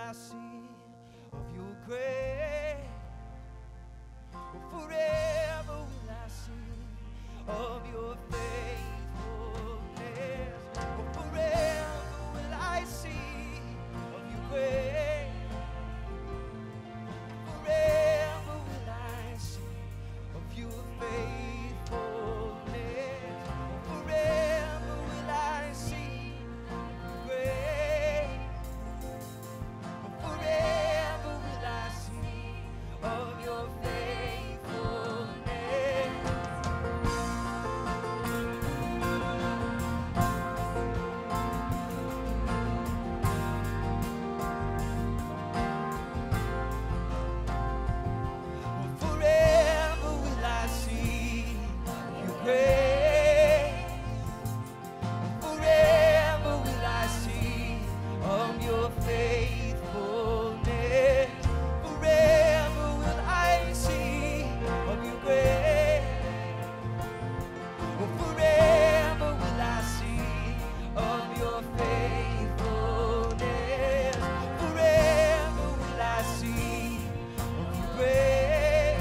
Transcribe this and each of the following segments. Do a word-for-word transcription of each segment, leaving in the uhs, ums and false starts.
I see of your grace. Oh, forever will I sing of your faithfulness. Oh, forever will I sing of your grace. Forever will I sing of your faithfulness. Oh, forever will I sing of your grace. Oh, forever will I sing of your faithfulness. Forever will I sing your grace. Forever will I sing of your faithfulness. Forever will I sing of your grace. Forever will I sing of your faithfulness. Forever will I sing of your grace.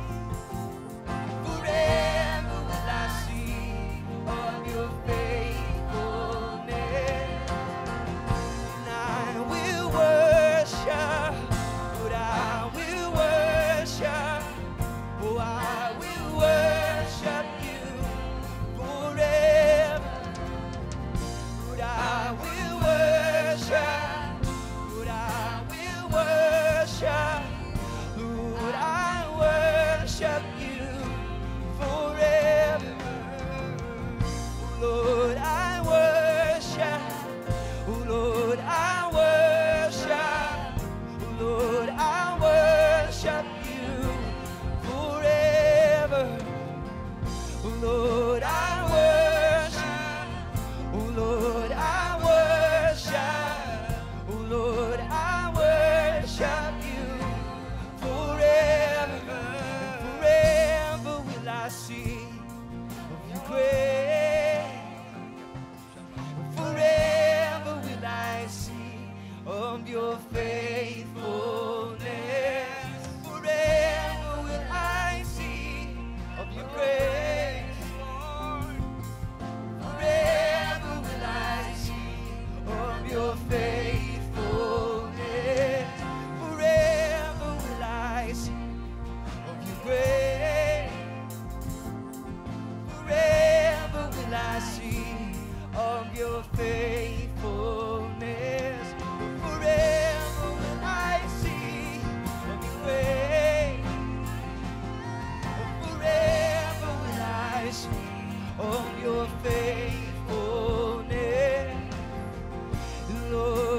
Forever will I sing of your faithfulness. And I will worship, Lord, I will worship. Oh, I will worship you forever. Lord, I will worship. Lord, I will worship. Lord, I worship you forever. Lord, I worship. Oh, Lord, I worship. Oh, Lord, I worship you forever. Oh, Lord, I worship. Oh, Lord, I worship. Oh, Lord, I worship you forever. Forever will I sing of your grace. Forever will I sing of your faithfulness. Forever will I sing of your grace. Forever will I sing of your faithfulness. Forever will I sing of your grace. Forever will I sing of your faithfulness. Forever will I sing of your grace. Forever will I sing of your faithfulness. Lord,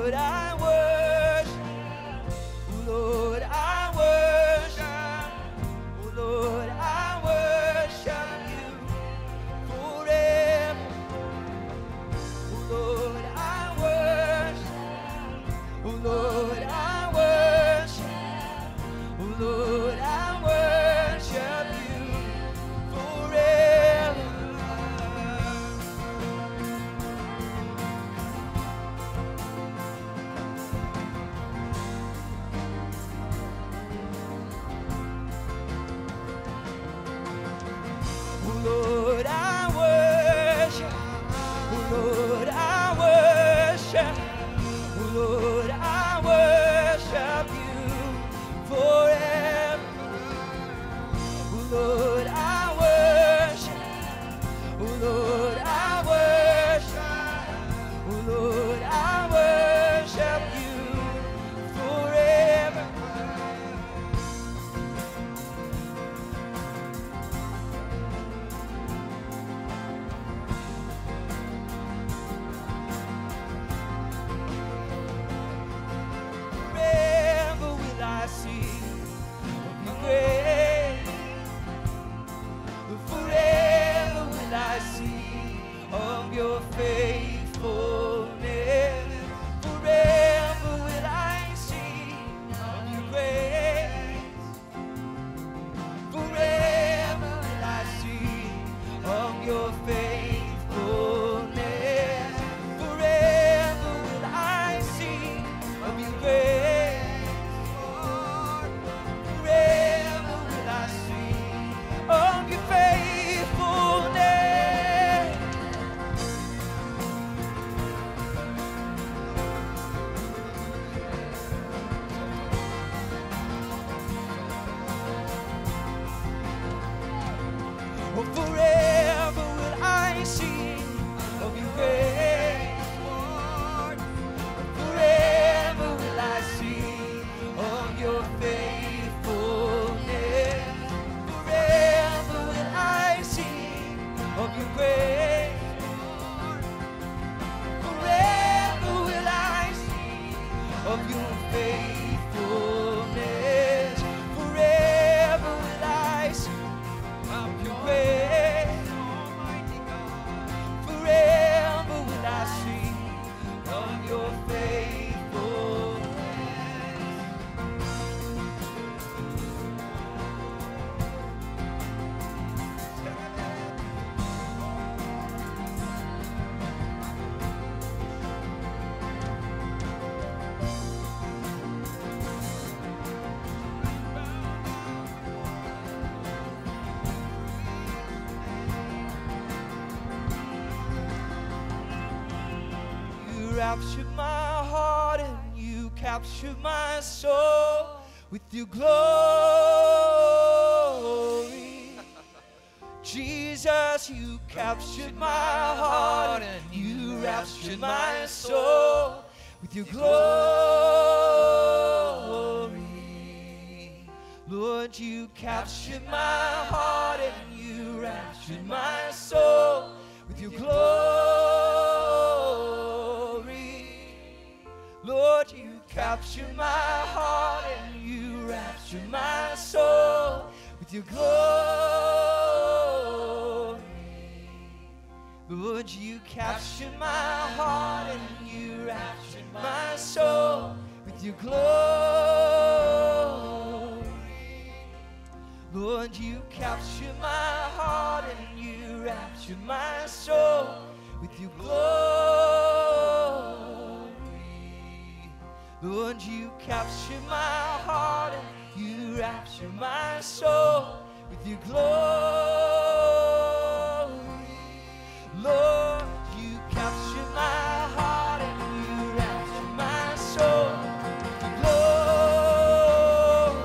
Forever will I sing of your grace, Lord. Forever will I sing of your faithfulness. Forever will I sing of your grace, Lord. Forever will I sing of your faithfulness. Forever will I sing of your grace, Almighty God. Forever will I sing of your faithfulness. You raptured my heart and you captured my soul with your glory. Jesus, you captured my heart and you raptured my soul with your glory. Lord, you captured my heart and you raptured my soul with your glory. Lord, you captured my heart and you raptured my soul with your glory. Lord, you captured my heart and you raptured my soul with your glory. Lord, you captured my heart and you raptured my soul with your glory. Lord, you captured my heart and you raptured my soul with your glory. Lord, you captured my heart and you raptured my soul with your glory.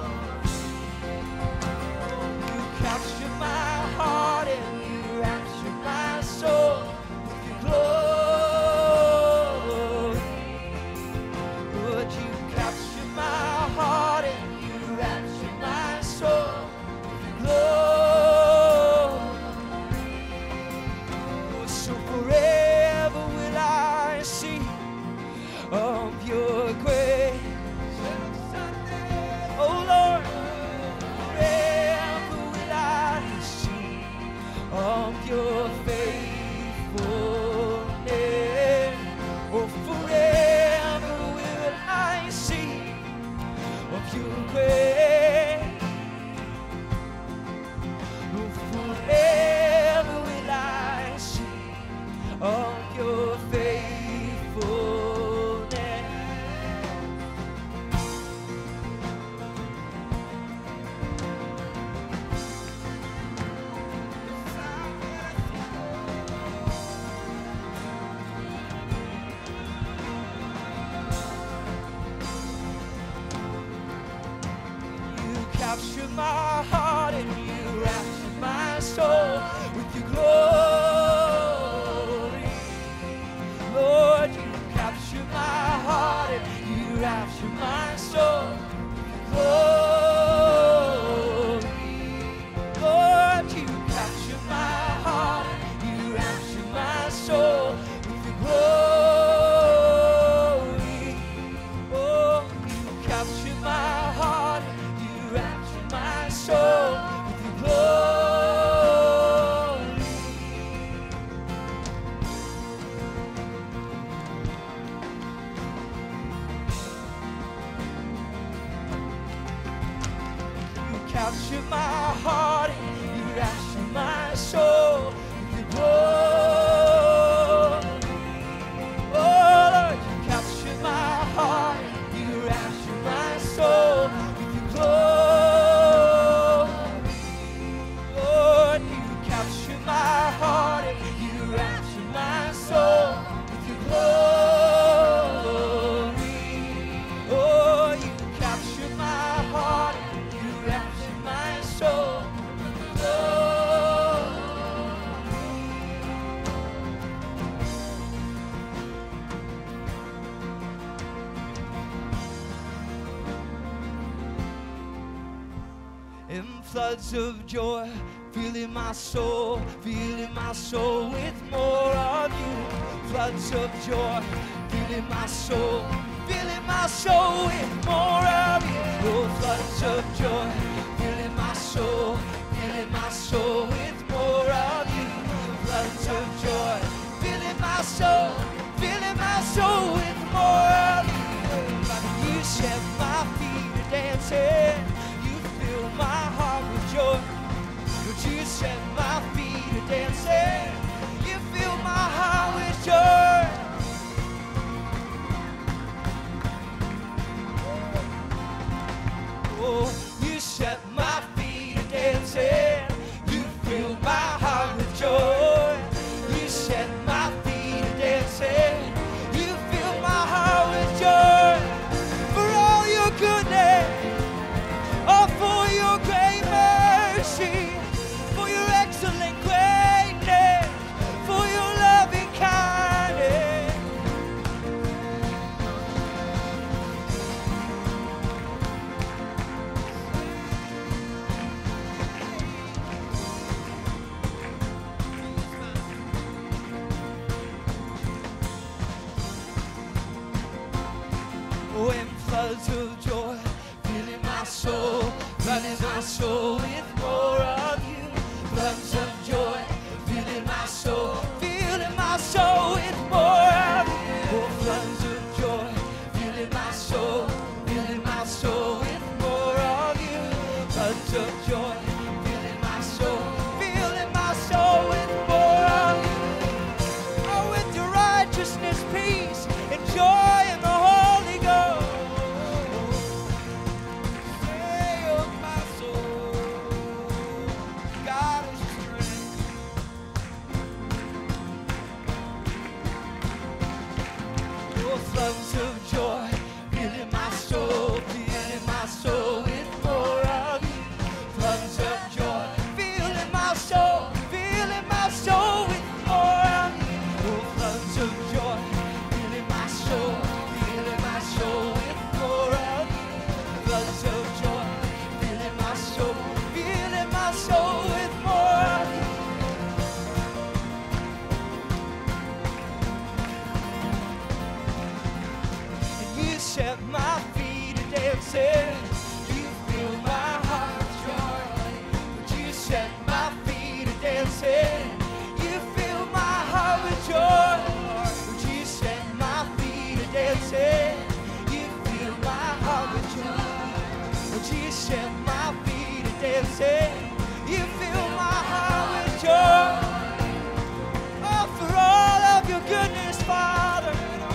You captured my heart and you raptured my soul with your glory. Lord, you captured my heart and you raptured my soul with your glory. Oh, so forever will I sing of your grace. Oh Lord, forever will I sing of your faithfulness. Oh, forever will I sing of your grace. Oh, forever will I sing of your faithfulness. You captured my heart and you raptured my soul with your glory. Lord, you captured my heart and you raptured my soul with your glory. Lord, you captured my heart and you raptured my soul with your glory. Oh, you captured my heart and you raptured my soul with your glory. You captured my heart and you raptured my soul with your glory. Oh Lord, you captured my heart and you raptured my soul with your glory. Lord, you captured my heart and you raptured my soul with your glory. Oh, you captured my heart and you raptured my soul with your glory. floods of joy, filling my soul, filling my soul with more of you. Floods of joy, filling my soul, filling my soul with more of you. Oh, floods of joy, filling my soul, filling my soul with more of you. Floods of joy, filling my soul, filling my soul with more of you. You set my feet to dancing, you fill my heart with joy. Would you set my feet to dancing, you fill my heart with joy. Oh, you set my feet to dancing, you fill my heart with joy. You set my feet to dancing, you fill my heart with joy. For all your goodness, oh, for your great mercy, for your excellent greatness, for your loving kindness. Oh, and floods of joy, filling my soul, flooding my soul with more of you. Floods of joy, filling my soul, filling my soul with more of you. Oh, floods of joy, filling my soul, filling my soul with more of you. Floods of joy, filling my soul, filling my soul with more of you. Oh, with your righteousness, peace, and joy in the Holy Ghost. Stay of my soul, God is strength. Oh, floods of joy, filling my soul, filling my soul with more of you. Floods of joy, filling my soul, filling my soul with more of you. Oh, floods of joy, filling my soul, filling my soul with more of you. Floods of joy, filling my soul, filling my soul with more of you. And you set my feet to dancing, you fill my heart with joy. Would you set my feet to dancing, you fill my heart with joy. Would you set my feet to dancing, you fill my heart with joy. Would you set my feet to dancing, you fill my heart with joy. Oh, for all of your goodness, Father.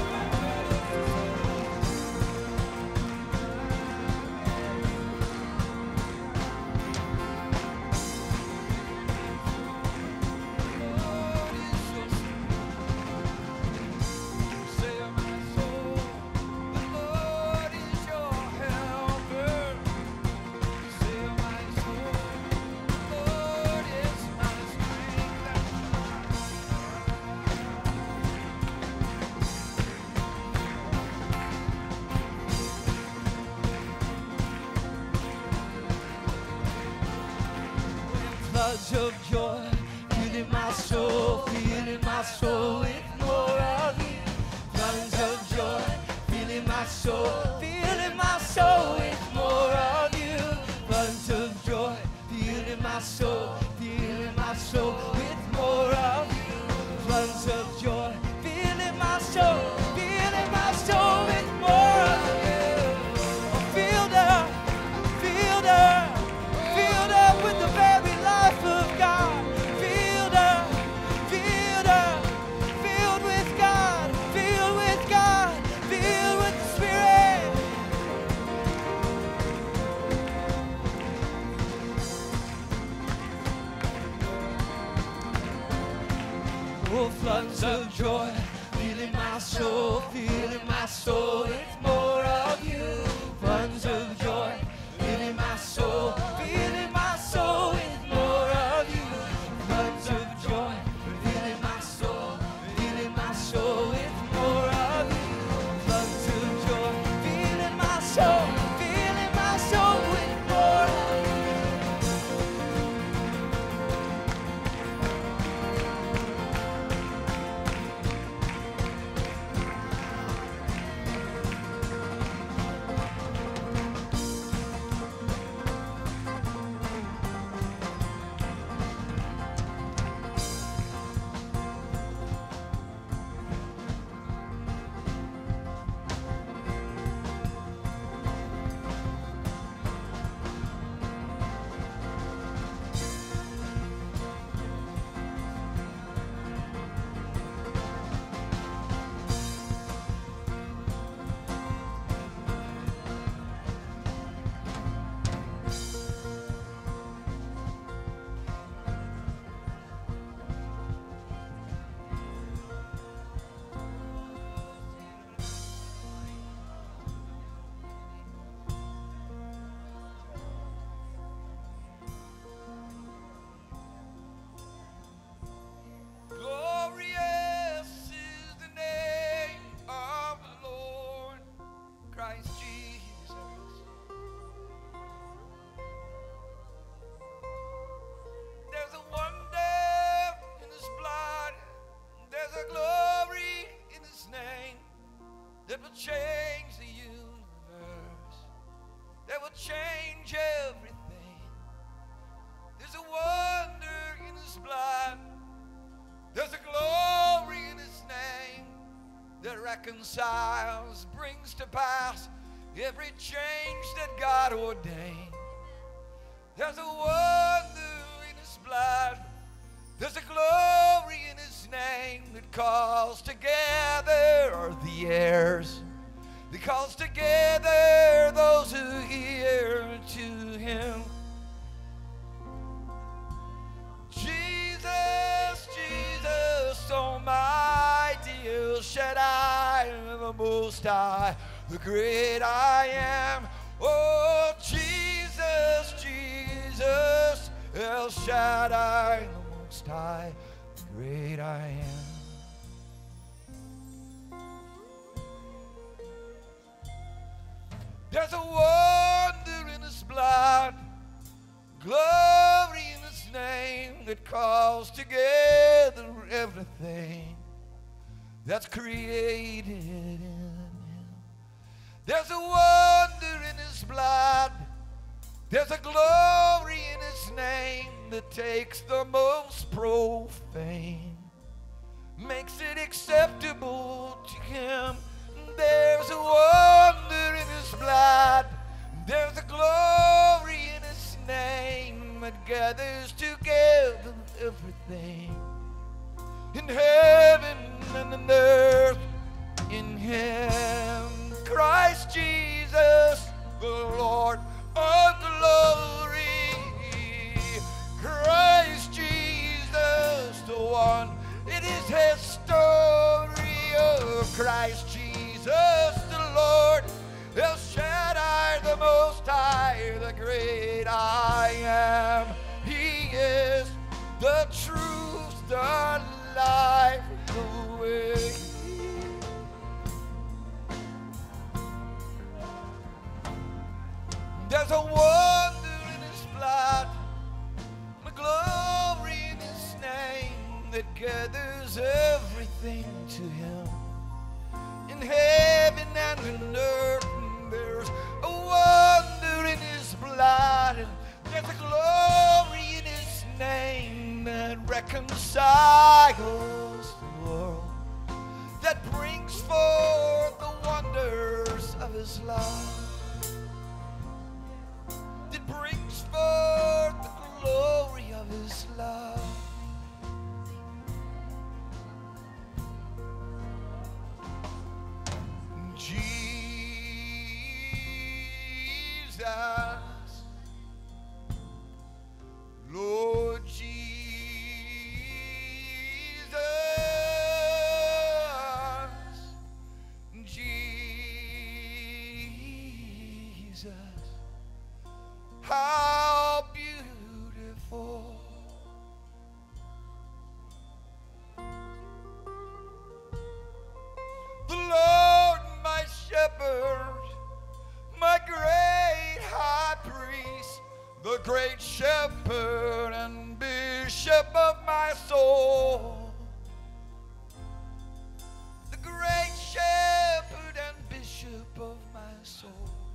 Floods of joy, filling my soul, filling my soul with more of you. Floods of joy, filling my soul, filling my soul with more of you. Floods of joy, filling my soul, filling my soul with more of you. Floods of joy, filling my soul, filling my soul with more of you. Oh, filled up, filled up, filled up with the very life of God. Filled up, filled up, filled with God, filled with God, filled with the Spirit. Oh, floods of joy, filling my soul, filling my soul with more of you. Floods of joy, filling my soul, filling my soul with more of you. Floods of joy, filling my soul, filling my soul with more of you. Floods of joy, filling my soul, filling my soul with more of you. change everything. There's a wonder in his blood. There's a glory in his name that reconciles, brings to pass every change that God ordained. There's a wonder in his blood. There's a glory in his name that calls together the heirs. That calls together those who hear to him. Jesus, Jesus, Almighty El Shaddai, the Most High, the great I am. Oh, Jesus, Jesus, El Shaddai, the Most High, the great I am. There's a wonder in his blood, glory in his name that calls together everything that's created in him. There's a wonder in his blood. There's a glory in his name that takes the most profane, makes it acceptable to him. There's a wonder in his blood. There's a glory in his name that gathers together everything in heaven and in earth in him. Christ Jesus, the Lord of glory. Christ Jesus, the one. It is his story. Oh, Christ Jesus, the Lord. El Shaddai, the Most High, the great I am. He is the truth, the life, the way. There's a wonder in his blood, the glory in his name that gathers everything to him. In heaven and in earth, there's a wonder in his blood. There's a glory in his name that reconciles the world, that brings forth the wonders of his love, that brings forth the glory of his love. Jesus, Lord Jesus, Jesus, how beautiful. The Lord my shepherd, my great high priest, the great shepherd and bishop of my soul. The great shepherd and bishop of my soul.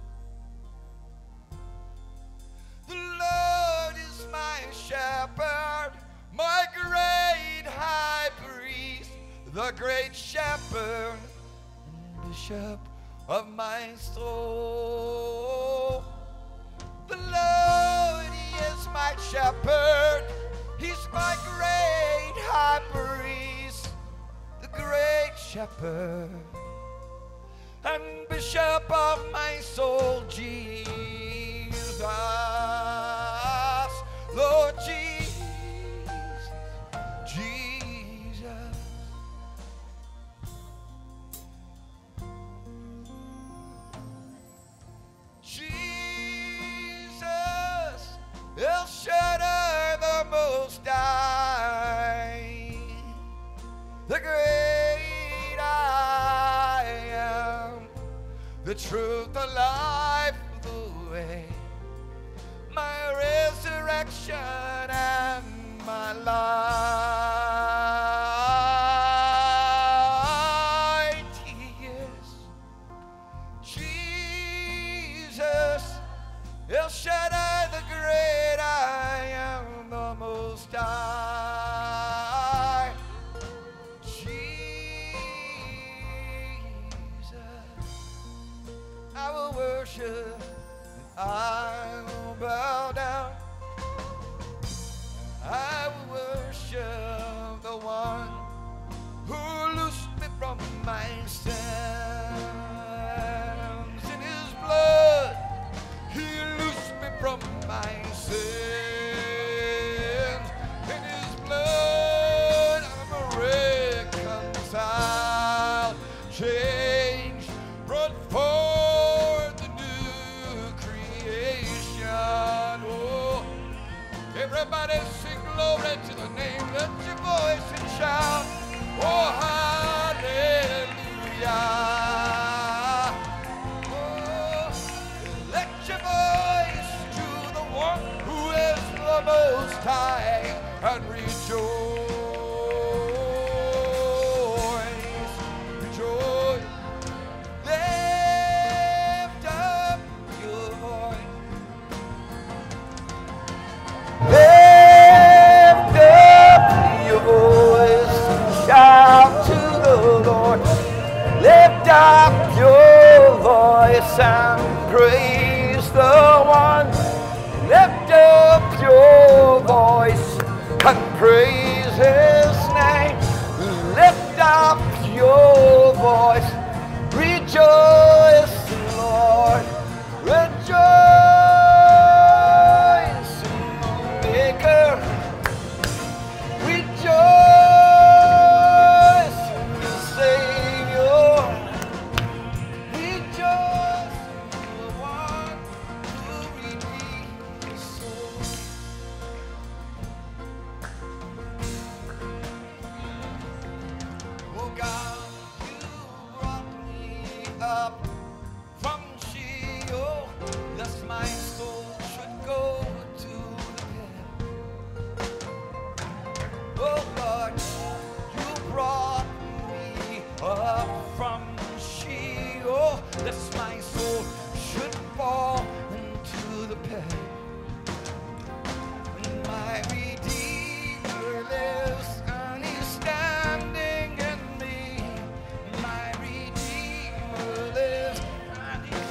The Lord is my shepherd, my great high priest, the great shepherd and bishop of my soul. The Lord, he is my shepherd. He's my great high priest, the great shepherd and bishop of my soul. Jesus, Lord Jesus, Jesus. Jesus, El Shaddai, the Most High, the great I am, the truth, the life, the way, my resurrection and my light. He is Jesus, I will worship, I will bow down. I will worship the one who loosed me from my sins. In his blood, he loosed me from my sins. In his blood, I'm reconciled, changed, brought forth the new creation. Oh, everybody sing glory to the name. Lift your voice and shout, oh, hallelujah. Oh, let your voice to the one who is the Most High and rejoice, rejoice. Lift up your voice. Lift up your voice and shout to the Lord. Lift up your voice and praise the one. Lift up your voice and praise his name. Lift up your voice. Rejoice, Lord. Rejoice in the Maker. Rejoice in the Savior. Rejoice in the one who redeemed the soul. Oh God, you brought me up from Sheol, lest my soul should go to the pit. Oh Lord, you brought me up from Sheol, lest my soul should fall into the pit. My Redeemer lives, and he's standing in me. My Redeemer lives, and he's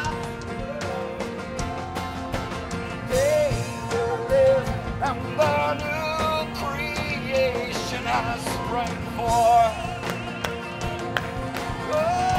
Savior lives, and the new creation has sprung forth. Oh,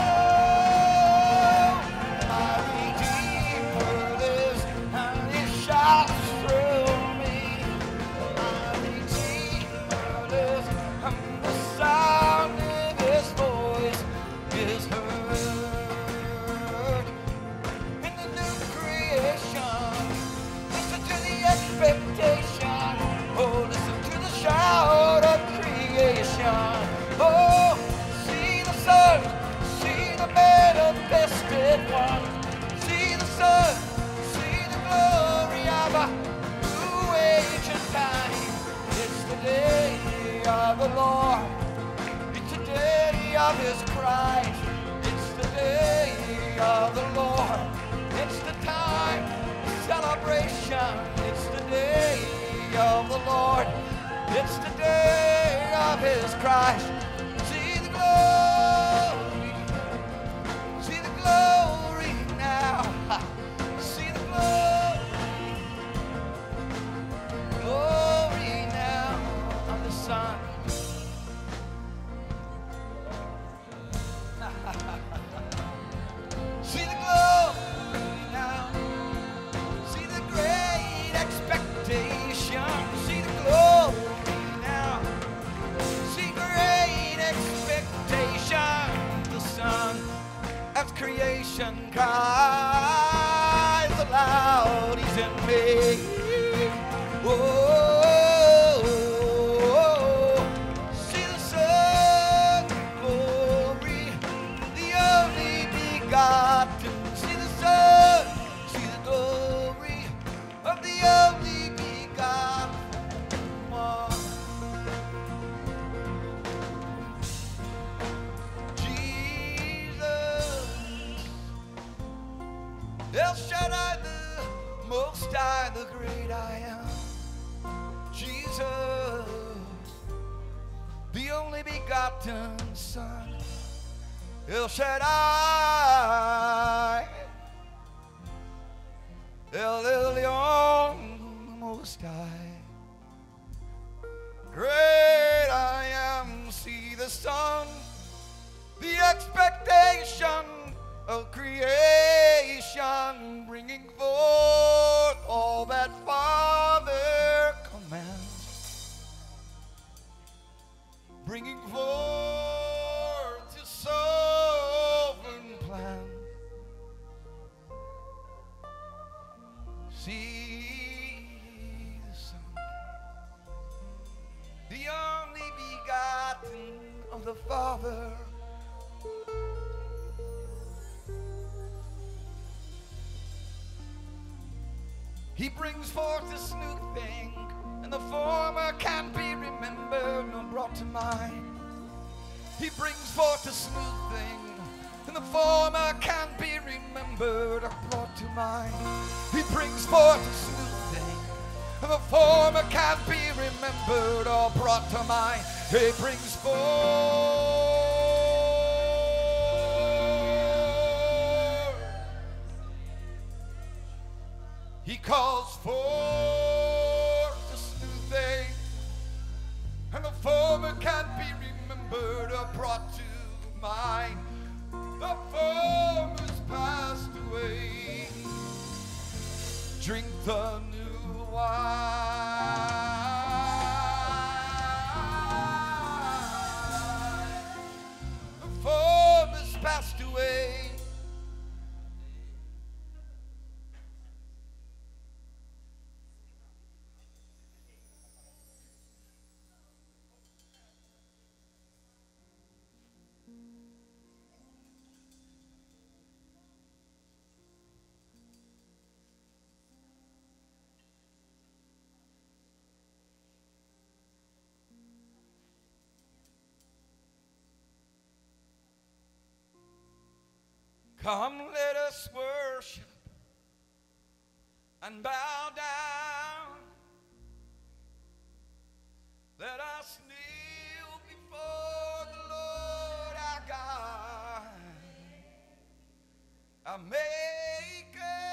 my Redeemer lives, and he shouts through me. My Redeemer lives, and the sound of his voice is heard. In the new creation, listen to the expectation. Oh, listen to the shout of creation. Oh, see the sun, see the manifested one. See the sun, see the glory of a new age and time. It's the day of the Lord. It's the day of his Christ. It's the day of the Lord. It's the time of celebration. It's the day of the Lord. It's the day of his Christ. See the glory. See the glory now. See the glory. Glory now of the Son. See the glory now. See the great expectation. See the glory now. See great expectation. The Son of creation cries aloud. He's in me. Whoa. See the Son glory. The only begotten. See the Son. See the glory of the only begotten one. Jesus, El Shaddai, the Most High, the great I am. Jesus, the only begotten Son, El Shaddai. creation, bringing forth all that Father commands, bringing forth His sovereign plan. See the Son, the only begotten of the Father. He brings forth this new thing, and the former can't be remembered nor brought to mind. He brings forth this new thing, and the former can't be remembered or brought to mind. He brings forth this new thing, and the former can't be remembered or brought to mind. He brings forth. He calls forth this new thing, and the former can't be remembered or brought to mind. The former's passed away. Drink the new wine. The former's passed away. Come, let us worship and bow down. Let us kneel before the Lord our God, our Maker.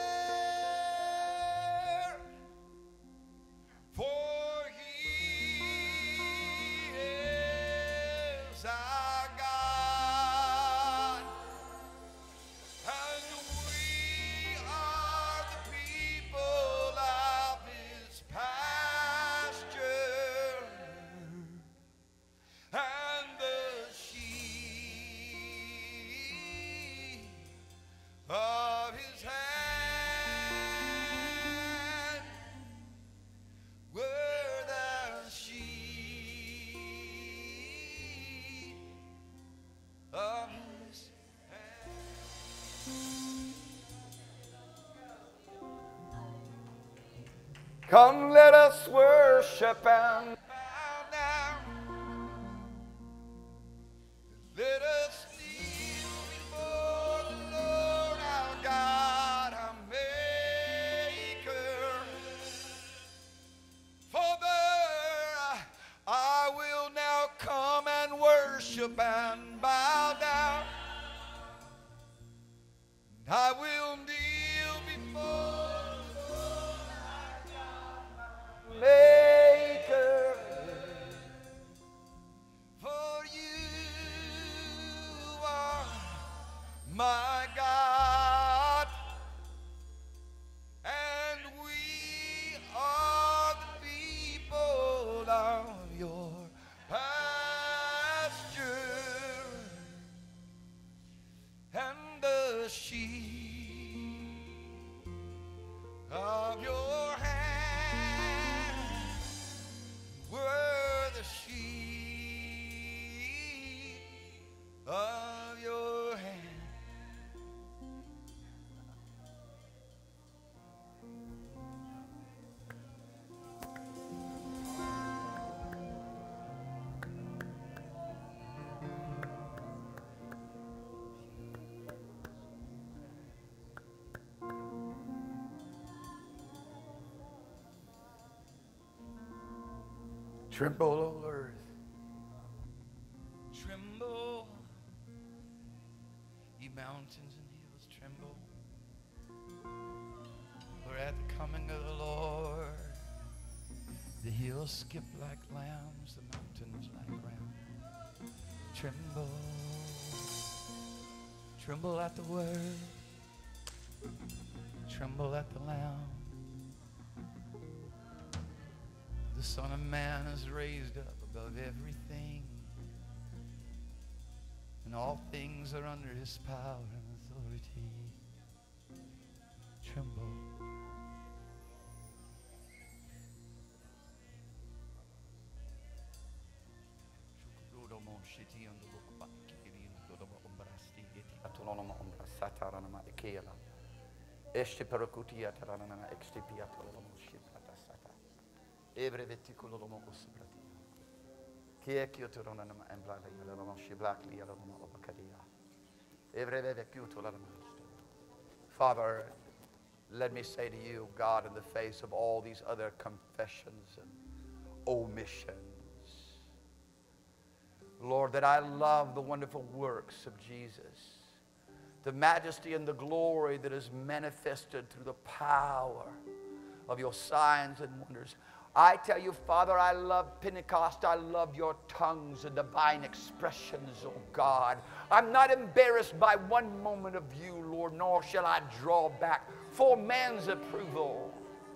For He is our God. Come, let us worship and bow down. Let us kneel before the Lord our God, our Maker. Father, I will now come and worship and bow down. I will kneel before Maker, for you are my God, and we are the people of your pasture, and the sheep of your hand. Were the sheep of your hand. Tremble, O earth. Tremble, ye mountains and hills, tremble. For at the coming of the Lord, the hills skip like lambs, the mountains like rams. Tremble, Tremble at the word. Tremble at the Lamb. The Son of Man is raised up above everything, and all things are under his power and authority. Tremble. Este perocutia taranana extipiato lomo shiprata sata. Evre veticulo lomo usuprati. Kie kiotorona nama emblada lomo shiblakli lomo opakadia. Evre vecuto lomo. Father, let me say to you, God, in the face of all these other confessions and omissions, Lord, that I love the wonderful works of Jesus, the majesty and the glory that is manifested through the power of your signs and wonders. I tell you, Father, I love Pentecost. I love your tongues and divine expressions, oh God. I'm not embarrassed by one moment of you, Lord, nor shall I draw back for man's approval.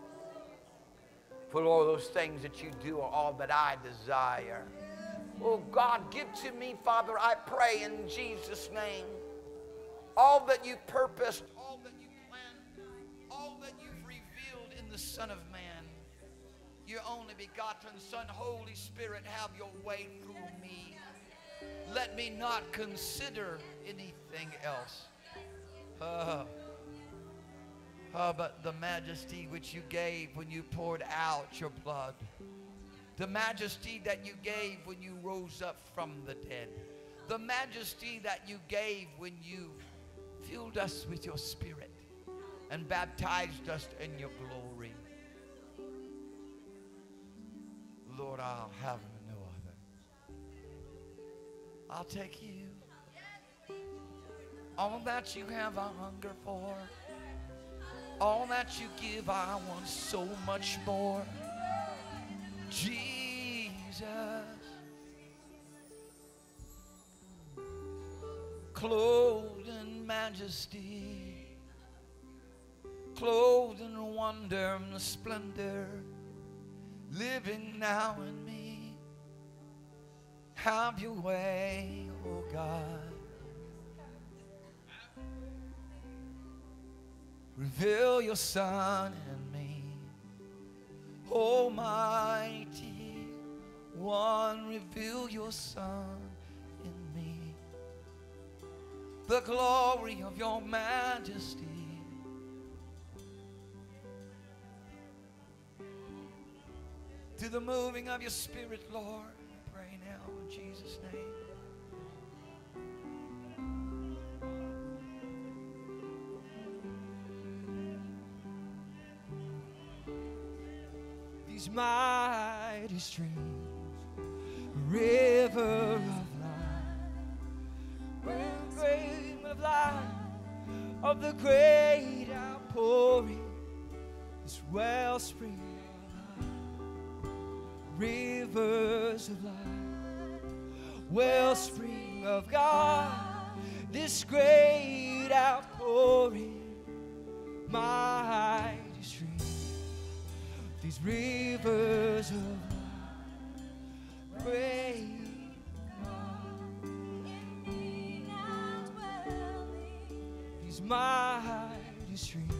For all those things that you do are all that I desire. Oh God, give to me, Father, I pray in Jesus' name, all that you purposed, all that you planned, all that you've revealed in the Son of Man, your only begotten Son. Holy Spirit, have your way through me. Let me not consider anything else. Uh, uh, but the majesty which you gave when you poured out your blood. The majesty that you gave when you rose up from the dead. The majesty that you gave when you filled us with your Spirit and baptized us in your glory. Lord, I'll have no other. I'll take you. All that you have I hunger for. All that you give I want so much more. Jesus, clothed in majesty, clothed in wonder and splendor, living now in me. Have your way, oh God. Reveal your Son in me, Almighty One. Reveal your Son in me, the glory of your majesty. To the moving of your Spirit, Lord, I pray now in Jesus' name. These mighty streams, river of life, great of life, of the great outpouring, this wellspring of life, rivers of life, wellspring of God, this great outpouring, mighty streams. These rivers of life, great these mighty streams,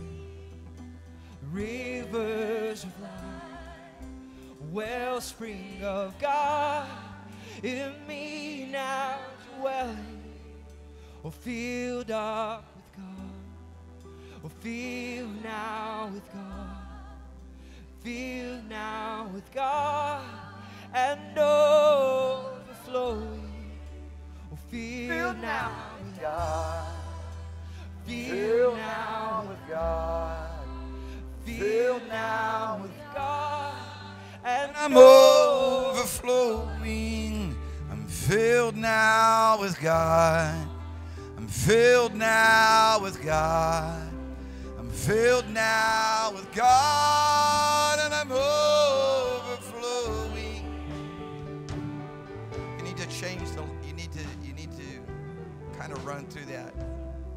rivers of life, wellspring of God, in me now dwelling, or filled up with God, or filled now with God. Filled now with God and overflowing. Oh, filled now with God. Filled now with God. Filled now with God. And I'm overflowing. I'm filled now with God. I'm filled now with God. I'm filled now with God, and I'm overflowing. You need to change the, you need to, you need to kind of run through that.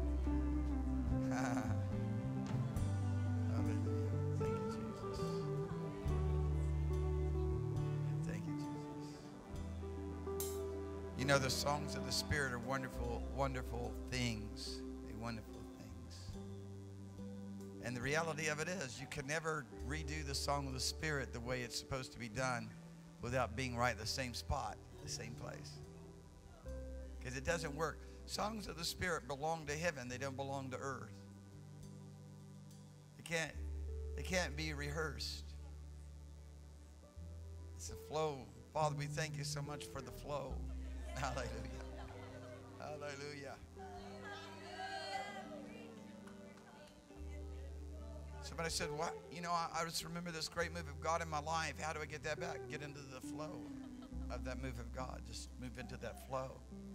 know, the songs of the Spirit are wonderful, wonderful things. They're wonderful things. And the reality of it is, you can never redo the song of the Spirit the way it's supposed to be done without being right at the same spot, the same place. Because it doesn't work. Songs of the Spirit belong to heaven. They don't belong to earth. They can't, they can't be rehearsed. It's a flow. Father, we thank you so much for the flow. Hallelujah. Hallelujah. Somebody said, what? You know, I, I just remember this great move of God in my life. How do I get that back? Get into the flow of that move of God. Just move into that flow.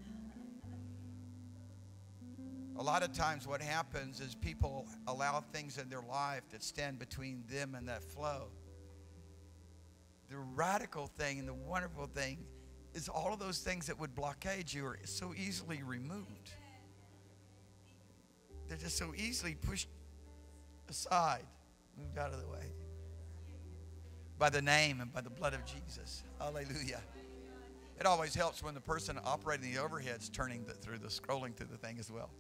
A lot of times what happens is people allow things in their life that stand between them and that flow. The radical thing and the wonderful thing is all of those things that would blockade you are so easily removed. They're just so easily pushed aside, moved out of the way. By the name and by the blood of Jesus. Hallelujah. It always helps when the person operating the overhead's turning the, through the, scrolling through the thing as well.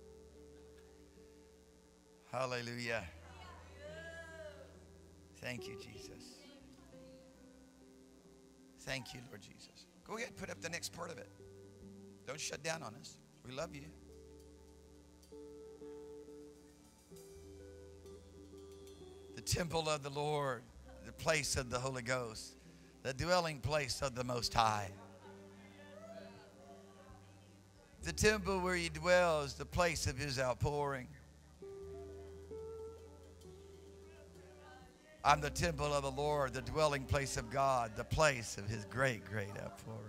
Hallelujah. Thank you, Jesus. Thank you, Lord Jesus. Go ahead and put up the next part of it. Don't shut down on us. We love you. The temple of the Lord, the place of the Holy Ghost, the dwelling place of the Most High. The temple where He dwells, the place of His outpouring. I'm the temple of the Lord, the dwelling place of God, the place of His great, great outpouring.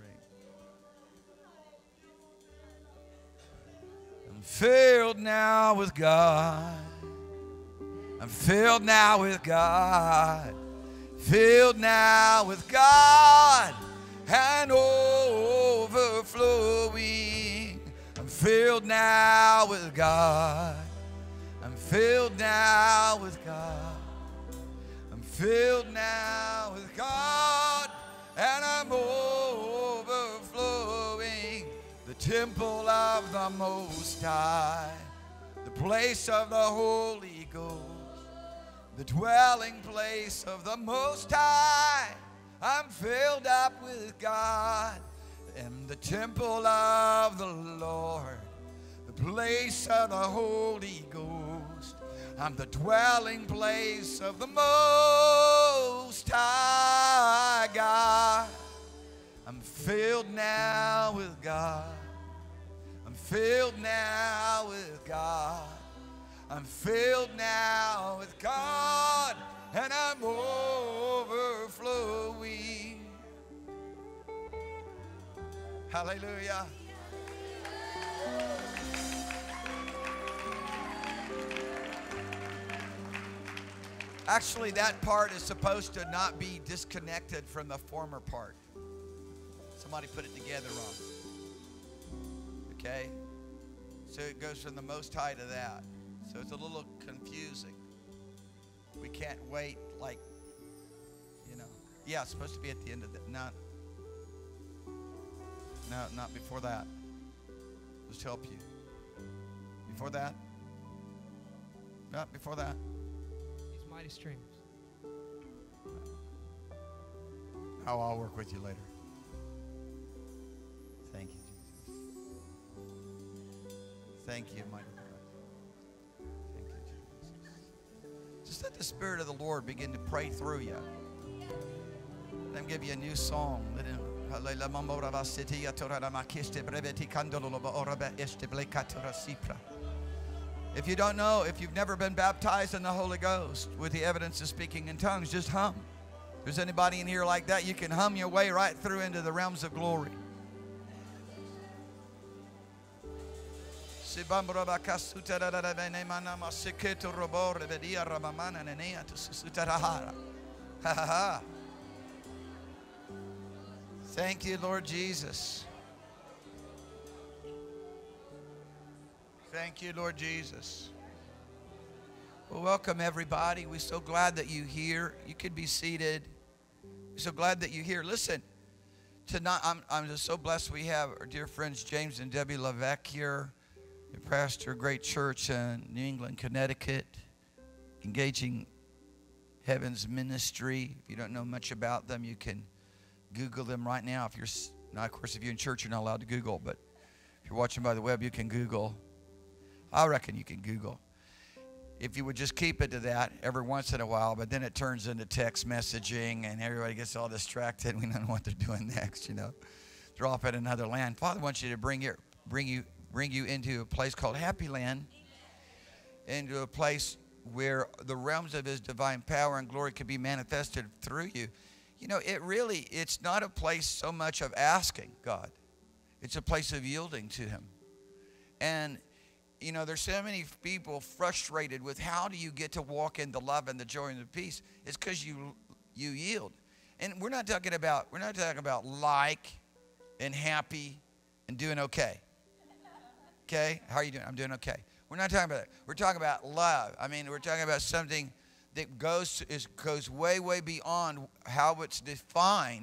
I'm filled now with God. I'm filled now with God. Filled now with God and overflowing. I'm filled now with God. I'm filled now with God. Filled now with God, and I'm overflowing. The temple of the Most High, the place of the Holy Ghost, the dwelling place of the Most High. I'm filled up with God, and the temple of the Lord, the place of the Holy Ghost. I'm the dwelling place of the Most High God. I'm filled now with God. I'm filled now with God. I'm filled now with God, and I'm overflowing. Hallelujah. Actually, that part is supposed to not be disconnected from the former part. Somebody put it together wrong. Okay? So it goes from the Most High to that. So it's a little confusing. We can't wait like, you know. Yeah, it's supposed to be at the end of that. Not, no, not before that. Just help you. Before that? Not before that. Mighty streams. Oh, I'll work with you later. Thank you, Jesus. Thank you, mighty God. Thank you, Jesus. Just let the Spirit of the Lord begin to pray through you. Let Him give you a new song. Let Him. If you don't know, if you've never been baptized in the Holy Ghost with the evidence of speaking in tongues, just hum. If there's anybody in here like that, you can hum your way right through into the realms of glory. Thank you, Lord Jesus. Thank you, Lord Jesus. Well, welcome, everybody. We're so glad that you're here. You can be seated. We're so glad that you're here. Listen, tonight, I'm, I'm just so blessed we have our dear friends James and Debbie Levesque here. They pastor a great church in New England, Connecticut, engaging Heaven's ministry. If you don't know much about them, you can Google them right now. If you're, now of course, if you're in church, you're not allowed to Google, but if you're watching by the web, you can Google. I reckon you can Google. If you would just keep it to that every once in a while, but then it turns into text messaging and everybody gets all distracted. We don't know what they're doing next, you know. They're off at another land. Father wants you to bring your, bring you, bring you into a place called Happy Land, into a place where the realms of His divine power and glory can be manifested through you. You know, it really, it's not a place so much of asking God. It's a place of yielding to Him. And you know, there's so many people frustrated with how do you get to walk in the love and the joy and the peace. It's because you you yield. And we're not talking about we're not talking about like and happy and doing okay. Okay? How are you doing? I'm doing okay. We're not talking about that. We're talking about love. I mean, we're talking about something that goes is goes way, way beyond how it's defined.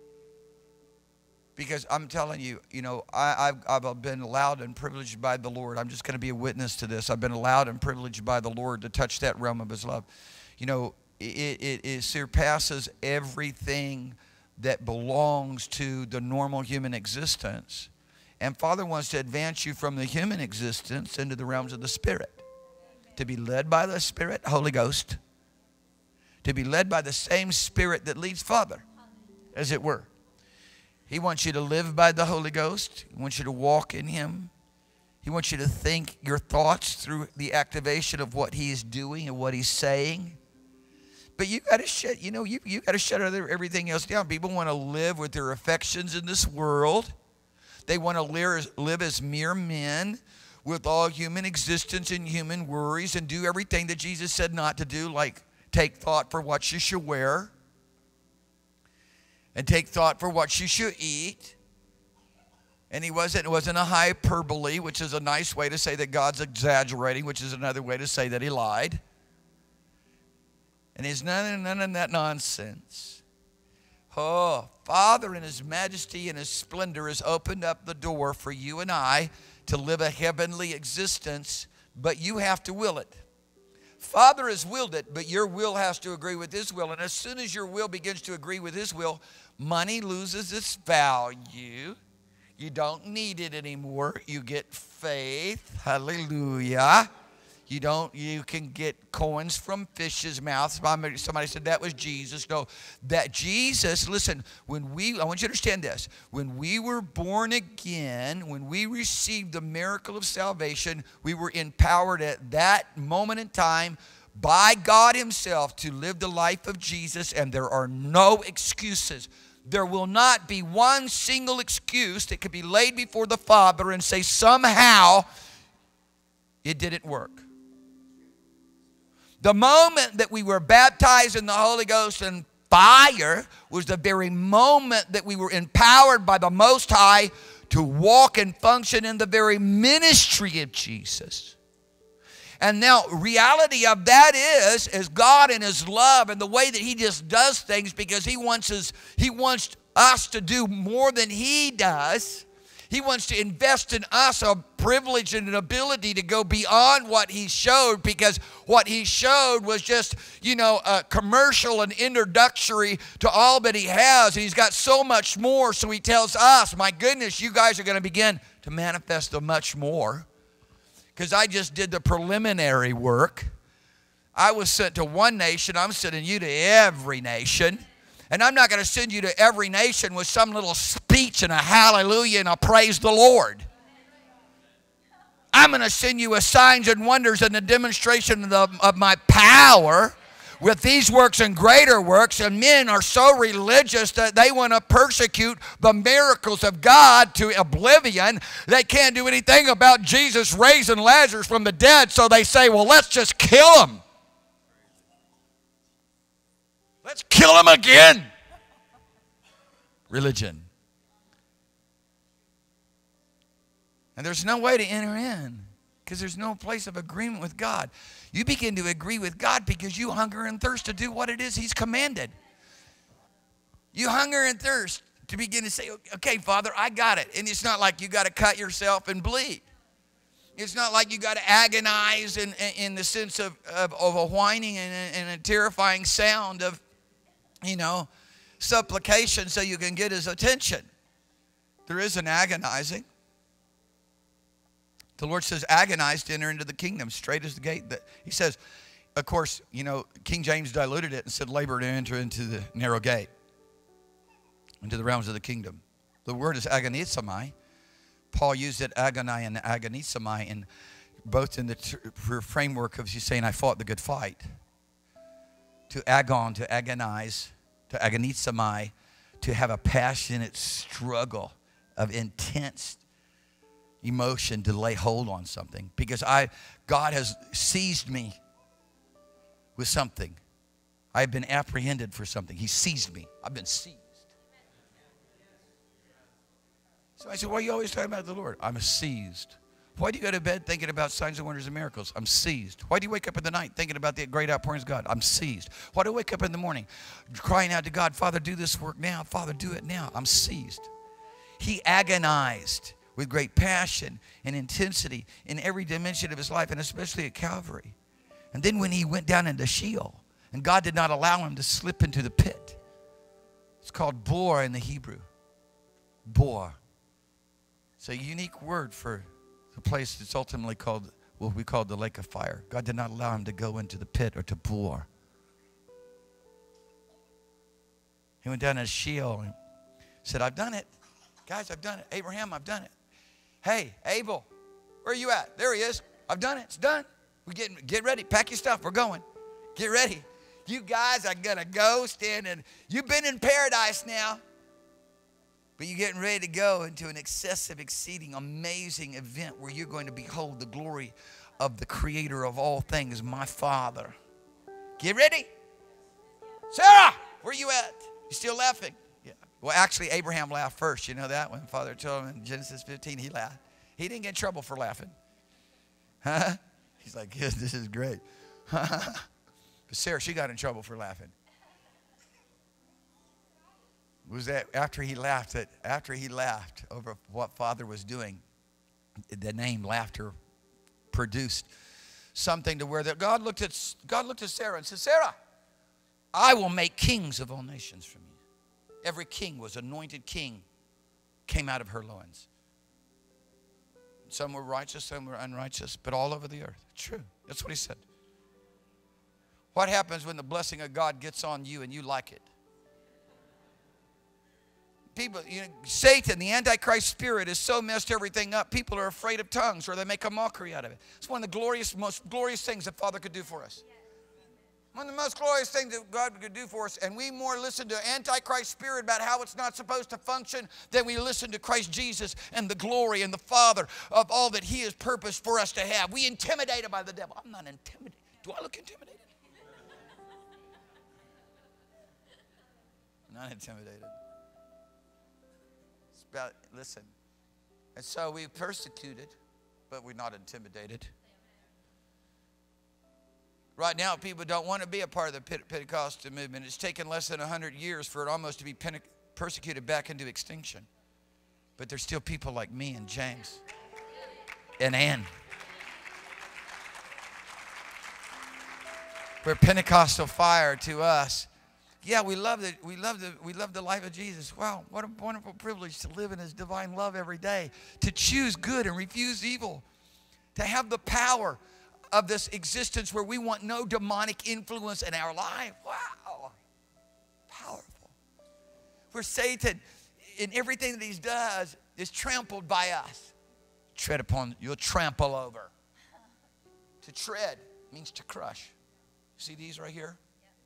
Because I'm telling you, you know, I, I've, I've been allowed and privileged by the Lord. I'm just going to be a witness to this. I've been allowed and privileged by the Lord to touch that realm of His love. You know, it, it, it surpasses everything that belongs to the normal human existence. And Father wants to advance you from the human existence into the realms of the Spirit. To be led by the Spirit, Holy Ghost. To be led by the same Spirit that leads Father, as it were. He wants you to live by the Holy Ghost. He wants you to walk in Him. He wants you to think your thoughts through the activation of what He is doing and what He's saying. But you got to shut, you know, you, you got to shut other, everything else down. People want to live with their affections in this world. They want to live, live as mere men with all human existence and human worries and do everything that Jesus said not to do, like take thought for what you should wear. And take thought for what you should eat. And he wasn't, it wasn't a hyperbole, which is a nice way to say that God's exaggerating, which is another way to say that He lied. And he's none, none of that nonsense. Oh, Father in His majesty and His splendor has opened up the door for you and I to live a heavenly existence, but you have to will it. Father has willed it, but your will has to agree with His will. And as soon as your will begins to agree with His will, money loses its value. You don't need it anymore. You get faith. Hallelujah. You don't, you can get coins from fish's mouths. Somebody said that was Jesus. No, that Jesus, listen, when we, I want you to understand this. When we were born again, when we received the miracle of salvation, we were empowered at that moment in time by God Himself to live the life of Jesus, and there are no excuses. There will not be one single excuse that could be laid before the Father and say somehow it didn't work. The moment that we were baptized in the Holy Ghost and fire was the very moment that we were empowered by the Most High to walk and function in the very ministry of Jesus. And now, reality of that is, is God in His love and the way that He just does things, because He wants us, He wants us to do more than He does. He wants to invest in us a privilege and an ability to go beyond what He showed, because what He showed was just, you know, a commercial and introductory to all that He has. And He's got so much more, so He tells us, my goodness, you guys are going to begin to manifest the much more. Because I just did the preliminary work. I was sent to one nation. I'm sending you to every nation. And I'm not going to send you to every nation with some little speech and a hallelujah and a praise the Lord. I'm going to send you with signs and wonders and the demonstration of, the, of my power with these works and greater works. And men are so religious that they want to persecute the miracles of God to oblivion. They can't do anything about Jesus raising Lazarus from the dead, so they say, well, let's just kill him. Let's kill him again. Religion. And there's no way to enter in because there's no place of agreement with God. You begin to agree with God because you hunger and thirst to do what it is He's commanded. You hunger and thirst to begin to say, okay, Father, I got it. And it's not like you got to cut yourself and bleed. It's not like you got to agonize in, in the sense of, of, of a whining and a, and a terrifying sound of, you know, supplication so you can get his attention. There is an agonizing. The Lord says, agonize to enter into the kingdom. Straight is the gate. That He says, of course, you know, King James diluted it and said, labor to enter into the narrow gate, into the realms of the kingdom. The word is agonizomai. Paul used it, agoni and agonizomai, in both in the framework of you saying, I fought the good fight. To agon, to agonize, to agonizomai, to have a passionate struggle of intense emotion to lay hold on something. Because I, God has seized me with something. I have been apprehended for something. He seized me. I've been seized. So I said, why are you always talking about the Lord? I'm seized. Why do you go to bed thinking about signs and wonders and miracles? I'm seized. Why do you wake up in the night thinking about the great outpourings of God? I'm seized. Why do I wake up in the morning crying out to God, Father, do this work now. Father, do it now. I'm seized. He agonized with great passion and intensity in every dimension of his life, and especially at Calvary. And then when he went down into Sheol, and God did not allow him to slip into the pit. It's called bore in the Hebrew. Bore. It's a unique word for the place that's ultimately called, what we call the lake of fire. God did not allow him to go into the pit or to bore. He went down to Sheol and said, I've done it. Guys, I've done it. Abraham, I've done it. Hey, Abel, where are you at? There he is. I've done it. It's done. We're getting, get ready. Pack your stuff. We're going. Get ready. You guys are going to go stand in. You've been in paradise now. But you're getting ready to go into an excessive, exceeding, amazing event where you're going to behold the glory of the creator of all things, my Father. Get ready. Sarah, where you at? You still laughing? Yeah. Well, actually, Abraham laughed first. You know that? When Father told him in Genesis fifteen, he laughed. He didn't get in trouble for laughing. Huh? He's like, yes, this is great. But Sarah, she got in trouble for laughing. Was that after he laughed that after he laughed over what Father was doing, the name laughter produced something to where that God looked at God looked at Sarah and said, Sarah, I will make kings of all nations from you. Every king was anointed king, came out of her loins. Some were righteous, some were unrighteous, but all over the earth. True. That's what he said. What happens when the blessing of God gets on you and you like it? People, you know, Satan, the Antichrist spirit, has so messed everything up. People are afraid of tongues, or they make a mockery out of it. It's one of the glorious, most glorious things that Father could do for us. One of the most glorious things that God could do for us. And we more listen to Antichrist spirit about how it's not supposed to function than we listen to Christ Jesus and the glory and the Father of all that He has purposed for us to have. We intimidated by the devil. I'm not intimidated. Do I look intimidated? I'm not intimidated. About, listen, and so we're persecuted, but we're not intimidated. Right now, people don't want to be a part of the Pentecostal movement. It's taken less than one hundred years for it almost to be persecuted back into extinction. But there's still people like me and James and Ann. We're Pentecostal fire to us. Yeah, we love the we love the we love the life of Jesus. Wow, what a wonderful privilege to live in His divine love every day, to choose good and refuse evil, to have the power of this existence where we want no demonic influence in our life. Wow, powerful. Where Satan, in everything that he does, is trampled by us. Tread upon, you'll trample over. To tread means to crush. See these right here?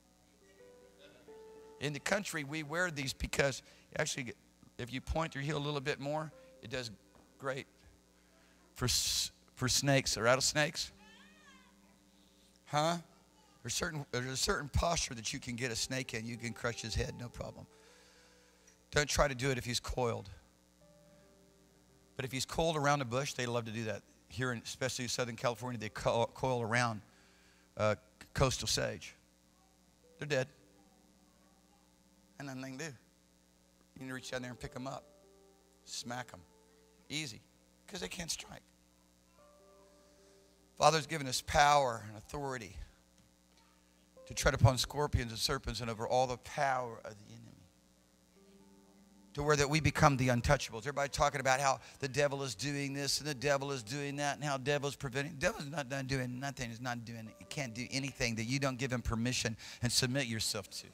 In the country, we wear these because actually, if you point your heel a little bit more, it does great for, for snakes or rattlesnakes. Huh? There's, certain, there's a certain posture that you can get a snake in. You can crush his head, no problem. Don't try to do it if he's coiled. But if he's coiled around a bush, they love to do that. Here, in, especially in Southern California, they co coil around uh, coastal sage. They're dead. And nothing to do. You need to reach down there and pick them up. Smack them. Easy. Because they can't strike. Father's given us power and authority to tread upon scorpions and serpents and over all the power of the enemy. To where that we become the untouchables. Everybody talking about how the devil is doing this and the devil is doing that and how the devil is preventing. The devil is not done doing nothing. He's not doing, he can't do anything that you don't give him permission and submit yourself to.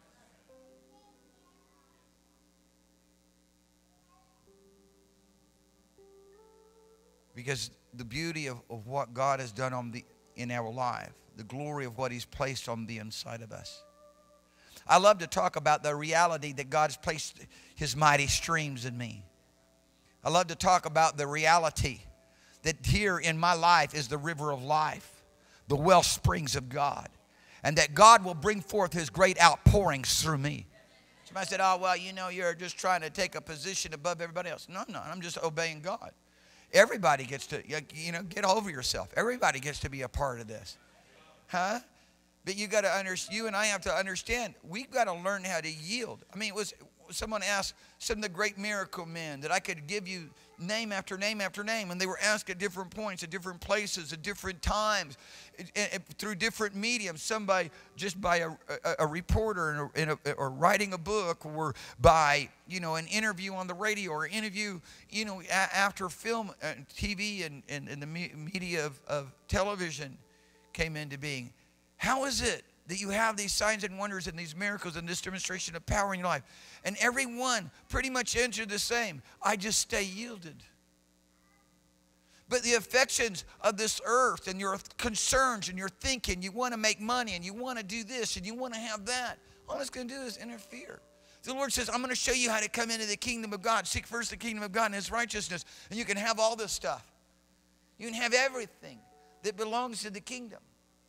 Because the beauty of, of what God has done on the, in our life, the glory of what he's placed on the inside of us. I love to talk about the reality that God's placed his mighty streams in me. I love to talk about the reality that here in my life is the river of life, the well springs of God, and that God will bring forth his great outpourings through me. Somebody said, oh, well, you know, you're just trying to take a position above everybody else. No, I'm not. I'm just obeying God. Everybody gets to, you know, get over yourself. Everybody gets to be a part of this. Huh? But you got to understand, you and I have to understand, we've got to learn how to yield. I mean, it was someone asked some of the great miracle men that I could give you name after name after name, and they were asked at different points, at different places, at different times, it, it, through different mediums. Some by just by a, a, a reporter in a, in a, or writing a book, or by, you know, an interview on the radio, or interview, you know, a, after film, uh, T V, and, and, and the me, media of, of television came into being. How is it that you have these signs and wonders and these miracles and this demonstration of power in your life? And everyone pretty much answered the same. I just stay yielded. But the affections of this earth and your concerns and your thinking, you want to make money and you want to do this and you want to have that, all it's going to do is interfere. The Lord says, I'm going to show you how to come into the kingdom of God. Seek first the kingdom of God and his righteousness, and you can have all this stuff. You can have everything that belongs to the kingdom.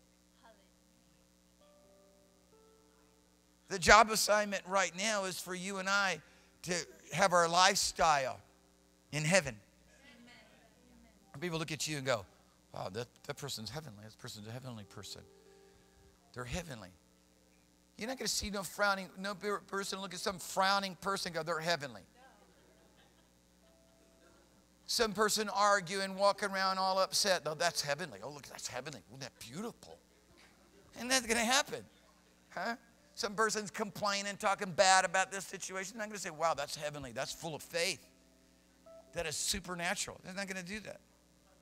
The job assignment right now is for you and I to have our lifestyle in heaven. Amen. People look at you and go, wow, that, that person's heavenly. That person's a heavenly person. They're heavenly. You're not going to see no frowning, no person look at some frowning person and go, they're heavenly. Some person arguing, walking around all upset. No, that's heavenly. Oh, look, that's heavenly. Oh, that's beautiful. And that's going to happen. Huh? Some person's complaining, talking bad about this situation. They're not going to say, wow, that's heavenly. That's full of faith. That is supernatural. They're not going to do that.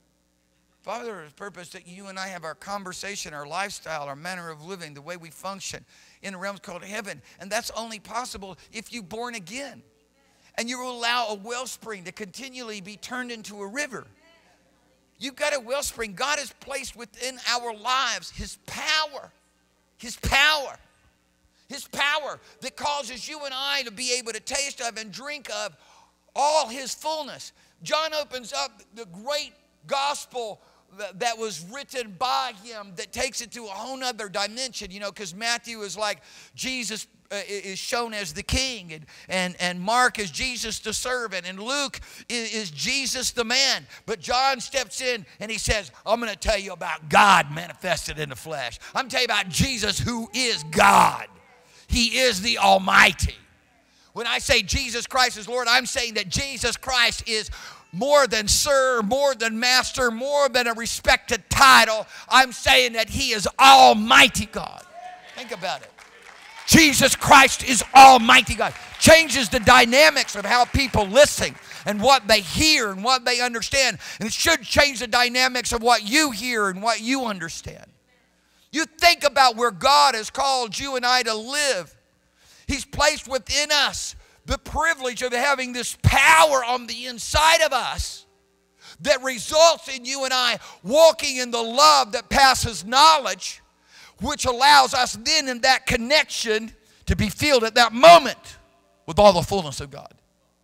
Father's purpose that you and I have our conversation, our lifestyle, our manner of living, the way we function in a realm called heaven. And that's only possible if you're born again. And you will allow a wellspring to continually be turned into a river. You've got a wellspring. God has placed within our lives his power. His power. His power that causes you and I to be able to taste of and drink of all his fullness. John opens up the great gospel that, that was written by him that takes it to a whole nother dimension, you know, because Matthew is like Jesus uh, is shown as the king, and, and, and Mark is Jesus the servant, and Luke is, is Jesus the man. But John steps in and he says, I'm going to tell you about God manifested in the flesh. I'm going to tell you about Jesus who is God. He is the Almighty. When I say Jesus Christ is Lord, I'm saying that Jesus Christ is more than sir, more than master, more than a respected title. I'm saying that he is Almighty God. Think about it. Jesus Christ is Almighty God. Changes the dynamics of how people listen and what they hear and what they understand. And it should change the dynamics of what you hear and what you understand. You think about where God has called you and I to live. He's placed within us the privilege of having this power on the inside of us that results in you and I walking in the love that passes knowledge, which allows us then in that connection to be filled at that moment with all the fullness of God.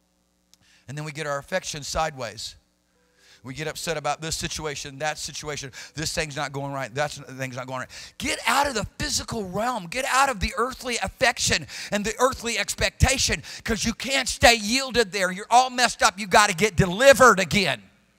And then we get our affections sideways. We get upset about this situation, that situation. This thing's not going right. That thing's not going right. Get out of the physical realm. Get out of the earthly affection and the earthly expectation, because you can't stay yielded there. You're all messed up. You've got to get delivered again.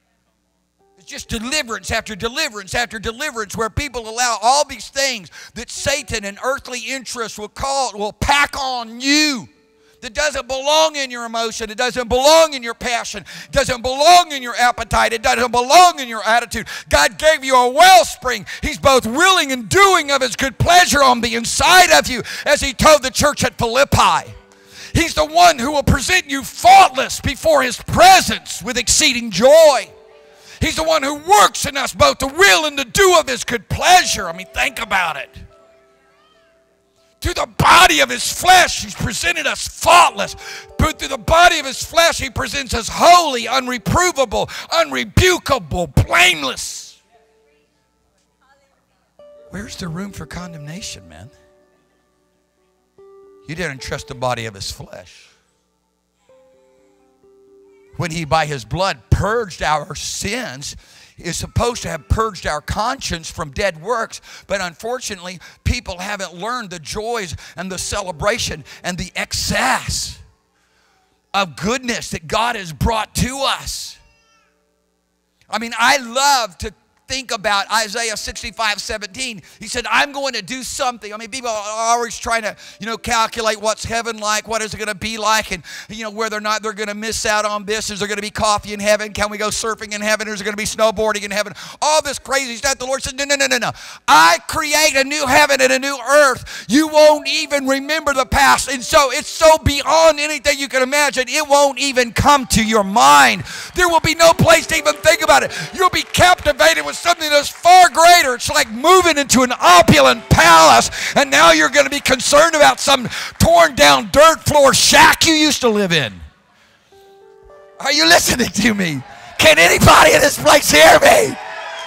It's just deliverance after deliverance after deliverance, where people allow all these things that Satan and earthly interests will call, will pack on you. that doesn't belong in your emotion. It doesn't belong in your passion. It doesn't belong in your appetite. It doesn't belong in your attitude. God gave you a wellspring. He's both willing and doing of his good pleasure on the inside of you, as he told the church at Philippi. He's the one who will present you faultless before his presence with exceeding joy. He's the one who works in us both the will and the do of his good pleasure. I mean, think about it. Through the body of his flesh, he's presented us faultless. But through the body of his flesh, he presents us holy, unreprovable, unrebukable, blameless. Where's the room for condemnation, man? You didn't trust the body of his flesh. When he, by his blood, purged our sins, is supposed to have purged our conscience from dead works. But unfortunately, people haven't learned the joys and the celebration and the excess of goodness that God has brought to us. I mean, I love to think about Isaiah sixty-five seventeen. He said, I'm going to do something. I mean, people are always trying to, you know, calculate what's heaven like, what is it going to be like, and, you know, whether or not they're going to miss out on this. Is there going to be coffee in heaven? Can we go surfing in heaven? Is there going to be snowboarding in heaven? All this crazy stuff. The Lord said, no, no, no, no, no. I create a new heaven and a new earth. You won't even remember the past. And so it's so beyond anything you can imagine, it won't even come to your mind. There will be no place to even think about it. You'll be captivated with something that's far greater. It's like moving into an opulent palace, and now you're going to be concerned about some torn down dirt floor shack you used to live in. Are you listening to me? Can anybody in this place hear me?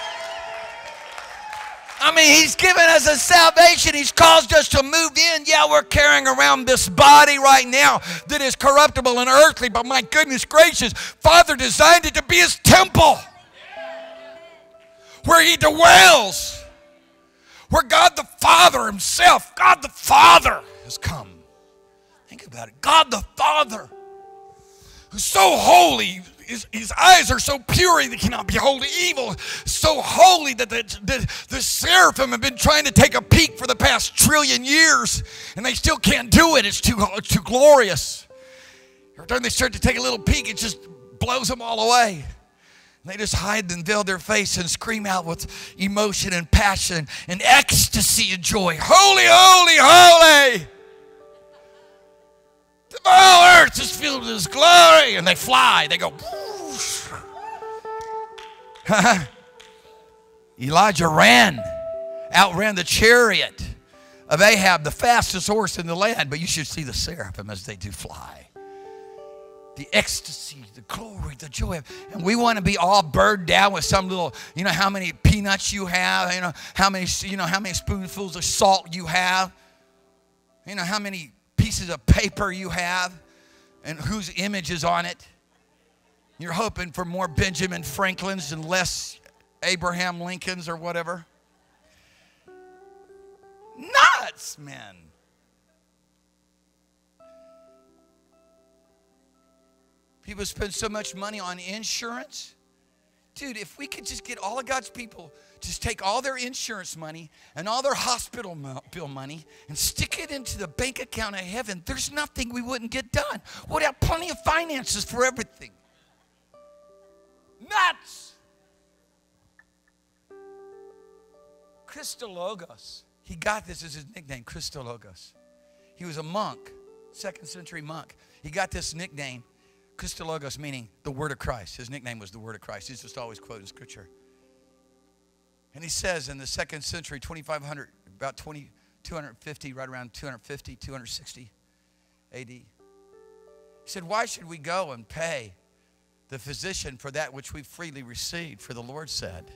I mean, he's given us a salvation. He's caused us to move in. Yeah, we're carrying around this body right now that is corruptible and earthly, but my goodness gracious, Father designed it to be his temple, where he dwells, where God the Father himself, God the Father has come. Think about it. God the Father, who's so holy, his, his eyes are so pure he cannot behold evil, so holy that the, the, the seraphim have been trying to take a peek for the past trillion years, and they still can't do it. It's too, it's too glorious. Every time they start to take a little peek, it just blows them all away. They just hide and veil their face and scream out with emotion and passion and ecstasy and joy. Holy, holy, holy. The whole earth is filled with his glory. And they fly. They go. Elijah ran, outran the chariot of Ahab, the fastest horse in the land. But you should see the seraphim as they do fly. The ecstasy, the glory, the joy. And we want to be all burdened down with some little, you know, how many peanuts you have, you know, how many, you know, how many spoonfuls of salt you have, you know, how many pieces of paper you have, and whose image is on it. You're hoping for more Benjamin Franklins and less Abraham Lincolns or whatever. Nuts, man. People spend so much money on insurance. Dude, if we could just get all of God's people, just take all their insurance money and all their hospital bill money and stick it into the bank account of heaven, there's nothing we wouldn't get done. We'd have plenty of finances for everything. Nuts! Christologos. He got this as his nickname, Christologos. He was a monk, second century monk. He got this nickname, Christologos, meaning the word of Christ. His nickname was the word of Christ. He's just always quoting scripture. And he says in the second century, twenty-five hundred, about twenty, two fifty, right around two fifty, two sixty A D. He said, why should we go and pay the physician for that which we freely received? For the Lord said.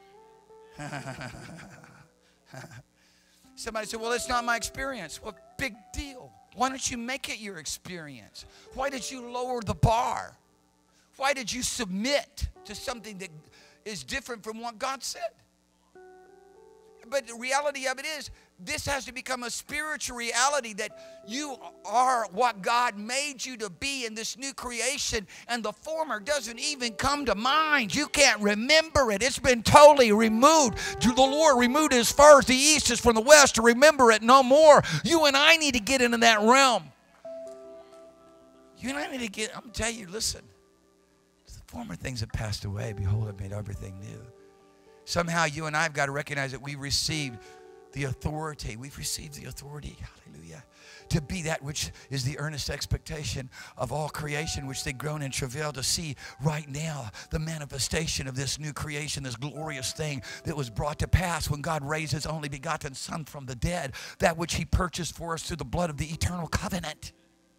Somebody said, well, it's not my experience. Well, big deal. Why don't you make it your experience? Why did you lower the bar? Why did you submit to something that is different from what God said? But the reality of it is, this has to become a spiritual reality that you are what God made you to be in this new creation, and the former doesn't even come to mind. You can't remember it. It's been totally removed. The Lord removed it as far as the east is from the west, to remember it no more. You and I need to get into that realm. You and I need to get, I'm going to tell you, listen. The former things have passed away. Behold, I've made everything new. Somehow you and I have got to recognize that we received the authority. We've received the authority. Hallelujah. To be that which is the earnest expectation of all creation, which they groan and travail to see right now the manifestation of this new creation, this glorious thing that was brought to pass when God raised his only begotten Son from the dead, that which he purchased for us through the blood of the eternal covenant.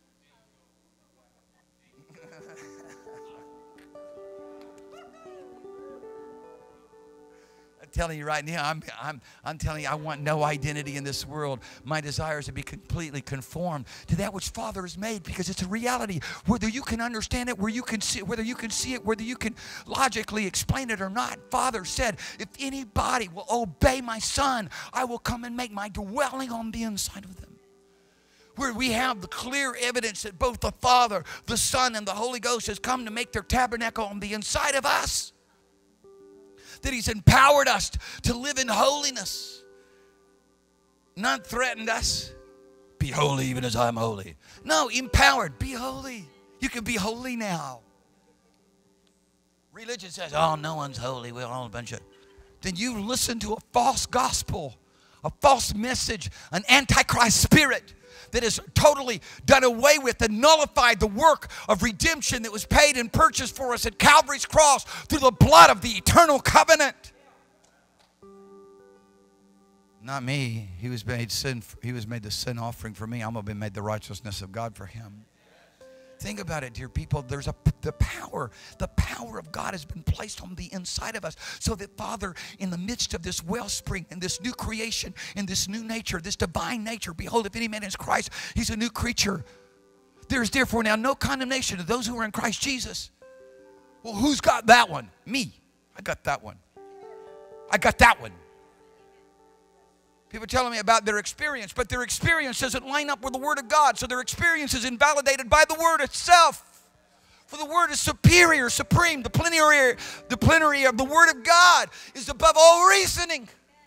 Telling you right now, I'm, I'm, I'm telling you, I want no identity in this world. My desire is to be completely conformed to that which Father has made, because it's a reality. Whether you can understand it, where you can see, whether you can see it, whether you can logically explain it or not, Father said, if anybody will obey my Son, I will come and make my dwelling on the inside of them. Where we have the clear evidence that both the Father, the Son, and the Holy Ghost has come to make their tabernacle on the inside of us. That he's empowered us to live in holiness. Not threatened us. Be holy even as I'm holy. No, empowered. Be holy. You can be holy now. Religion says, oh, no one's holy. We're all a bunch of... Then you listen to a false gospel, a false message, an antichrist spirit that has totally done away with and nullified the work of redemption that was paid and purchased for us at Calvary's cross through the blood of the eternal covenant. Not me. He was made sin. He was made the sin offering for me. I'm going to be made the righteousness of God for him. Think about it, dear people. There's a the power, the power of God has been placed on the inside of us, so that Father, in the midst of this wellspring and this new creation and this new nature, this divine nature, behold, if any man is Christ, he's a new creature. There is therefore now no condemnation to those who are in Christ Jesus. Well, who's got that one? Me. I got that one. I got that one. People are telling me about their experience, but their experience doesn't line up with the Word of God, so their experience is invalidated by the Word itself. For the Word is superior, supreme. The plenary, the plenary of the Word of God is above all reasoning.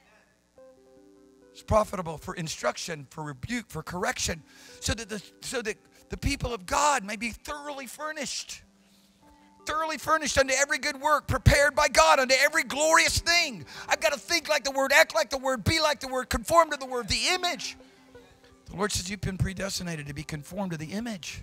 It's profitable for instruction, for rebuke, for correction, so that the, so that the people of God may be thoroughly furnished. Thoroughly furnished unto every good work, prepared by God unto every glorious thing. I've got to think like the Word, act like the Word, be like the Word, conform to the Word, the image. The Lord says you've been predestinated to be conformed to the image.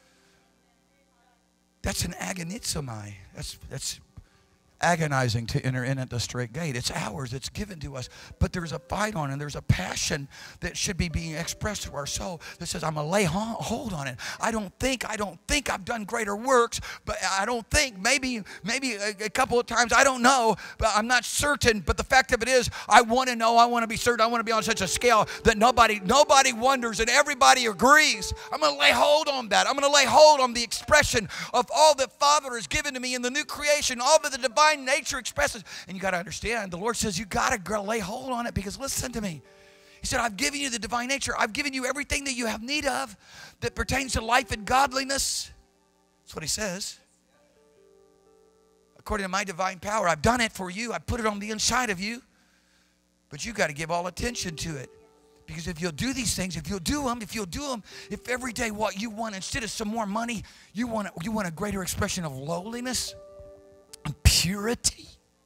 That's an agonizomai. That's, that's agonizing to enter in at the straight gate. It's ours. It's given to us. But there's a fight on it. And there's a passion that should be being expressed to our soul that says, I'm going to lay hold on it. I don't think, I don't think I've done greater works, but I don't think, maybe, maybe a, a couple of times, I don't know, but I'm not certain. But the fact of it is, I want to know, I want to be certain, I want to be on such a scale that nobody, nobody wonders and everybody agrees. I'm going to lay hold on that. I'm going to lay hold on the expression of all that Father has given to me in the new creation, all that the divine nature expresses. And you got to understand, the Lord says you got to lay hold on it, because listen to me. He said, I've given you the divine nature. I've given you everything that you have need of that pertains to life and godliness. That's what he says. According to my divine power, I've done it for you. I put it on the inside of you. But you got to give all attention to it. Because if you'll do these things, if you'll do them, if you'll do them, if every day what you want, instead of some more money, you want, you want a greater expression of lowliness and purity,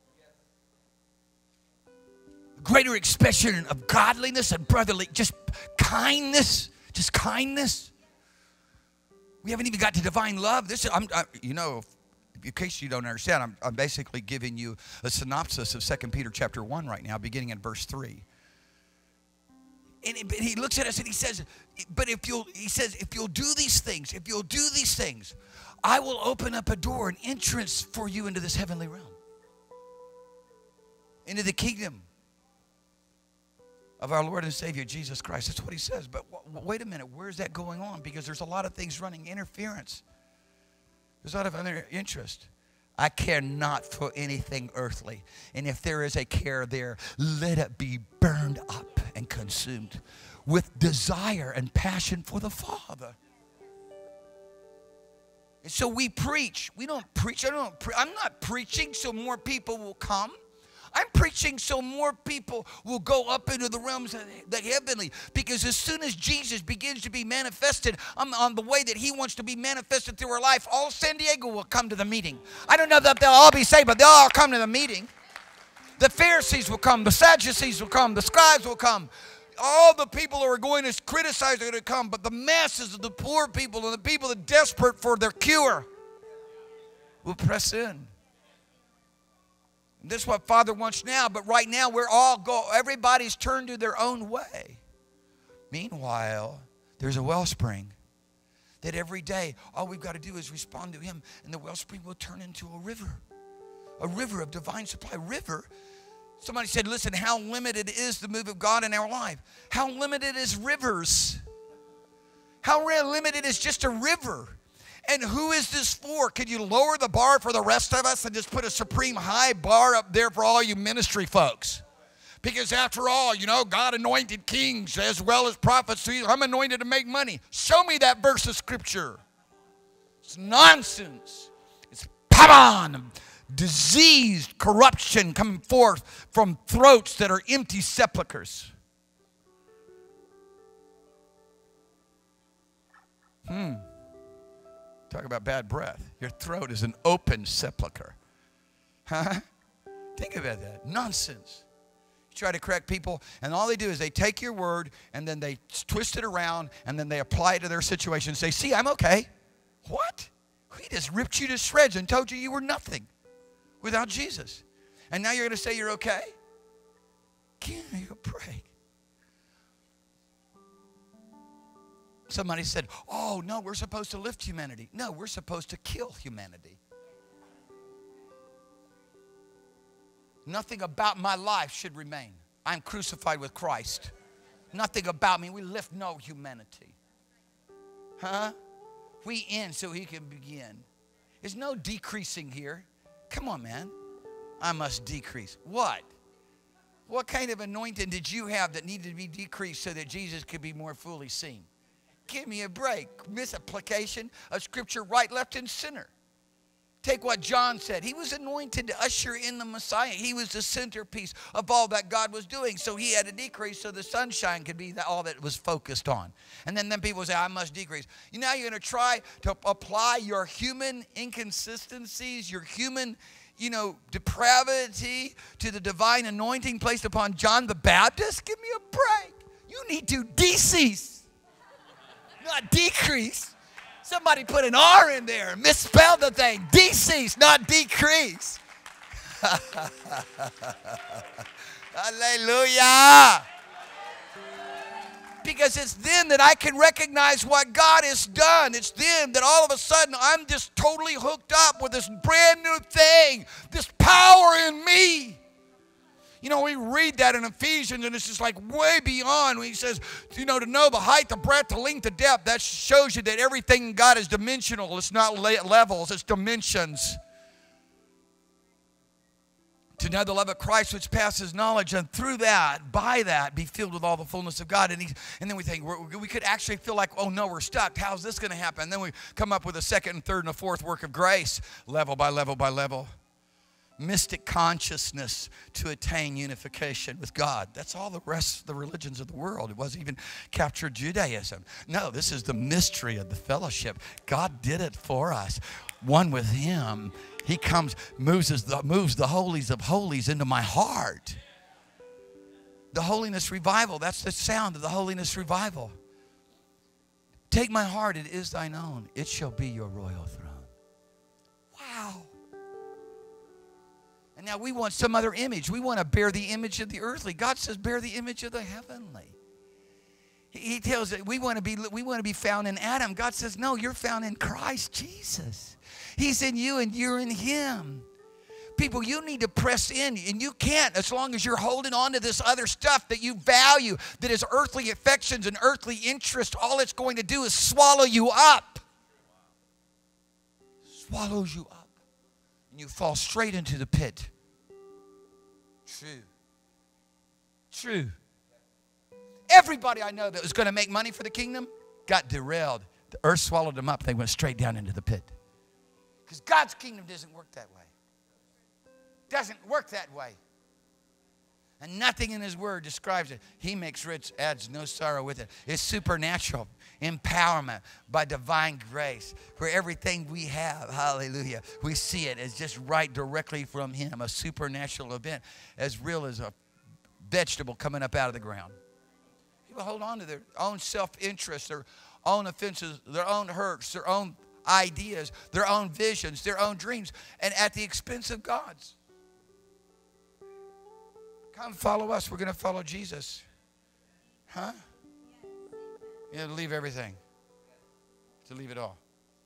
greater expression of godliness and brotherly, just kindness, just kindness. We haven't even got to divine love. This is, I'm, I, you know, in case you don't understand, I'm, I'm basically giving you a synopsis of Second Peter chapter one right now, beginning in verse three. And he looks at us and he says, but if you'll, he says, if you'll do these things, if you'll do these things, I will open up a door, an entrance for you into this heavenly realm, into the kingdom of our Lord and Savior, Jesus Christ. That's what he says. But wait a minute, where's that going on? Because there's a lot of things running interference. There's a lot of other interest. I care not for anything earthly. And if there is a care there, let it be burned up and consumed with desire and passion for the Father. And so we preach. We don't preach. I don't pre- I'm not preaching so more people will come. I'm preaching so more people will go up into the realms of the heavenly, because as soon as Jesus begins to be manifested on, on the way that he wants to be manifested through our life, all San Diego will come to the meeting. I don't know that they'll all be saved, but they'll all come to the meeting. The Pharisees will come. The Sadducees will come. The scribes will come. All the people who are going to criticize are going to come, but the masses of the poor people and the people that are desperate for their cure will press in. This is what Father wants now, but right now we're all go. Everybody's turned to their own way. Meanwhile, there's a wellspring that every day all we've got to do is respond to him, and the wellspring will turn into a river, a river of divine supply. River. Somebody said, "Listen, how limited is the move of God in our life? How limited is rivers? How limited is just a river?" And who is this for? Can you lower the bar for the rest of us and just put a supreme high bar up there for all you ministry folks? Because after all, you know, God anointed kings as well as prophets. I'm anointed to make money. Show me that verse of Scripture. It's nonsense. It's paban, diseased corruption coming forth from throats that are empty sepulchres. Hmm. Talk about bad breath. Your throat is an open sepulcher. Huh? Think about that. Nonsense. You try to correct people, and all they do is they take your word, and then they twist it around, and then they apply it to their situation and say, "See, I'm okay." What? He just ripped you to shreds and told you you were nothing without Jesus. And now you're going to say you're okay? Give me a break. Somebody said, "Oh, no, we're supposed to lift humanity." No, we're supposed to kill humanity. Nothing about my life should remain. I'm crucified with Christ. Nothing about me. We lift no humanity. Huh? We end so he can begin. There's no decreasing here. Come on, man. I must decrease. What? What kind of anointing did you have that needed to be decreased so that Jesus could be more fully seen? Give me a break. Misapplication of Scripture, right, left, and center. Take what John said. He was anointed to usher in the Messiah. He was the centerpiece of all that God was doing. So he had to decrease so the sunshine could be all that was focused on. And then, then people say, "I must decrease." You know, you're going to try to apply your human inconsistencies, your human, you know, depravity to the divine anointing placed upon John the Baptist. Give me a break. You need to decease, not decrease. Somebody put an R in there and misspelled the thing. Decease, not decrease. Hallelujah. Because it's then that I can recognize what God has done. It's then that all of a sudden I'm just totally hooked up with this brand new thing, this power in me. You know, we read that in Ephesians, and it's just like way beyond when he says, you know, to know the height, the breadth, the length, the depth. That shows you that everything in God is dimensional. It's not levels, it's dimensions. To know the love of Christ which passes knowledge, and through that, by that, be filled with all the fullness of God. And, he, and then we think, we're, we could actually feel like, oh no, we're stuck. How's this going to happen? And then we come up with a second and third and a fourth work of grace, level by level by level. Mystic consciousness to attain unification with God. That's all the rest of the religions of the world. It wasn't even captured Judaism. No, this is the mystery of the fellowship. God did it for us. One with him. He comes, moves the, moves the holies of holies into my heart. The holiness revival. That's the sound of the holiness revival. Take my heart, it is thine own. It shall be your royal throne. Wow. And now we want some other image. We want to bear the image of the earthly. God says bear the image of the heavenly. He, he tells us we want to be we want to be found in Adam. God says no, you're found in Christ Jesus. He's in you and you're in him. People, you need to press in, and you can't as long as you're holding on to this other stuff that you value, that is earthly affections and earthly interest. All it's going to do is swallow you up. Swallows you up. And you fall straight into the pit. True. True. Everybody I know that was going to make money for the kingdom got derailed. The earth swallowed them up. They went straight down into the pit. Because God's kingdom doesn't work that way. Doesn't work that way. And nothing in his word describes it. He makes rich, adds no sorrow with it. It's supernatural empowerment by divine grace. For everything we have, hallelujah, we see it as just right directly from him. A supernatural event as real as a vegetable coming up out of the ground. People hold on to their own self-interest, their own offenses, their own hurts, their own ideas, their own visions, their own dreams, and at the expense of God's. Come follow us. We're going to follow Jesus. Huh? You have to leave everything. To leave it all.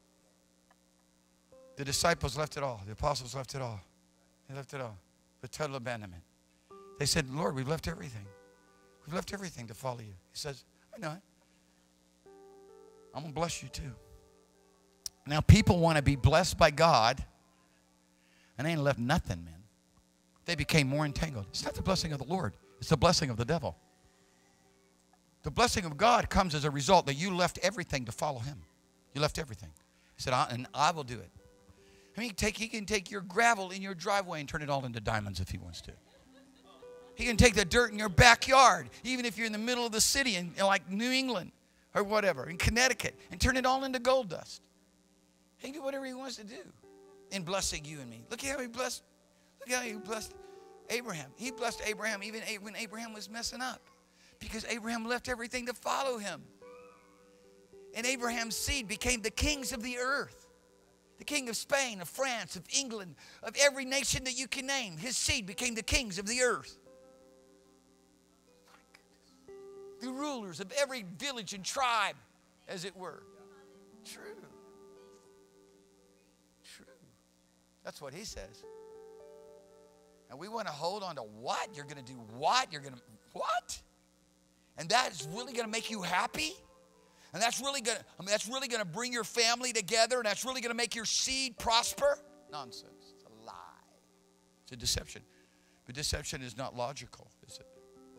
The disciples left it all. The apostles left it all. They left it all. The total abandonment. They said, Lord, we've left everything. We've left everything to follow you. He says, I know it. I'm going to bless you too. Now, people want to be blessed by God, and they ain't left nothing, man. They became more entangled. It's not the blessing of the Lord. It's the blessing of the devil. The blessing of God comes as a result that you left everything to follow him. You left everything. He said, I, and I will do it. I mean, he, take, he can take your gravel in your driveway and turn it all into diamonds if he wants to. He can take the dirt in your backyard, even if you're in the middle of the city in, in like New England or whatever, in Connecticut, and turn it all into gold dust. He can do whatever he wants to do in blessing you and me. Look at how he blessed. Look how he blessed Abraham. He blessed Abraham even when Abraham was messing up, because Abraham left everything to follow him. And Abraham's seed became the kings of the earth. The king of Spain, of France, of England, of every nation that you can name. His seed became the kings of the earth. The rulers of every village and tribe, as it were. True. True. That's what he says. And we want to hold on to what? You're going to do what? You're going to, what? And that is really going to make you happy? And that's really going to, I mean, that's really going to bring your family together, and that's really going to make your seed prosper? Nonsense. It's a lie. It's a deception. But deception is not logical, is it?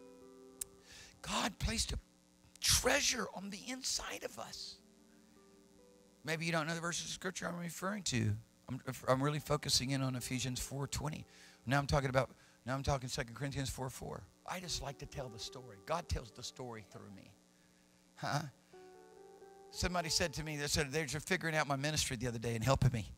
God placed a treasure on the inside of us. Maybe you don't know the verses of Scripture I'm referring to. I'm, I'm really focusing in on Ephesians four twenty. Now I'm talking about, now I'm talking Second Corinthians four four. I just like to tell the story. God tells the story through me. Huh? Somebody said to me, they said, they're just figuring out my ministry the other day and helping me.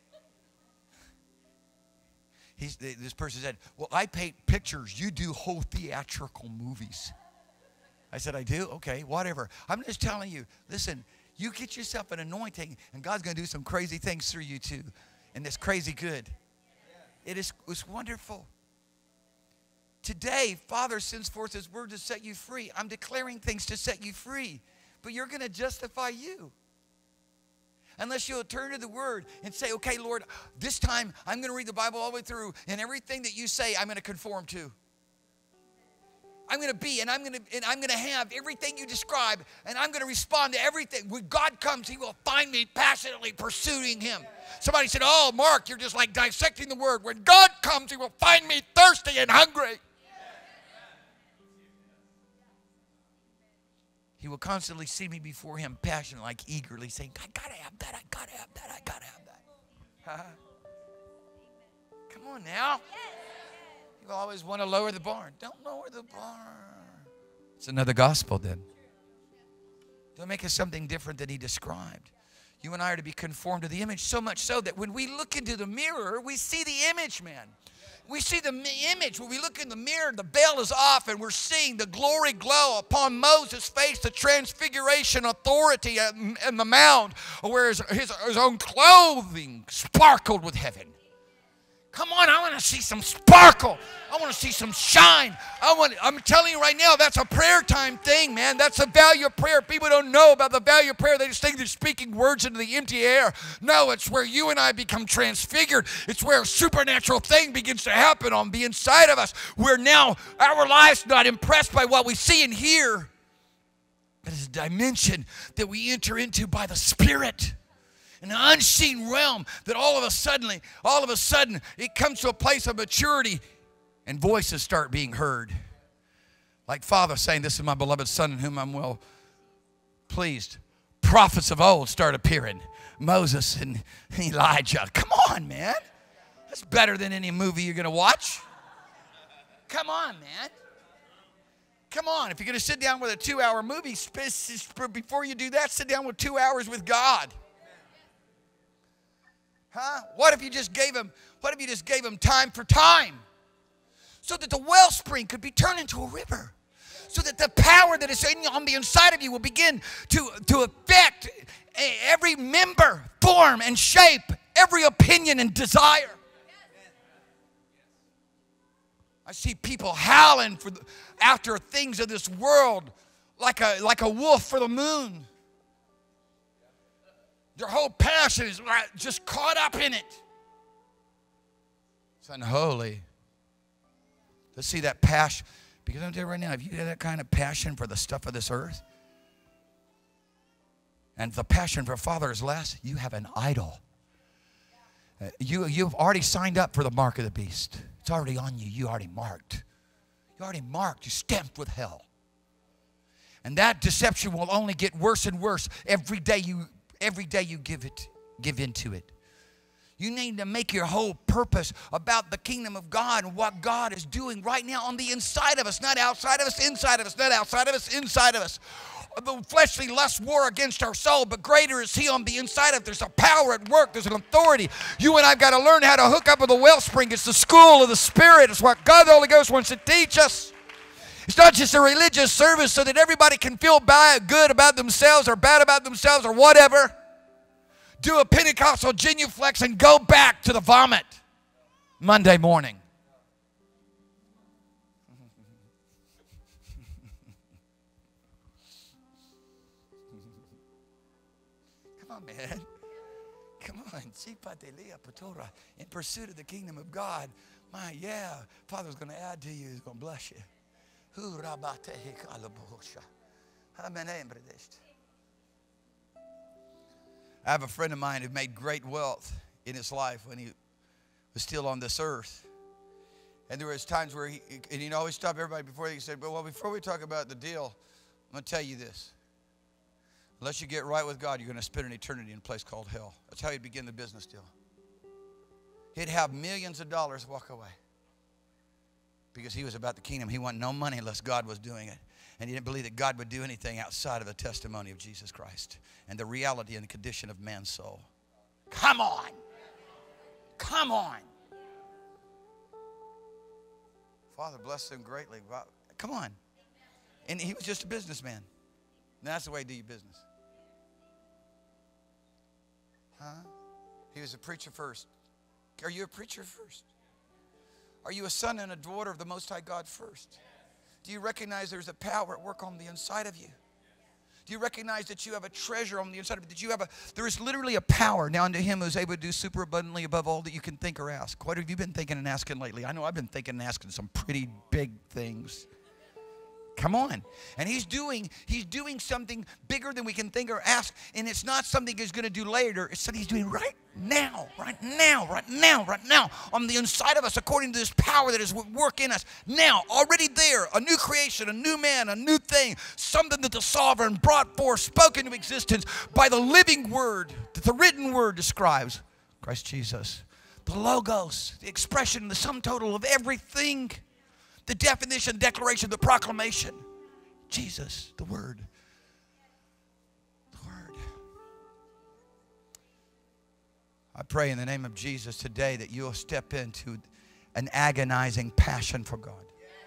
He's, this person said, well, I paint pictures. You do whole theatrical movies. I said, I do? Okay, whatever. I'm just telling you, listen, you get yourself an anointing, and God's going to do some crazy things through you too. And it's crazy good. It is it's wonderful. Today, Father sends forth his word to set you free. I'm declaring things to set you free. But you're going to justify you. Unless you'll turn to the word and say, okay, Lord, this time I'm going to read the Bible all the way through, and everything that you say I'm going to conform to. I'm going to be, and I'm going to, and I'm going to have everything you describe, and I'm going to respond to everything. When God comes, he will find me passionately pursuing him. Somebody said, oh, Mark, you're just like dissecting the word. When God comes, he will find me thirsty and hungry. He will constantly see me before him, passionate, like eagerly saying, I got to have that, I got to have that, I got to have that. Huh? Come on now. You always want to lower the bar. Don't lower the bar. It's another gospel then. Don't make it something different than he described. You and I are to be conformed to the image, so much so that when we look into the mirror, we see the image, man. We see the image. When we look in the mirror, the veil is off, and we're seeing the glory glow upon Moses' face, the transfiguration authority in the mount, where his, his, his own clothing sparkled with heaven. Come on, I want to see some sparkle. I want to see some shine. I want, I'm telling you right now, that's a prayer time thing, man. That's the value of prayer. People don't know about the value of prayer. They just think they're speaking words into the empty air. No, it's where you and I become transfigured. It's where a supernatural thing begins to happen on the inside of us. Where now our life's not impressed by what we see and hear, but it's a dimension that we enter into by the Spirit. An unseen realm that all of a sudden, all of a sudden, it comes to a place of maturity and voices start being heard. Like Father saying, this is my beloved Son in whom I'm well pleased. Prophets of old start appearing. Moses and Elijah. Come on, man. That's better than any movie you're going to watch. Come on, man. Come on. If you're going to sit down with a two-hour movie, before you do that, sit down with two hours with God. Huh? What if you just gave him, what if you just gave him time for time? So that the wellspring could be turned into a river. So that the power that is in, on the inside of you will begin to, to affect every member, form, and shape, every opinion and desire. I see people howling for the, after things of this world like a, like a wolf for the moon. Their whole passion is just caught up in it. It's unholy. Let's see that passion. Because I'm telling you right now, if you have that kind of passion for the stuff of this earth, and the passion for Father is less, you have an idol. Uh, you, you've already signed up for the mark of the beast. It's already on you. You already marked. You already marked. You stamped with hell. And that deception will only get worse and worse every day you, every day you give it, give into it. You need to make your whole purpose about the kingdom of God and what God is doing right now on the inside of us, not outside of us, inside of us, not outside of us, inside of us. The fleshly lust war against our soul, but greater is he on the inside of us. There's a power at work. There's an authority. You and I've got to learn how to hook up with the wellspring. It's the school of the Spirit. It's what God the Holy Ghost wants to teach us. It's not just a religious service so that everybody can feel bad, good about themselves or bad about themselves or whatever. Do a Pentecostal genuflex and go back to the vomit Monday morning. Come on, man. Come on. In pursuit of the kingdom of God. My, yeah. Father's going to add to you. He's going to bless you. I have a friend of mine who made great wealth in his life when he was still on this earth. And there was times where he, and he'd always stop everybody before he said, well, before we talk about the deal, I'm going to tell you this. Unless you get right with God, you're going to spend an eternity in a place called hell. That's how he'd begin the business deal. He'd have millions of dollars walk away. Because he was about the kingdom. He wanted no money unless God was doing it. And he didn't believe that God would do anything outside of the testimony of Jesus Christ and the reality and the condition of man's soul. Come on. Come on. Father blessed him greatly. Come on. And he was just a businessman. And that's the way you do your business. Huh? He was a preacher first. Are you a preacher first? Are you a son and a daughter of the Most High God first? Do you recognize there's a power at work on the inside of you? Do you recognize that you have a treasure on the inside of you? That you have a, there is literally a power now unto him who is able to do super abundantly above all that you can think or ask. What have you been thinking and asking lately? I know I've been thinking and asking some pretty big things. Come on. And he's doing, he's doing something bigger than we can think or ask. And it's not something he's going to do later. It's something he's doing right now, right now, right now, right now. On the inside of us, according to this power that is at work in us. Now, already there, a new creation, a new man, a new thing. Something that the sovereign brought forth, spoken into existence by the living word that the written word describes. Christ Jesus. The logos, the expression, the sum total of everything. The definition, declaration, the proclamation. Jesus, the Word. The Word. I pray in the name of Jesus today that you'll step into an agonizing passion for God.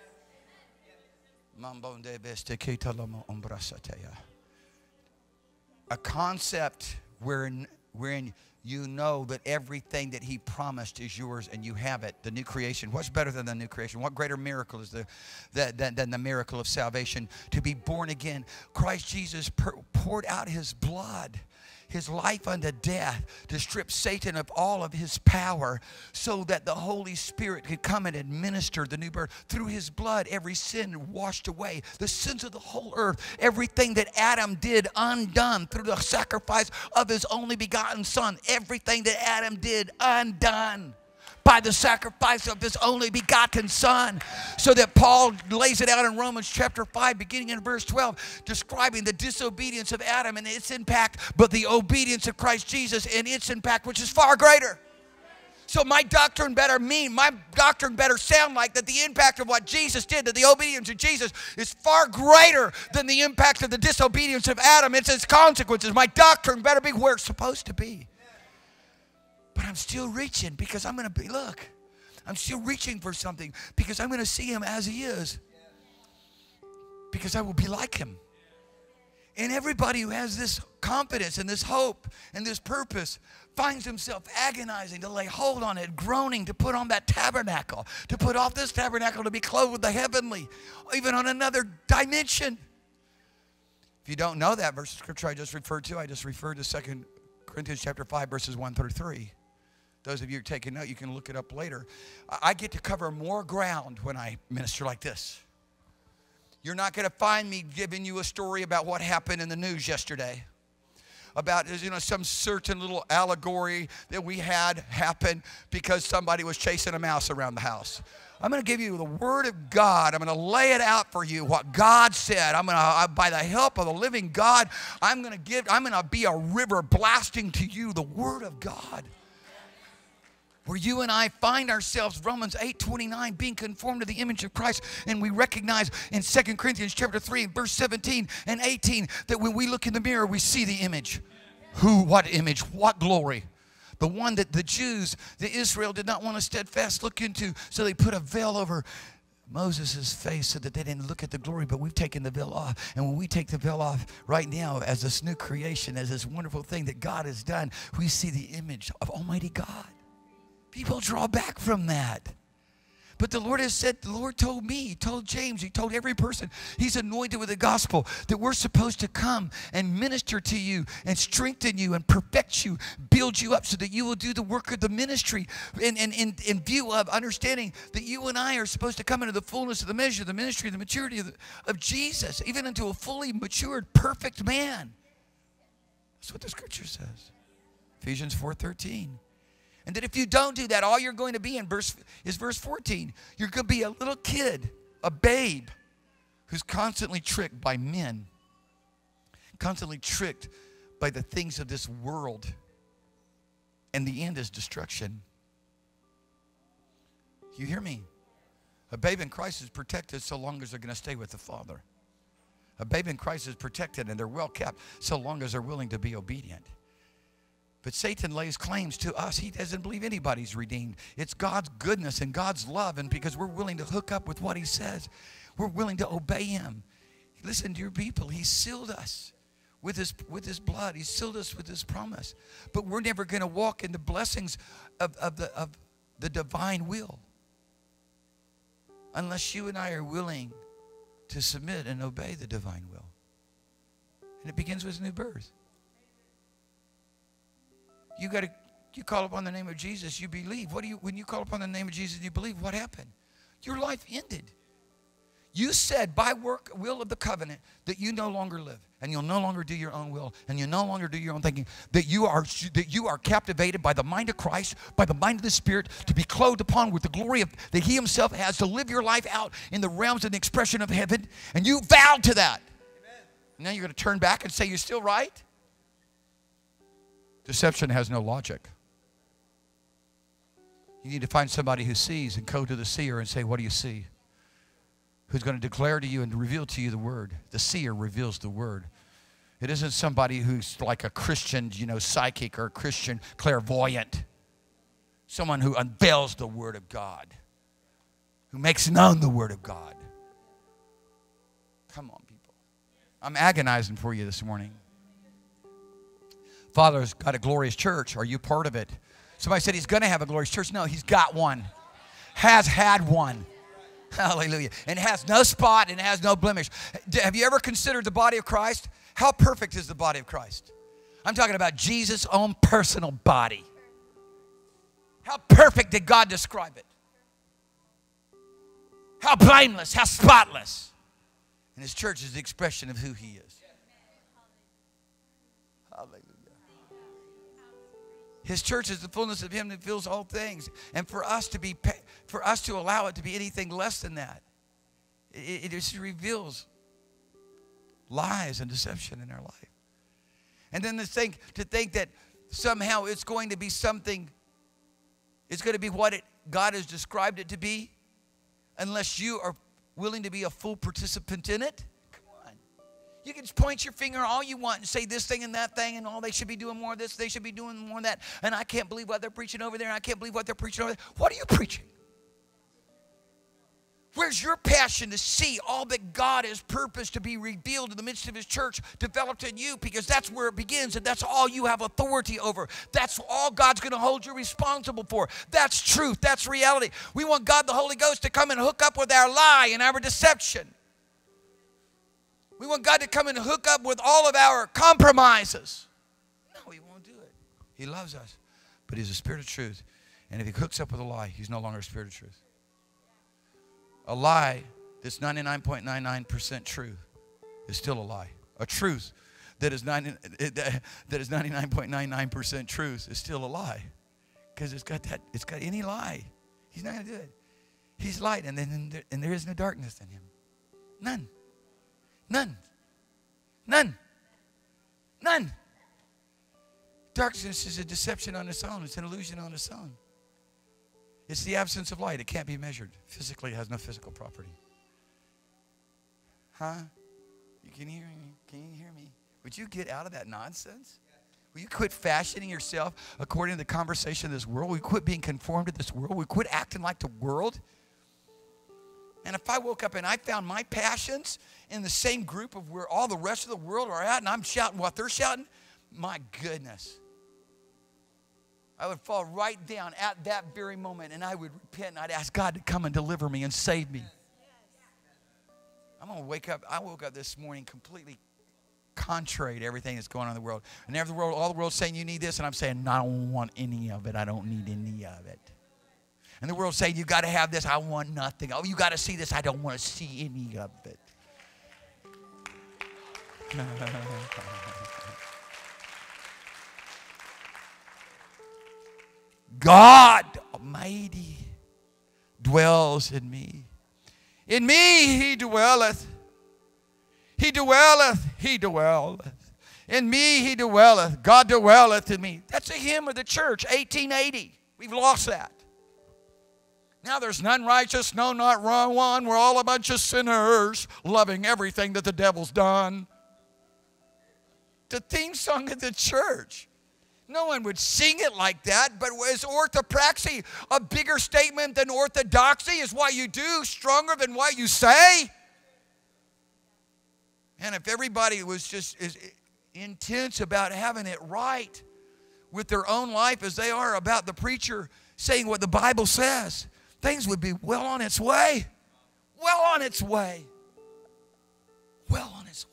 A concept wherein, wherein you know that everything that he promised is yours and you have it. The new creation. What's better than the new creation? What greater miracle is there than, than, than the miracle of salvation? To be born again. Christ Jesus poured out his blood, his life unto death, to strip Satan of all of his power so that the Holy Spirit could come and administer the new birth. Through his blood, every sin washed away. The sins of the whole earth. Everything that Adam did undone through the sacrifice of his only begotten Son. Everything that Adam did undone by the sacrifice of his only begotten Son. So that Paul lays it out in Romans chapter five, beginning in verse twelve, describing the disobedience of Adam and its impact, but the obedience of Christ Jesus and its impact, which is far greater. So my doctrine better mean, my doctrine better sound like that the impact of what Jesus did, that the obedience of Jesus is far greater than the impact of the disobedience of Adam. It's its consequences. My doctrine better be where it's supposed to be. But I'm still reaching because I'm going to be, look, I'm still reaching for something because I'm going to see him as he is. Because I will be like him. And everybody who has this confidence and this hope and this purpose finds himself agonizing to lay hold on it, groaning to put on that tabernacle, to put off this tabernacle to be clothed with the heavenly, even on another dimension. If you don't know that verse of scripture I just referred to, I just referred to Second Corinthians chapter five, verses one through three. Those of you who are taking note, you can look it up later. I get to cover more ground when I minister like this. You're not going to find me giving you a story about what happened in the news yesterday. About, you know, some certain little allegory that we had happen because somebody was chasing a mouse around the house. I'm going to give you the Word of God. I'm going to lay it out for you, what God said. I'm going to, by the help of the living God, I'm going to give, I'm going to be a river blasting to you the Word of God. Where you and I find ourselves, Romans eight twenty-nine, being conformed to the image of Christ. And we recognize in Second Corinthians chapter three, verse seventeen and eighteen, that when we look in the mirror, we see the image. Who, what image, what glory? The one that the Jews, the Israel did not want a steadfast look into. So they put a veil over Moses' face so that they didn't look at the glory, but we've taken the veil off. And when we take the veil off right now as this new creation, as this wonderful thing that God has done, we see the image of Almighty God. People draw back from that. But the Lord has said, the Lord told me, he told James, he told every person, he's anointed with the gospel, that we're supposed to come and minister to you and strengthen you and perfect you, build you up so that you will do the work of the ministry in, in, in, in view of understanding that you and I are supposed to come into the fullness of the measure, the ministry, the maturity of, the, of Jesus, even into a fully matured, perfect man. That's what the scripture says. Ephesians four thirteen. And that if you don't do that, all you're going to be in verse is verse fourteen. You're going to be a little kid, a babe, who's constantly tricked by men, constantly tricked by the things of this world. And the end is destruction. You hear me? A babe in Christ is protected so long as they're going to stay with the Father. A babe in Christ is protected and they're well kept so long as they're willing to be obedient. But Satan lays claims to us. He doesn't believe anybody's redeemed. It's God's goodness and God's love. And because we're willing to hook up with what he says, we're willing to obey him. Listen, dear people, he sealed us with his, with his blood. He sealed us with his promise. But we're never going to walk in the blessings of, of, the, of the divine will unless you and I are willing to submit and obey the divine will. And it begins with new birth. You got to, you call upon the name of Jesus, you believe. What do you, when you call upon the name of Jesus, you believe, what happened? Your life ended. You said by work, will of the covenant, that you no longer live, and you'll no longer do your own will, and you'll no longer do your own thinking, that you are, that you are captivated by the mind of Christ, by the mind of the Spirit, to be clothed upon with the glory of, that he himself has, to live your life out in the realms and expression of heaven, and you vowed to that. Amen. Now you're going to turn back and say you're still right? Deception has no logic. You need to find somebody who sees and go to the seer and say, what do you see? Who's going to declare to you and reveal to you the word. The seer reveals the word. It isn't somebody who's like a Christian, you know, psychic or a Christian clairvoyant. Someone who unveils the word of God. Who makes known the word of God. Come on, people. I'm agonizing for you this morning. Father's got a glorious church. Are you part of it? Somebody said he's going to have a glorious church. No, he's got one. Has had one. Hallelujah. And has no spot and has no blemish. Have you ever considered the body of Christ? How perfect is the body of Christ? I'm talking about Jesus' own personal body. How perfect did God describe it? How blameless, how spotless. And his church is the expression of who he is. Hallelujah. His church is the fullness of him that fills all things. And for us to be, for us to allow it to be anything less than that, it, it just reveals lies and deception in our life. And then to think, to think that somehow it's going to be something, It's going to be what it, God has described it to be unless you are willing to be a full participant in it. Come on. You can just point your finger all you want and say this thing and that thing and all, they should be doing more of this, they should be doing more of that. And I can't believe what they're preaching over there, and I can't believe what they're preaching over there. What are you preaching? Where's your passion to see all that God has purposed to be revealed in the midst of His church, developed in you? Because that's where it begins, and that's all you have authority over. That's all God's going to hold you responsible for. That's truth. That's reality. We want God, the Holy Ghost, to come and hook up with our lie and our deception. We want God to come and hook up with all of our compromises. No, He won't do it. He loves us, but He's a spirit of truth. And if He hooks up with a lie, He's no longer a spirit of truth. A lie that's ninety-nine point nine nine percent true is still a lie. A truth that is ninety-nine point nine nine percent truth is still a lie. Because it's got that, it's got any lie. He's not going to do it. He's light, and then there, and there is no darkness in Him. None. None. None. None. Darkness is a deception on its own. It's an illusion on its own. It's the absence of light. It can't be measured. Physically, it has no physical property. Huh? You can hear me? Can you hear me? Would you get out of that nonsense? Will you quit fashioning yourself according to the conversation of this world? Will you quit being conformed to this world? Will you quit acting like the world? And if I woke up and I found my passions in the same group of where all the rest of the world are at, and I'm shouting what they're shouting, my goodness. I would fall right down at that very moment, and I would repent, and I'd ask God to come and deliver me and save me. I'm going to wake up. I woke up this morning completely contrary to everything that's going on in the world. And every world, all the world's saying you need this, and I'm saying, no, I don't want any of it. I don't need any of it. And the world's saying you got to have this. I want nothing. Oh, you got to see this. I don't want to see any of it. God Almighty dwells in me. In me He dwelleth. He dwelleth. He dwelleth. In me He dwelleth. God dwelleth in me. That's a hymn of the church, eighteen eighty. We've lost that. Now there's none righteous, no, not wrong one. We're all a bunch of sinners, loving everything that the devil's done. The theme song of the church. No one would sing it like that, but is orthopraxy a bigger statement than orthodoxy? Is what you do stronger than what you say? And if everybody was just as intense about having it right with their own life as they are about the preacher saying what the Bible says, things would be well on its way. Well on its way. Well on its way.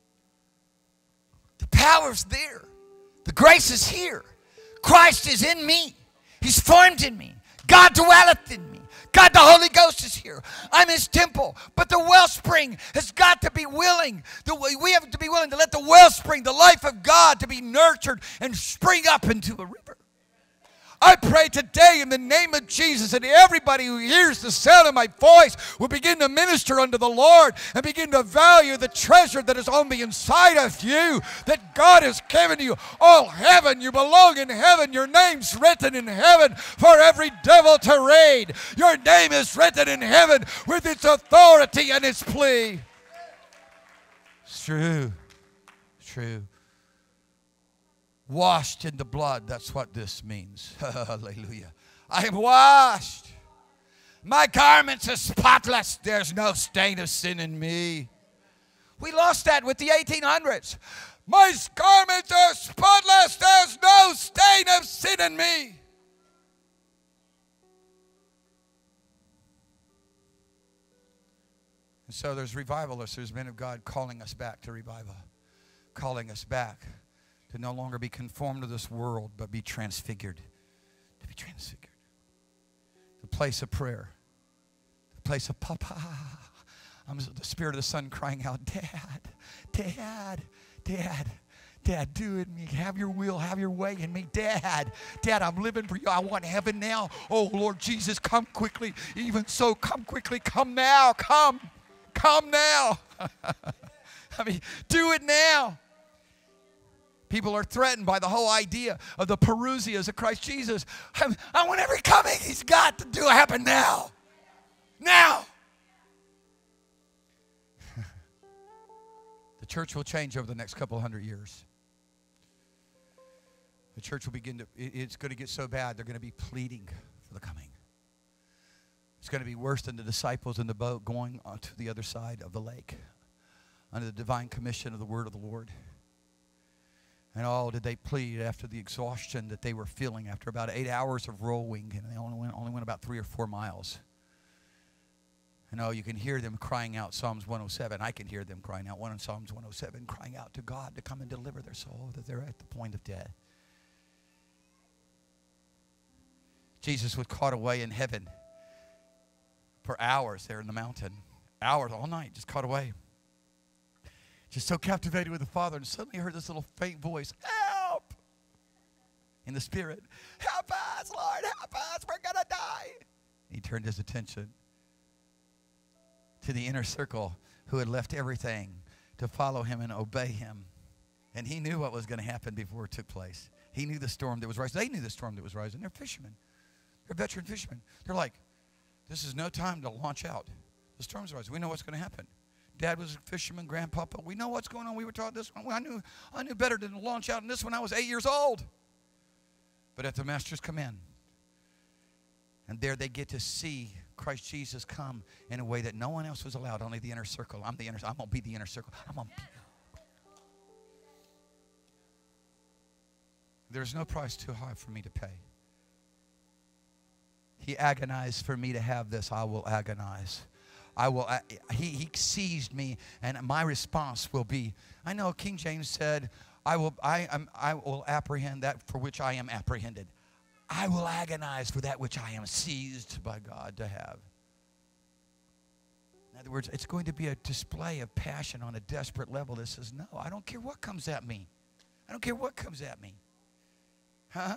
The power's there. The grace is here. Christ is in me. He's formed in me. God dwelleth in me. God the Holy Ghost is here. I'm His temple. But the wellspring has got to be willing. We have to be willing to let the wellspring, the life of God, to be nurtured and spring up into a river. I pray today in the name of Jesus that everybody who hears the sound of my voice will begin to minister unto the Lord and begin to value the treasure that is on the inside of you, that God has given you. Oh, heaven, you belong in heaven. Your name's written in heaven for every devil to raid. Your name is written in heaven with its authority and its plea. It's true. It's true. Washed in the blood, that's what this means. Hallelujah. I am washed. My garments are spotless. There's no stain of sin in me. We lost that with the eighteen hundreds. My garments are spotless. There's no stain of sin in me. And so there's revivalists, there's men of God calling us back to revival, calling us back to no longer be conformed to this world, but be transfigured. To be transfigured. The place of prayer. The place of Papa. I'm the Spirit of the Son crying out, Dad, Dad, Dad, Dad, do it in me. Have your will, have your way in me. Dad, Dad, I'm living for you. I want heaven now. Oh, Lord Jesus, come quickly. Even so, come quickly. Come now. Come. Come now. I mean, do it now. People are threatened by the whole idea of the parousias of Christ Jesus. I, I want every coming he's got to do happen now. Now. The church will change over the next couple hundred years. The church will begin to, it, it's going to get so bad, they're going to be pleading for the coming. It's going to be worse than the disciples in the boat going on to the other side of the lake under the divine commission of the word of the Lord. And oh, did they plead after the exhaustion that they were feeling after about eight hours of rowing, and they only went, only went about three or four miles. And oh, you can hear them crying out Psalms one oh seven. I can hear them crying out one in Psalms one oh seven, crying out to God to come and deliver their soul, that they're at the point of death. Jesus was caught away in heaven for hours there in the mountain. Hours, all night, just caught away. Just so captivated with the Father, and suddenly heard this little faint voice, help! In the Spirit, help us, Lord, help us, we're going to die. He turned his attention to the inner circle who had left everything to follow him and obey him. And he knew what was going to happen before it took place. He knew the storm that was rising. They knew the storm that was rising. They're fishermen. They're veteran fishermen. They're like, this is no time to launch out. The storm's rising. We know what's going to happen. Dad was a fisherman, Grandpapa. We know what's going on. We were taught this one. I knew, I knew better than to launch out in this when I was eight years old. But at the Master's command, and there they get to see Christ Jesus come in a way that no one else was allowed, only the inner circle. I'm the inner I'm going to be the inner circle. I'm going to be. There's no price too high for me to pay. He agonized for me to have this. I will agonize. I will. Uh, he, he seized me, and my response will be. I know King James said, "I will. I am. I will apprehend that for which I am apprehended. I will agonize for that which I am seized by God to have." In other words, it's going to be a display of passion on a desperate level that says, "No, I don't care what comes at me. I don't care what comes at me." Huh?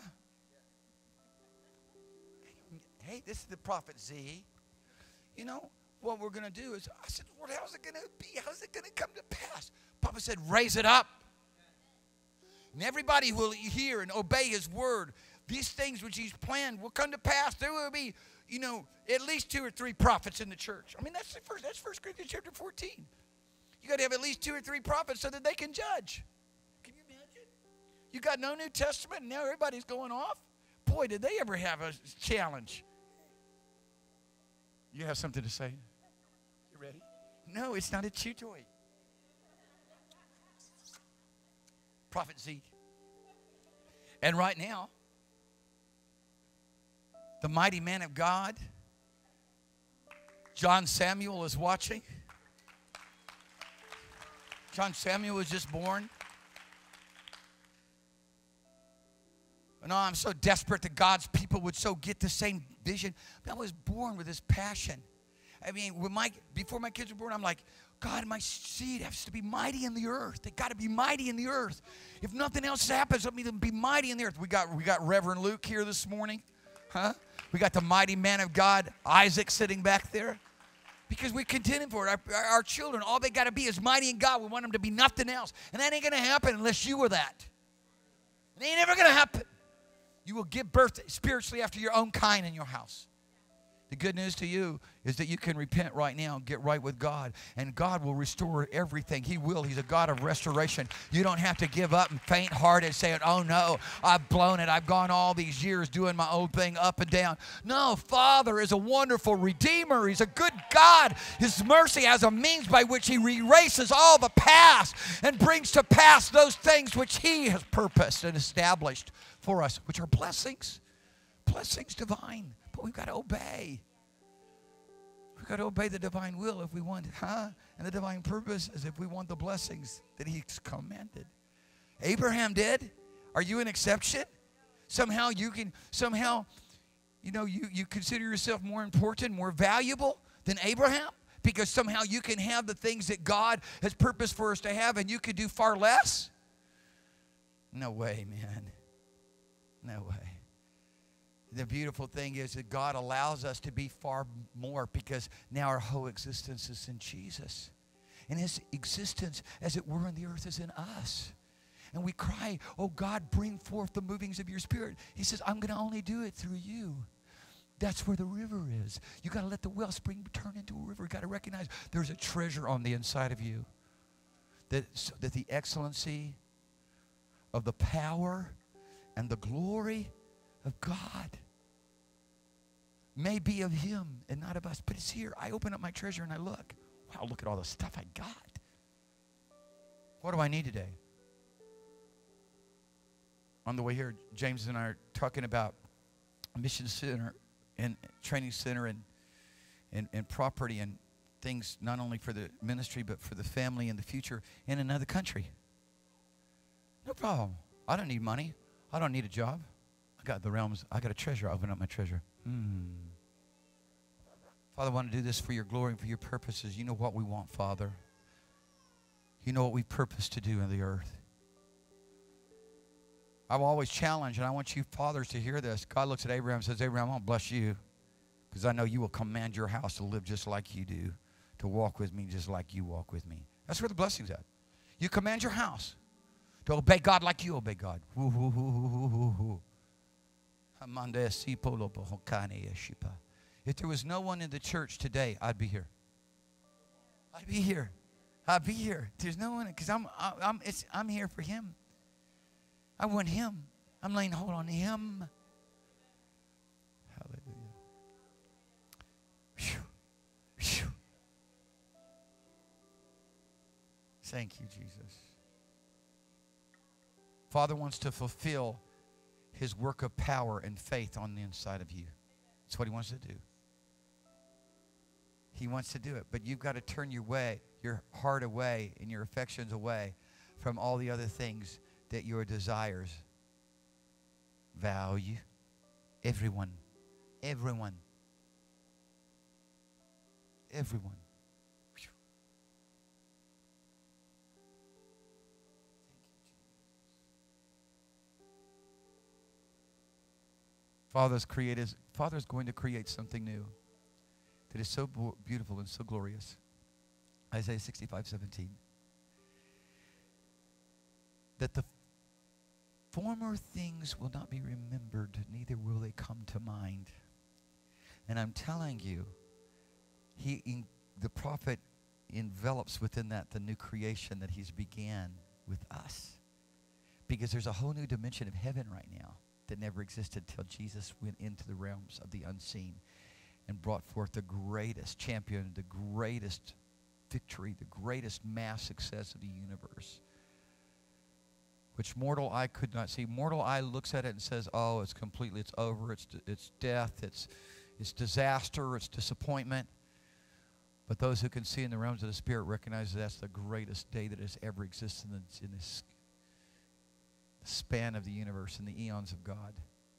Hey, this is the prophet Z. You know. What we're going to do is, I said, Lord, how's it going to be? How's it going to come to pass? Papa said, raise it up. And everybody will hear and obey his word. These things which he's planned will come to pass. There will be, you know, at least two or three prophets in the church. I mean, that's the first, that's First Corinthians chapter fourteen. You got to have at least two or three prophets so that they can judge. Can you imagine? You got no New Testament, and now everybody's going off? Boy, did they ever have a challenge. You have something to say? Ready? No, it's not a chew toy. Prophet Zeke. And right now, the mighty man of God, John Samuel, is watching. John Samuel was just born. And oh, I'm so desperate that God's people would so get the same vision. I was born with this passion. I mean, when my, before my kids were born, I'm like, God, my seed has to be mighty in the earth. They got to be mighty in the earth. If nothing else happens, let me be mighty in the earth. We got, we got Reverend Luke here this morning. Huh? We got the mighty man of God, Isaac, sitting back there. Because we contended for it. Our, our children, all they got to be is mighty in God. We want them to be nothing else. And that ain't going to happen unless you were that. It ain't ever going to happen. You will give birth spiritually after your own kind in your house. The good news to you is that you can repent right now and get right with God. And God will restore everything. He will. He's a God of restoration. You don't have to give up and faint-hearted saying, oh, no, I've blown it. I've gone all these years doing my old thing up and down. No, Father is a wonderful Redeemer. He's a good God. His mercy has a means by which He erases all the past and brings to pass those things which He has purposed and established for us, which are blessings. Blessings divine. But we've got to obey. We've got to obey the divine will if we want, huh? And the divine purpose is if we want the blessings that He's commanded. Abraham did. Are you an exception? Somehow you can, somehow, you know, you, you consider yourself more important, more valuable than Abraham? Because somehow you can have the things that God has purposed for us to have and you could do far less? No way, man. No way. The beautiful thing is that God allows us to be far more because now our whole existence is in Jesus. And His existence, as it were, in the earth is in us. and we cry, oh God, bring forth the movings of your Spirit. He says, I'm going to only do it through you. That's where the river is. You got to let the wellspring turn into a river. You got to recognize there's a treasure on the inside of you. That, so that the excellency of the power and the glory of God may be of him and not of us. But it's here. I open up my treasure and I look. Wow, look at all the stuff I got. What do I need today? On the way here, James and I are talking about a mission center and training center and, and, and property and things not only for the ministry but for the family and the future in another country. No problem. I don't need money. I don't need a job. I got the realms. I got a treasure. I open up my treasure. Hmm. Father, I want to do this for your glory and for your purposes. You know what we want, Father. You know what we purpose to do in the earth. I will always challenge, and I want you fathers to hear this. God looks at Abraham and says, Abraham, I'm going to bless you because I know you will command your house to live just like you do, to walk with me just like you walk with me. That's where the blessing's at. You command your house to obey God like you obey God. If there was no one in the church today, I'd be here. I'd be here. I'd be here. There's no one, because I'm, I'm, it's, I'm here for him. I want him. I'm laying hold on him. Hallelujah. Whew. Whew. Thank you, Jesus. Father wants to fulfill his work of power and faith on the inside of you. That's what he wants to do. He wants to do it, but you've got to turn your way, your heart away and your affections away from all the other things that your desires value. Everyone, everyone, everyone. Whew. Father's created, Father's going to create something new that is so beautiful and so glorious. Isaiah sixty-five seventeen. That the former things will not be remembered, neither will they come to mind. And I'm telling you, he, in, the prophet envelops within that the new creation that he's began with us. Because there's a whole new dimension of heaven right now that never existed till Jesus went into the realms of the unseen and brought forth the greatest champion, the greatest victory, the greatest mass success of the universe, which mortal eye could not see. Mortal eye looks at it and says, oh, it's completely, it's over, it's, it's death, it's, it's disaster, it's disappointment. But those who can see in the realms of the Spirit recognize that that's the greatest day that has ever existed in this, in this span of the universe, in the eons of God.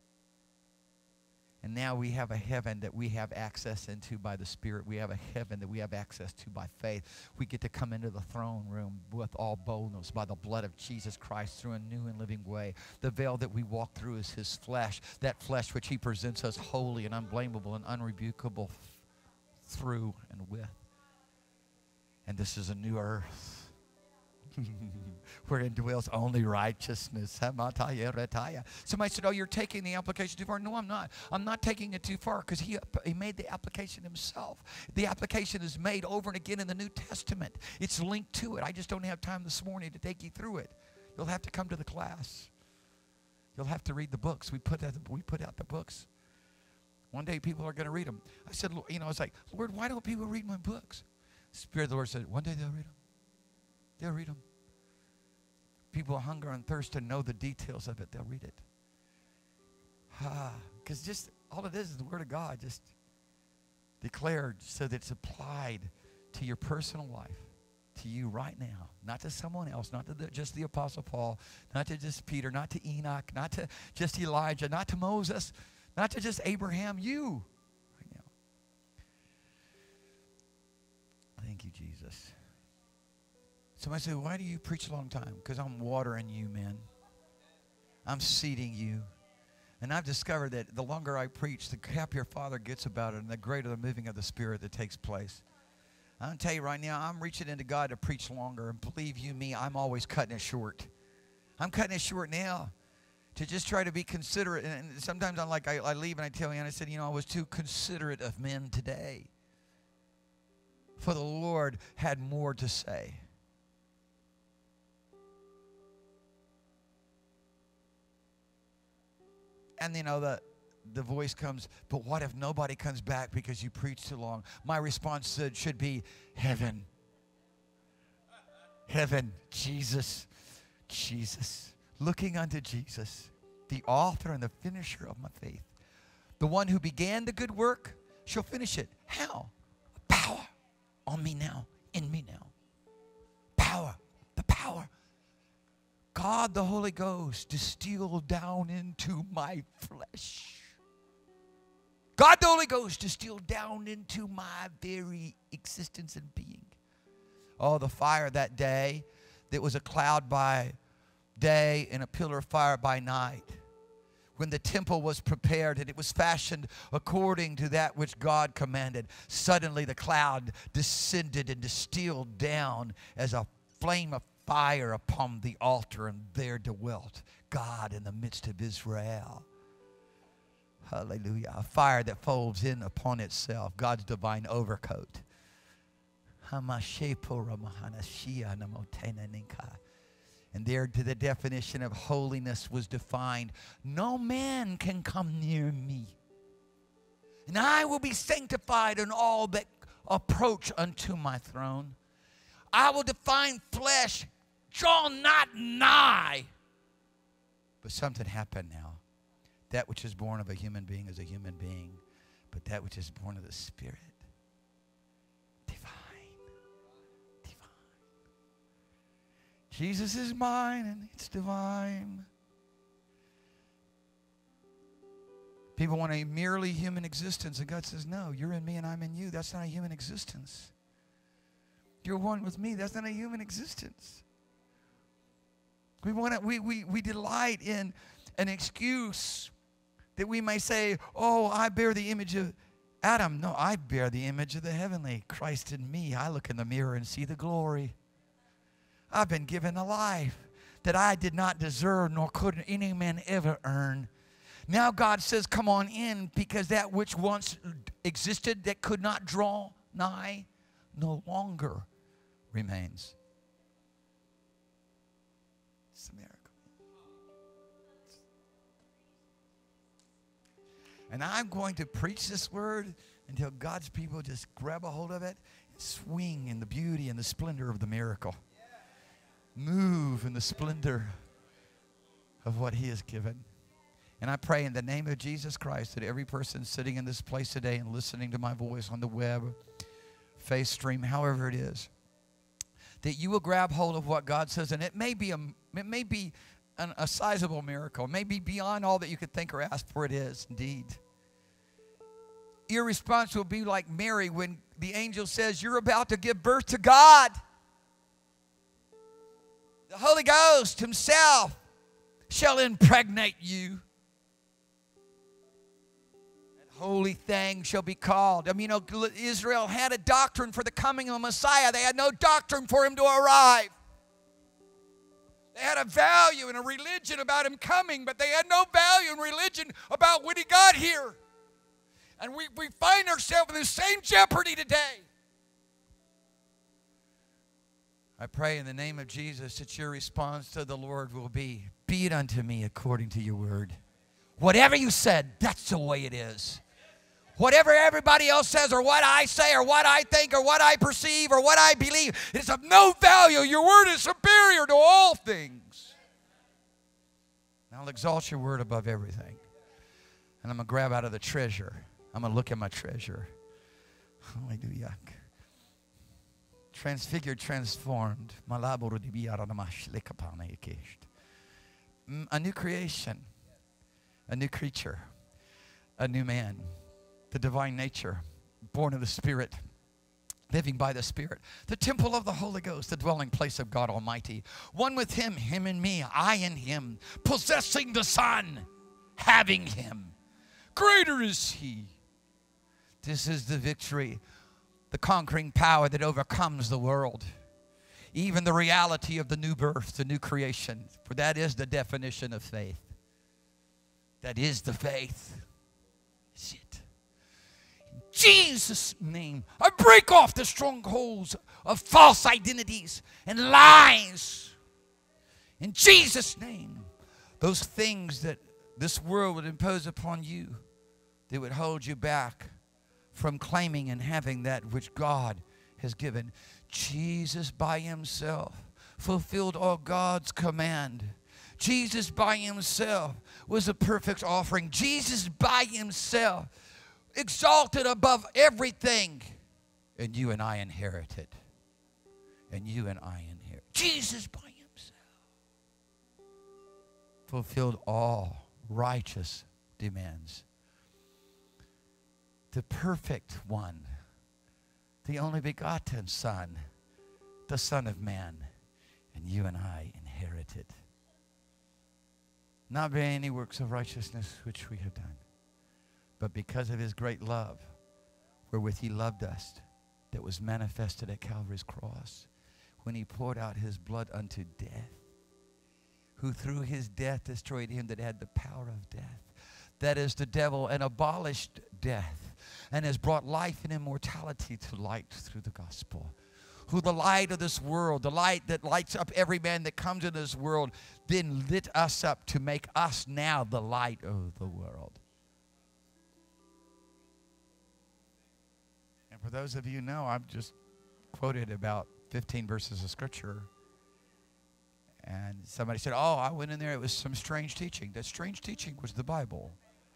And now we have a heaven that we have access into by the Spirit. We have a heaven that we have access to by faith. We get to come into the throne room with all boldness by the blood of Jesus Christ through a new and living way. The veil that we walk through is his flesh, that flesh which he presents us holy and unblameable and unrebukable through and with. And this is a new earth where indwells only righteousness. Somebody said, oh, you're taking the application too far. No, I'm not. I'm not taking it too far because he, he made the application himself. The application is made over and again in the New Testament. It's linked to it. I just don't have time this morning to take you through it. You'll have to come to the class. You'll have to read the books. We put out, we put out the books. One day people are going to read them. I said, you know, I was like, Lord, why don't people read my books? The Spirit of the Lord said, one day they'll read them. They'll read them. People hunger and thirst to know the details of it. They'll read it. Ah, because just all it is is the Word of God, just declared so that it's applied to your personal life, to you right now, not to someone else, not to the, just the Apostle Paul, not to just Peter, not to Enoch, not to just Elijah, not to Moses, not to just Abraham, you right now. Thank you, Jesus. Somebody said, why do you preach a long time? Because I'm watering you, man. I'm seeding you. And I've discovered that the longer I preach, the happier Father gets about it and the greater the moving of the Spirit that takes place. I'm going to tell you right now, I'm reaching into God to preach longer. And believe you me, I'm always cutting it short. I'm cutting it short now to just try to be considerate. And sometimes I'm like, I, I leave and I tell Anna, I said, you know, I was too considerate of men today. For the Lord had more to say. And you know, the, the voice comes, but what if nobody comes back because you preach too long? My response should be, heaven. Heaven, Jesus, Jesus. Looking unto Jesus, the author and the finisher of my faith. The one who began the good work shall finish it. How? Power on me now, in me now. Power, the power. God the Holy Ghost distilled down into my flesh. God the Holy Ghost distilled down into my very existence and being. Oh, the fire that day that was a cloud by day and a pillar of fire by night. When the temple was prepared and it was fashioned according to that which God commanded, suddenly the cloud descended and distilled down as a flame of fire upon the altar, and there dwelt God in the midst of Israel. Hallelujah. A fire that folds in upon itself, God's divine overcoat. And there to the definition of holiness was defined. No man can come near me. And I will be sanctified in all that approach unto my throne. I will define flesh, draw not nigh. But something happened now. That which is born of a human being is a human being. But that which is born of the Spirit, Jesus is mine and it's divine. People want a merely human existence, and God says, no, you're in me and I'm in you. That's not a human existence. You're one with me. That's not a human existence. We want to, we, we, we delight in an excuse that we may say, oh, I bear the image of Adam. No, I bear the image of the heavenly Christ in me. I look in the mirror and see the glory. I've been given a life that I did not deserve, nor could any man ever earn. Now God says, come on in, because that which once existed that could not draw nigh no longer remains. It's a miracle. And I'm going to preach this word until God's people just grab a hold of it and swing in the beauty and the splendor of the miracle. Move in the splendor of what He has given. And I pray in the name of Jesus Christ that every person sitting in this place today and listening to my voice on the web, face stream, however it is, that you will grab hold of what God says. And it may be a, it may be an, a sizable miracle. It may be beyond all that you could think or ask, for it is indeed. Your response will be like Mary when the angel says, you're about to give birth to God. The Holy Ghost Himself shall impregnate you. That holy thing shall be called. I mean, you know, Israel had a doctrine for the coming of the Messiah. They had no doctrine for Him to arrive. They had a value and a religion about Him coming, but they had no value and religion about when He got here. And we, we find ourselves in the same jeopardy today. I pray in the name of Jesus that your response to the Lord will be, be it unto me according to your word. Whatever you said, that's the way it is. Whatever everybody else says, or what I say, or what I think, or what I perceive, or what I believe, it's of no value. Your word is superior to all things. And I'll exalt your word above everything. And I'm going to grab out of the treasure. I'm going to look at my treasure. Hallelujah. Transfigured, transformed. A new creation. A new creature. A new man. The divine nature. Born of the Spirit. Living by the Spirit. The temple of the Holy Ghost. The dwelling place of God Almighty. One with Him. Him and me. I and Him. Possessing the Son. Having Him. Greater is He. This is the victory. The conquering power that overcomes the world. even the reality of the new birth, the new creation. For that is the definition of faith. That is the faith. That's it. In Jesus' name, I break off the strongholds of false identities and lies. In Jesus' name, those things that this world would impose upon you, they would hold you back from claiming and having that which God has given. Jesus by himself fulfilled all God's command. Jesus by himself was a perfect offering. Jesus by himself exalted above everything. And you and I inherited. And you and I inherit. Jesus by himself fulfilled all righteous demands. The perfect one, the only begotten Son, the Son of Man, and you and I inherited. Not by any works of righteousness which we have done, but because of his great love, wherewith he loved us, that was manifested at Calvary's cross, when he poured out his blood unto death, who through his death destroyed him that had the power of death, that is the devil, and abolished death, and has brought life and immortality to light through the gospel. Who the light of this world, the light that lights up every man that comes into this world, then lit us up to make us now the light of the world. And for those of you who know, I've just quoted about fifteen verses of Scripture. And somebody said, oh, I went in there, it was some strange teaching. That strange teaching was the Bible.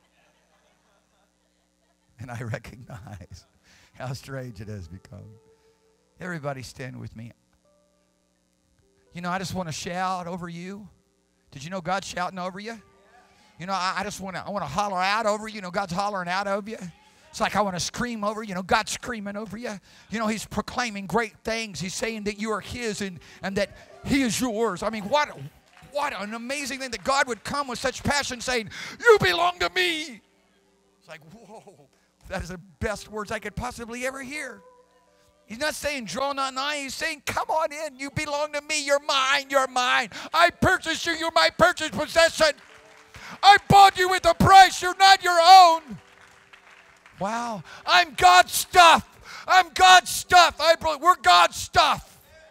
And I recognize how strange it has become. Everybody stand with me. You know, I just want to shout over you. Did you know God's shouting over you? You know, I, I just want to I want to holler out over you. You know, God's hollering out over you. It's like I want to scream over you. You know, God's screaming over you. You know, he's proclaiming great things. He's saying that you are his and, and that he is yours. I mean, what, what an amazing thing that God would come with such passion saying, you belong to me. It's like, whoa, that is the best words I could possibly ever hear. He's not saying draw not nigh. He's saying come on in. You belong to me. You're mine. You're mine. I purchased you. You're my purchased possession. I bought you with a price. You're not your own. Wow. I'm God's stuff. I'm God's stuff. I, we're God's stuff.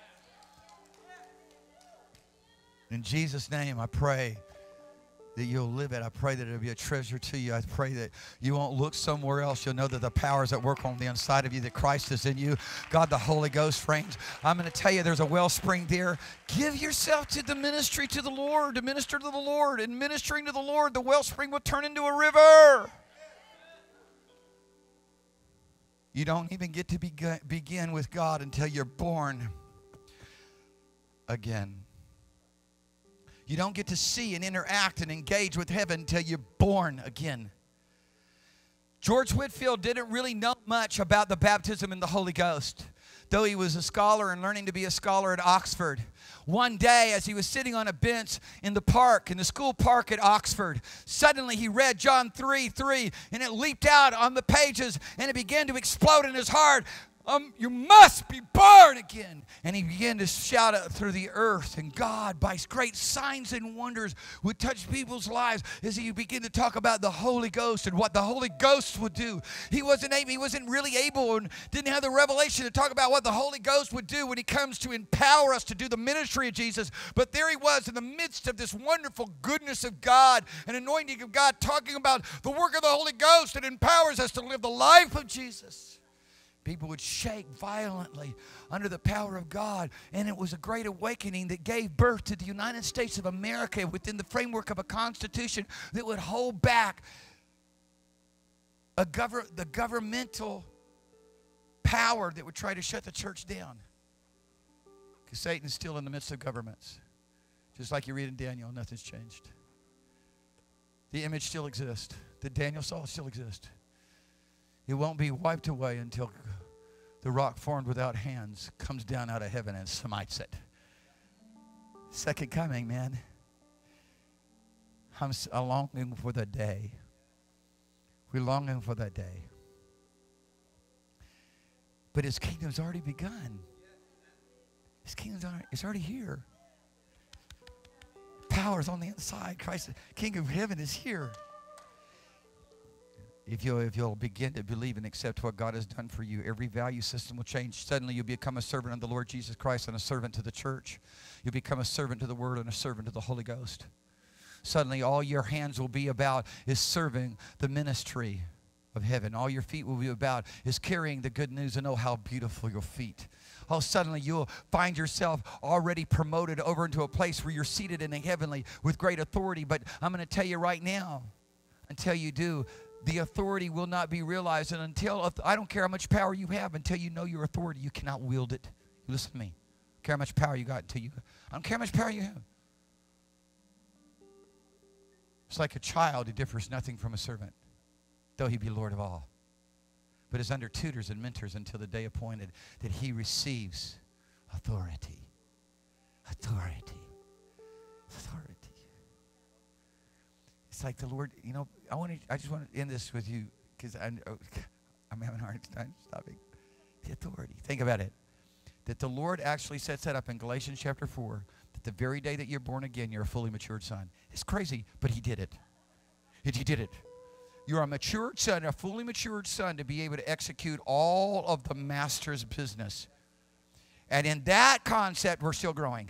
In Jesus' name, I pray that you'll live it. I pray that it'll be a treasure to you. I pray that you won't look somewhere else. You'll know that the power is at work on the inside of you, that Christ is in you. God, the Holy Ghost reigns. I'm going to tell you there's a wellspring there. Give yourself to the ministry to the Lord, to minister to the Lord. And ministering to the Lord, the wellspring will turn into a river. You don't even get to begin, begin with God until you're born again. You don't get to see and interact and engage with heaven until you're born again. George Whitefield didn't really know much about the baptism in the Holy Ghost, though he was a scholar and learning to be a scholar at Oxford. One day, as he was sitting on a bench in the park, in the school park at Oxford, suddenly he read John three three, and it leaped out on the pages, and it began to explode in his heart. Um, you must be born again. And he began to shout it through the earth. And God, by great signs and wonders, would touch people's lives as he began to talk about the Holy Ghost and what the Holy Ghost would do. He wasn't able, he wasn't really able and didn't have the revelation to talk about what the Holy Ghost would do when he comes to empower us to do the ministry of Jesus. But there he was in the midst of this wonderful goodness of God and anointing of God, talking about the work of the Holy Ghost that empowers us to live the life of Jesus. People would shake violently under the power of God. And it was a great awakening that gave birth to the United States of America within the framework of a constitution that would hold back a gover- the governmental power that would try to shut the church down. Because Satan's still in the midst of governments. Just like you read in Daniel, nothing's changed. The image still exists. The Daniel saw still exists. It won't be wiped away until the rock formed without hands comes down out of heaven and smites it. Second coming, man. I'm longing for the day. We're longing for that day. But his kingdom's already begun. His kingdom's already, it's already here. Power is on the inside. Christ, the King of heaven, is here. If you'll, if you'll begin to believe and accept what God has done for you, every value system will change. Suddenly you'll become a servant of the Lord Jesus Christ and a servant to the church. You'll become a servant to the Word and a servant to the Holy Ghost. Suddenly all your hands will be about is serving the ministry of heaven. All your feet will be about is carrying the good news, and oh, how beautiful your feet. Oh, suddenly you'll find yourself already promoted over into a place where you're seated in the heavenly with great authority. But I'm going to tell you right now, until you do, the authority will not be realized. And until, I don't care how much power you have, until you know your authority, you cannot wield it. Listen to me. I don't care how much power you got until you, I don't care how much power you have. It's like a child who differs nothing from a servant, though he be Lord of all, but is under tutors and mentors until the day appointed that he receives authority. Authority. Authority. It's like the Lord, you know, I want to, I just want to end this with you because I'm, I'm having a hard time stopping. The authority. Think about it. That the Lord actually sets that up in Galatians chapter four, that the very day that you're born again, you're a fully matured son. It's crazy, but he did it. He did it. You're a matured son, a fully matured son, to be able to execute all of the master's business. And in that concept, we're still growing.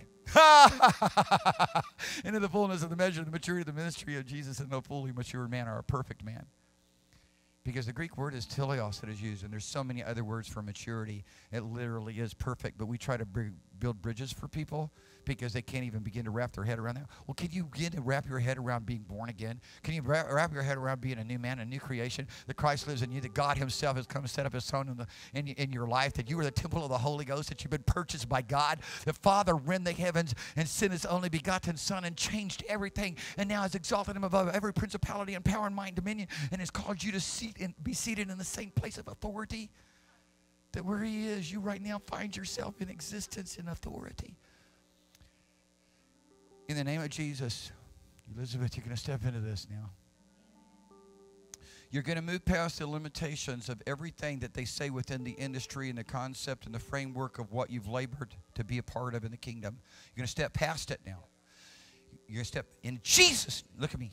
Into the fullness of the measure of the maturity of the ministry of Jesus in a fully matured man, or a perfect man. Because the Greek word is teleos that is used, and there's so many other words for maturity. It literally is perfect, but we try to br- build bridges for people because they can't even begin to wrap their head around that. Well, can you begin to wrap your head around being born again? Can you wrap, wrap your head around being a new man, a new creation, that Christ lives in you, that God himself has come and set up his throne in, the, in, in your life, that you are the temple of the Holy Ghost, that you've been purchased by God, the Father rent the heavens and sent his only begotten Son and changed everything, and now has exalted him above every principality and power and might and dominion, and has called you to seat and be seated in the same place of authority, that where he is, you right now find yourself in existence in authority. In the name of Jesus, Elizabeth, you're going to step into this now. You're going to move past the limitations of everything that they say within the industry and the concept and the framework of what you've labored to be a part of in the kingdom. You're going to step past it now. You're going to step in Jesus. Look at me.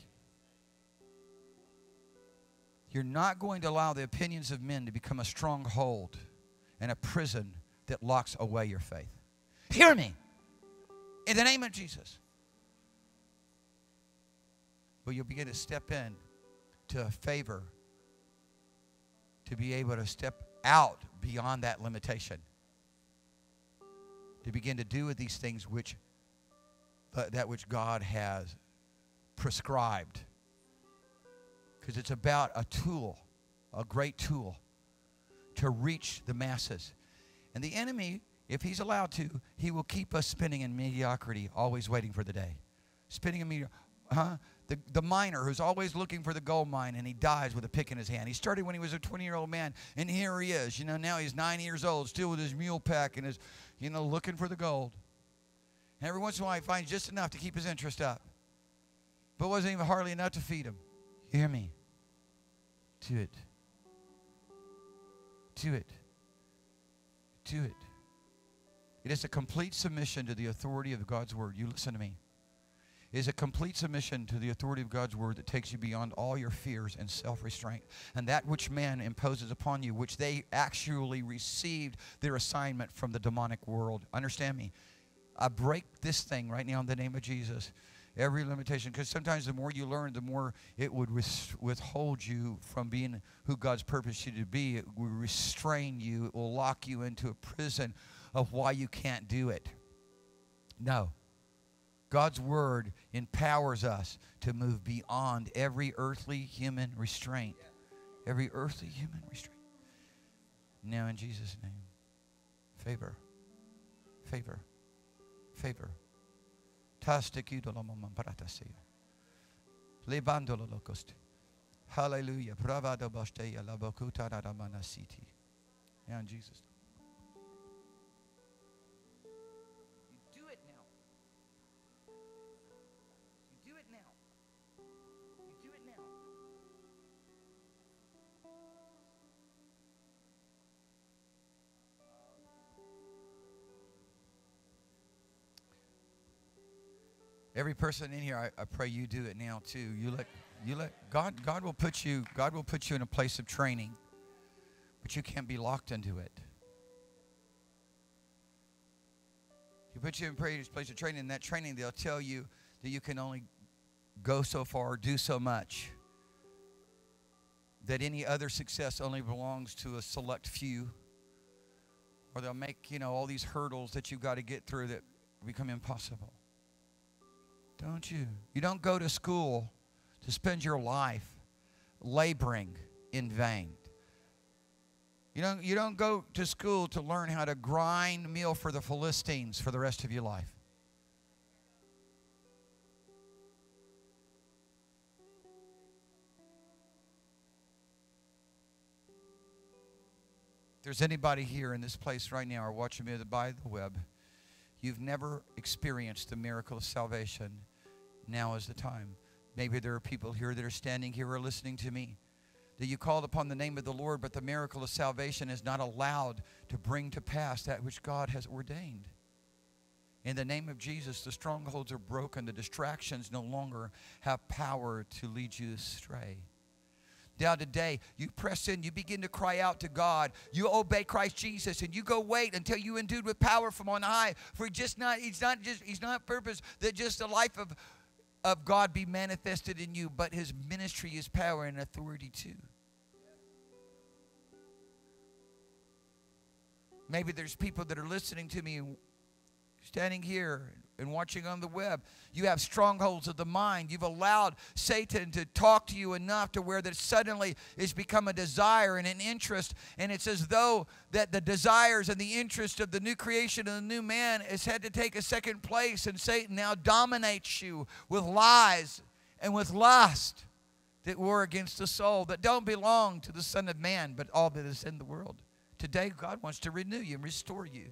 You're not going to allow the opinions of men to become a stronghold and a prison that locks away your faith. Hear me. In the name of Jesus. But you'll begin to step in to a favor to be able to step out beyond that limitation. To begin to do with these things which uh, that which God has prescribed. Because it's about a tool, a great tool, to reach the masses. And the enemy, if he's allowed to, he will keep us spinning in mediocrity, always waiting for the day. Spinning in mediocrity. Huh? The, the miner who's always looking for the gold mine, and he dies with a pick in his hand. He started when he was a twenty-year-old man, and here he is. You know, now he's nine years old, still with his mule pack and his, you know, looking for the gold. And every once in a while he finds just enough to keep his interest up. But it wasn't even hardly enough to feed him. You hear me? Do it. Do it. Do it. It is a complete submission to the authority of God's word. You listen to me. It is a complete submission to the authority of God's word that takes you beyond all your fears and self-restraint. And that which man imposes upon you, which they actually received their assignment from the demonic world. Understand me. I break this thing right now in the name of Jesus. Every limitation, because sometimes the more you learn, the more it would withhold you from being who God's purposed you to be. It will restrain you. It will lock you into a prison of why you can't do it. No. God's word empowers us to move beyond every earthly human restraint. Every earthly human restraint. Now in Jesus' name. Favor. Favor. Favor. Hallelujah. Now in Jesus' name. Every person in here, I, I pray you do it now too. You let you let God God will put you God will put you in a place of training, but you can't be locked into it. He put you in a place of training. In that training, they'll tell you that you can only go so far or do so much. That any other success only belongs to a select few. Or they'll make, you know, all these hurdles that you've got to get through that become impossible. Don't you? You don't go to school to spend your life laboring in vain. You don't, you don't go to school to learn how to grind meal for the Philistines for the rest of your life. If there's anybody here in this place right now or watching me by the web, you've never experienced the miracle of salvation, now is the time. Maybe there are people here that are standing here or listening to me, that you called upon the name of the Lord, but the miracle of salvation is not allowed to bring to pass that which God has ordained. In the name of Jesus, the strongholds are broken. The distractions no longer have power to lead you astray. Now today, you press in, you begin to cry out to God. You obey Christ Jesus, and you go wait until you endued with power from on high. For just not, he's not just, he's not purpose that just the life of, of God be manifested in you, but his ministry, his power, and authority too. Maybe there's people that are listening to me, standing here and watching on the web. You have strongholds of the mind. You've allowed Satan to talk to you enough to where that suddenly it's become a desire and an interest, and it's as though that the desires and the interest of the new creation and the new man has had to take a second place, and Satan now dominates you with lies and with lust that war against the soul, that don't belong to the Son of Man, but all that is in the world. Today, God wants to renew you and restore you.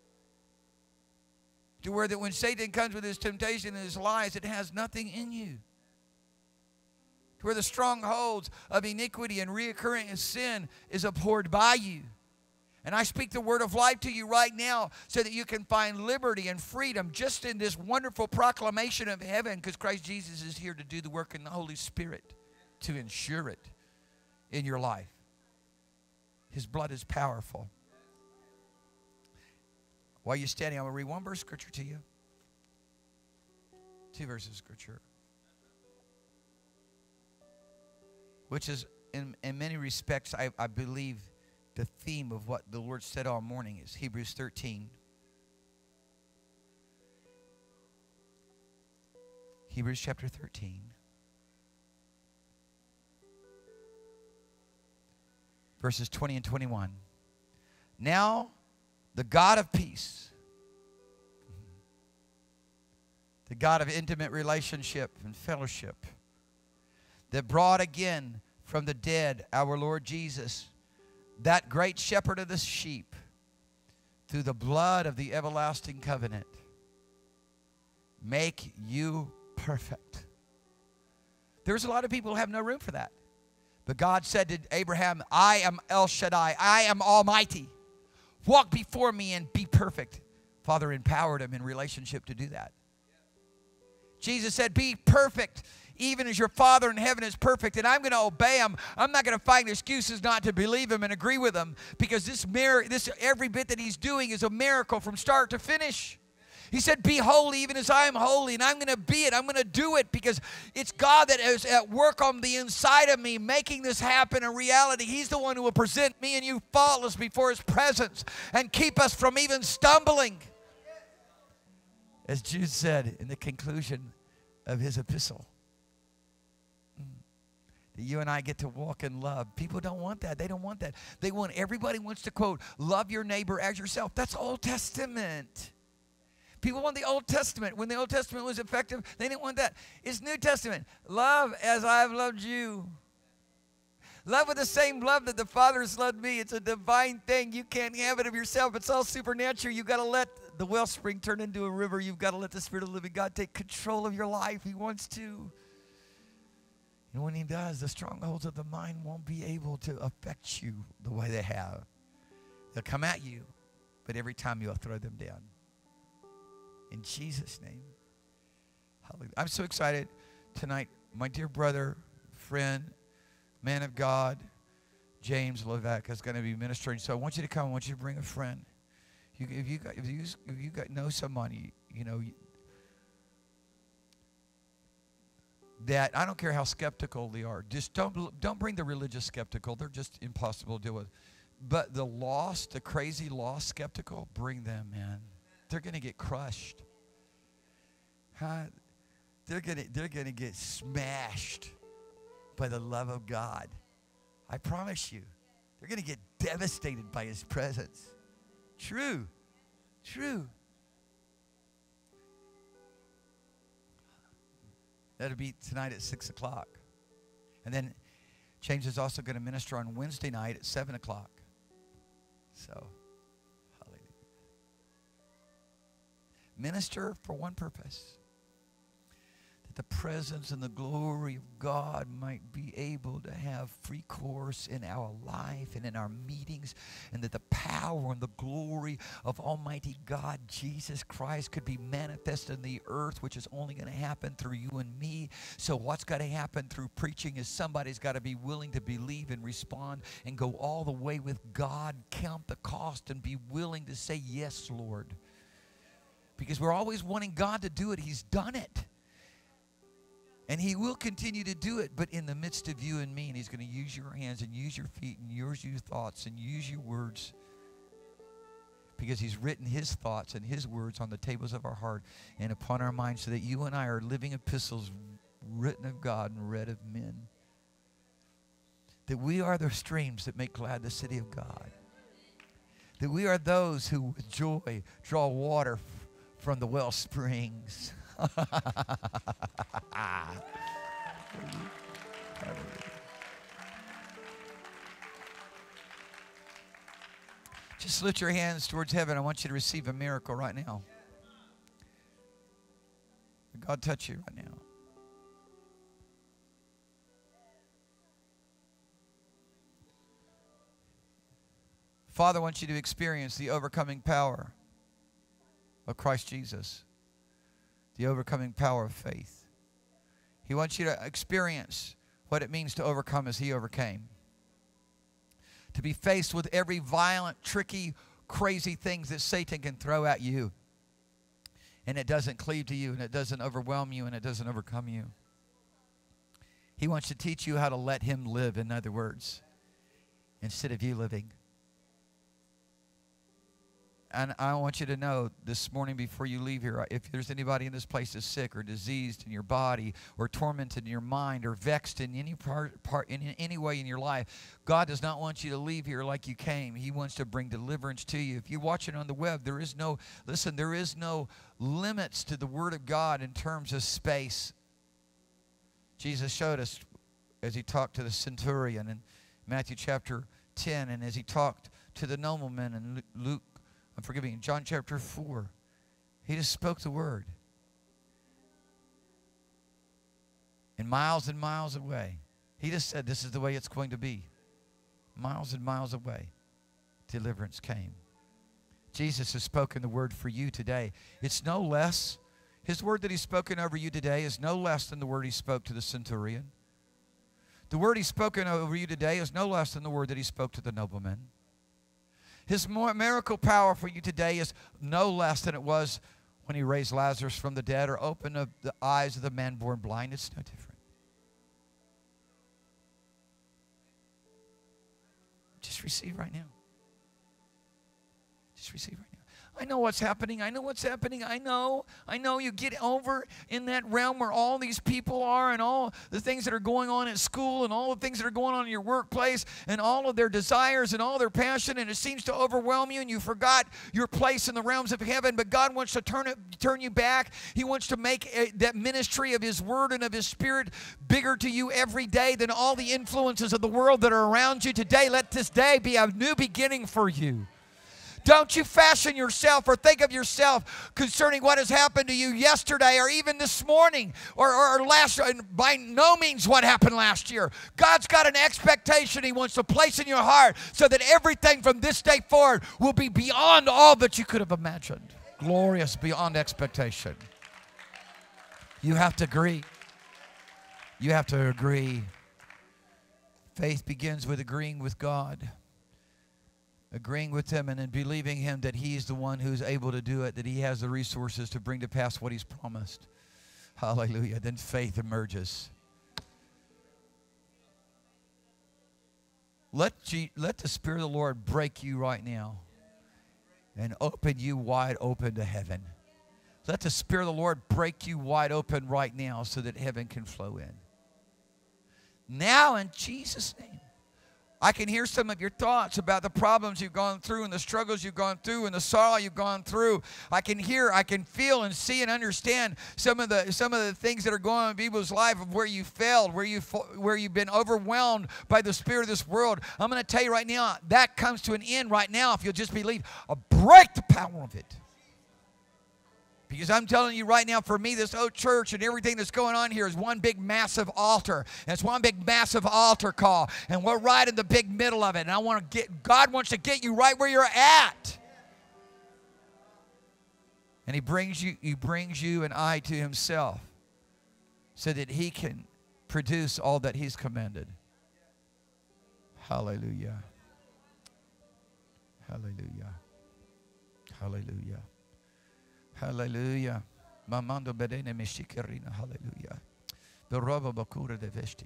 To where that when Satan comes with his temptation and his lies, it has nothing in you. To where the strongholds of iniquity and reoccurring sin is abhorred by you. And I speak the word of life to you right now so that you can find liberty and freedom just in this wonderful proclamation of heaven, because Christ Jesus is here to do the work in the Holy Spirit to ensure it in your life. His blood is powerful. While you're standing, I'm going to read one verse of scripture to you. Two verses of scripture. Which is, in, in many respects, I, I believe, the theme of what the Lord said all morning is Hebrews thirteen. Hebrews chapter thirteen. Verses twenty and twenty-one. Now, the God of peace, the God of intimate relationship and fellowship, that brought again from the dead our Lord Jesus, that great shepherd of the sheep, through the blood of the everlasting covenant, make you perfect. There's a lot of people who have no room for that. But God said to Abraham, I am El Shaddai. I am Almighty. Walk before me and be perfect. Father empowered him in relationship to do that. Jesus said, be perfect, even as your Father in heaven is perfect. And I'm going to obey him. I'm not going to find excuses not to believe him and agree with him, because this, mir- this every bit that he's doing is a miracle from start to finish. He said, be holy even as I am holy, and I'm going to be it. I'm going to do it because it's God that is at work on the inside of me, making this happen in reality. He's the one who will present me and you faultless before his presence and keep us from even stumbling. As Jude said in the conclusion of his epistle, that you and I get to walk in love. People don't want that. They don't want that. They want, everybody wants to quote, love your neighbor as yourself. That's Old Testament. People want the Old Testament. When the Old Testament was effective, they didn't want that. It's New Testament. Love as I have loved you. Love with the same love that the Father has loved me. It's a divine thing. You can't have it of yourself. It's all supernatural. You've got to let the wellspring turn into a river. You've got to let the Spirit of the living God take control of your life. He wants to. And when he does, the strongholds of the mind won't be able to affect you the way they have. They'll come at you, but every time you'll throw them down. In Jesus' name. I'm so excited tonight. My dear brother, friend, man of God, James Levesque is going to be ministering. So I want you to come. I want you to bring a friend. You, if you got, if you, if you got know somebody, you know, that I don't care how skeptical they are. Just don't don't bring the religious skeptical. They're just impossible to deal with. But the lost, the crazy lost skeptical, bring them, man. They're going to get crushed. Huh? They're going to they're going to get smashed by the love of God. I promise you. They're going to get devastated by his presence. True. True. That'll be tonight at six o'clock. And then James is also going to minister on Wednesday night at seven o'clock. So, hallelujah. Minister for one purpose. That the presence and the glory of God might be able to have free course in our life and in our meetings, and that the power and the glory of Almighty God, Jesus Christ, could be manifested in the earth, which is only going to happen through you and me. So what's got to happen through preaching is somebody's got to be willing to believe and respond and go all the way with God, count the cost, and be willing to say, yes, Lord. Because we're always wanting God to do it. He's done it. And he will continue to do it, but in the midst of you and me. And he's going to use your hands and use your feet and use your thoughts and use your words. Because he's written his thoughts and his words on the tables of our heart and upon our minds, so that you and I are living epistles written of God and read of men. That we are the streams that make glad the city of God. That we are those who with joy draw water from the well springs. Just lift your hands towards heaven. I want you to receive a miracle right now. God touch you right now. Father, I want you to experience the overcoming power of Christ Jesus. The overcoming power of faith. He wants you to experience what it means to overcome as he overcame. To be faced with every violent, tricky, crazy thing that Satan can throw at you. And it doesn't cleave to you, and it doesn't overwhelm you, and it doesn't overcome you. He wants to teach you how to let him live, in other words, instead of you living. And I want you to know this morning before you leave here, if there's anybody in this place that's sick or diseased in your body or tormented in your mind or vexed in any part, part in any way in your life, God does not want you to leave here like you came. He wants to bring deliverance to you. If you watch it on the web, there is no, listen, there is no limits to the Word of God in terms of space. Jesus showed us as he talked to the centurion in Matthew chapter ten, and as he talked to the nobleman in Luke, I'm forgiving, in John chapter four, he just spoke the word. And miles and miles away, he just said, this is the way it's going to be. Miles and miles away, deliverance came. Jesus has spoken the word for you today. It's no less, his word that he's spoken over you today is no less than the word he spoke to the centurion. The word he's spoken over you today is no less than the word that he spoke to the nobleman. His miracle power for you today is no less than it was when he raised Lazarus from the dead or opened up the eyes of the man born blind. It's no different. Just receive right now. Just receive right now. I know what's happening. I know what's happening. I know. I know you get over in that realm where all these people are and all the things that are going on at school and all the things that are going on in your workplace and all of their desires and all their passion, and it seems to overwhelm you and you forgot your place in the realms of heaven. But God wants to turn it, turn you back. He wants to make a, that ministry of his word and of his spirit bigger to you every day than all the influences of the world that are around you today. Let this day be a new beginning for you. Don't you fashion yourself or think of yourself concerning what has happened to you yesterday or even this morning or, or, or last, by no means what happened last year. God's got an expectation he wants to place in your heart so that everything from this day forward will be beyond all that you could have imagined. Glorious beyond expectation. You have to agree. You have to agree. Faith begins with agreeing with God. Agreeing with Him and then believing Him that He's the one who's able to do it, that He has the resources to bring to pass what He's promised. Hallelujah. Then faith emerges. Let, G, let the Spirit of the Lord break you right now and open you wide open to heaven. Let the Spirit of the Lord break you wide open right now so that heaven can flow in. Now in Jesus' name. I can hear some of your thoughts about the problems you've gone through and the struggles you've gone through and the sorrow you've gone through. I can hear, I can feel and see and understand some of the some of the things that are going on in people's life of where you failed, where you where you've been overwhelmed by the spirit of this world. I'm going to tell you right now, that comes to an end right now if you'll just believe. I'll break the power of it. Because I'm telling you right now, for me, this old church and everything that's going on here is one big massive altar. And it's one big massive altar call. And we're right in the big middle of it. And I want to get, God wants to get you right where you're at. And He brings you, He brings you and I to Himself so that He can produce all that He's commanded. Hallelujah. Hallelujah. Hallelujah. Hallelujah. Mamando bedene meshikerina. Hallelujah. Berova bakura de vesti.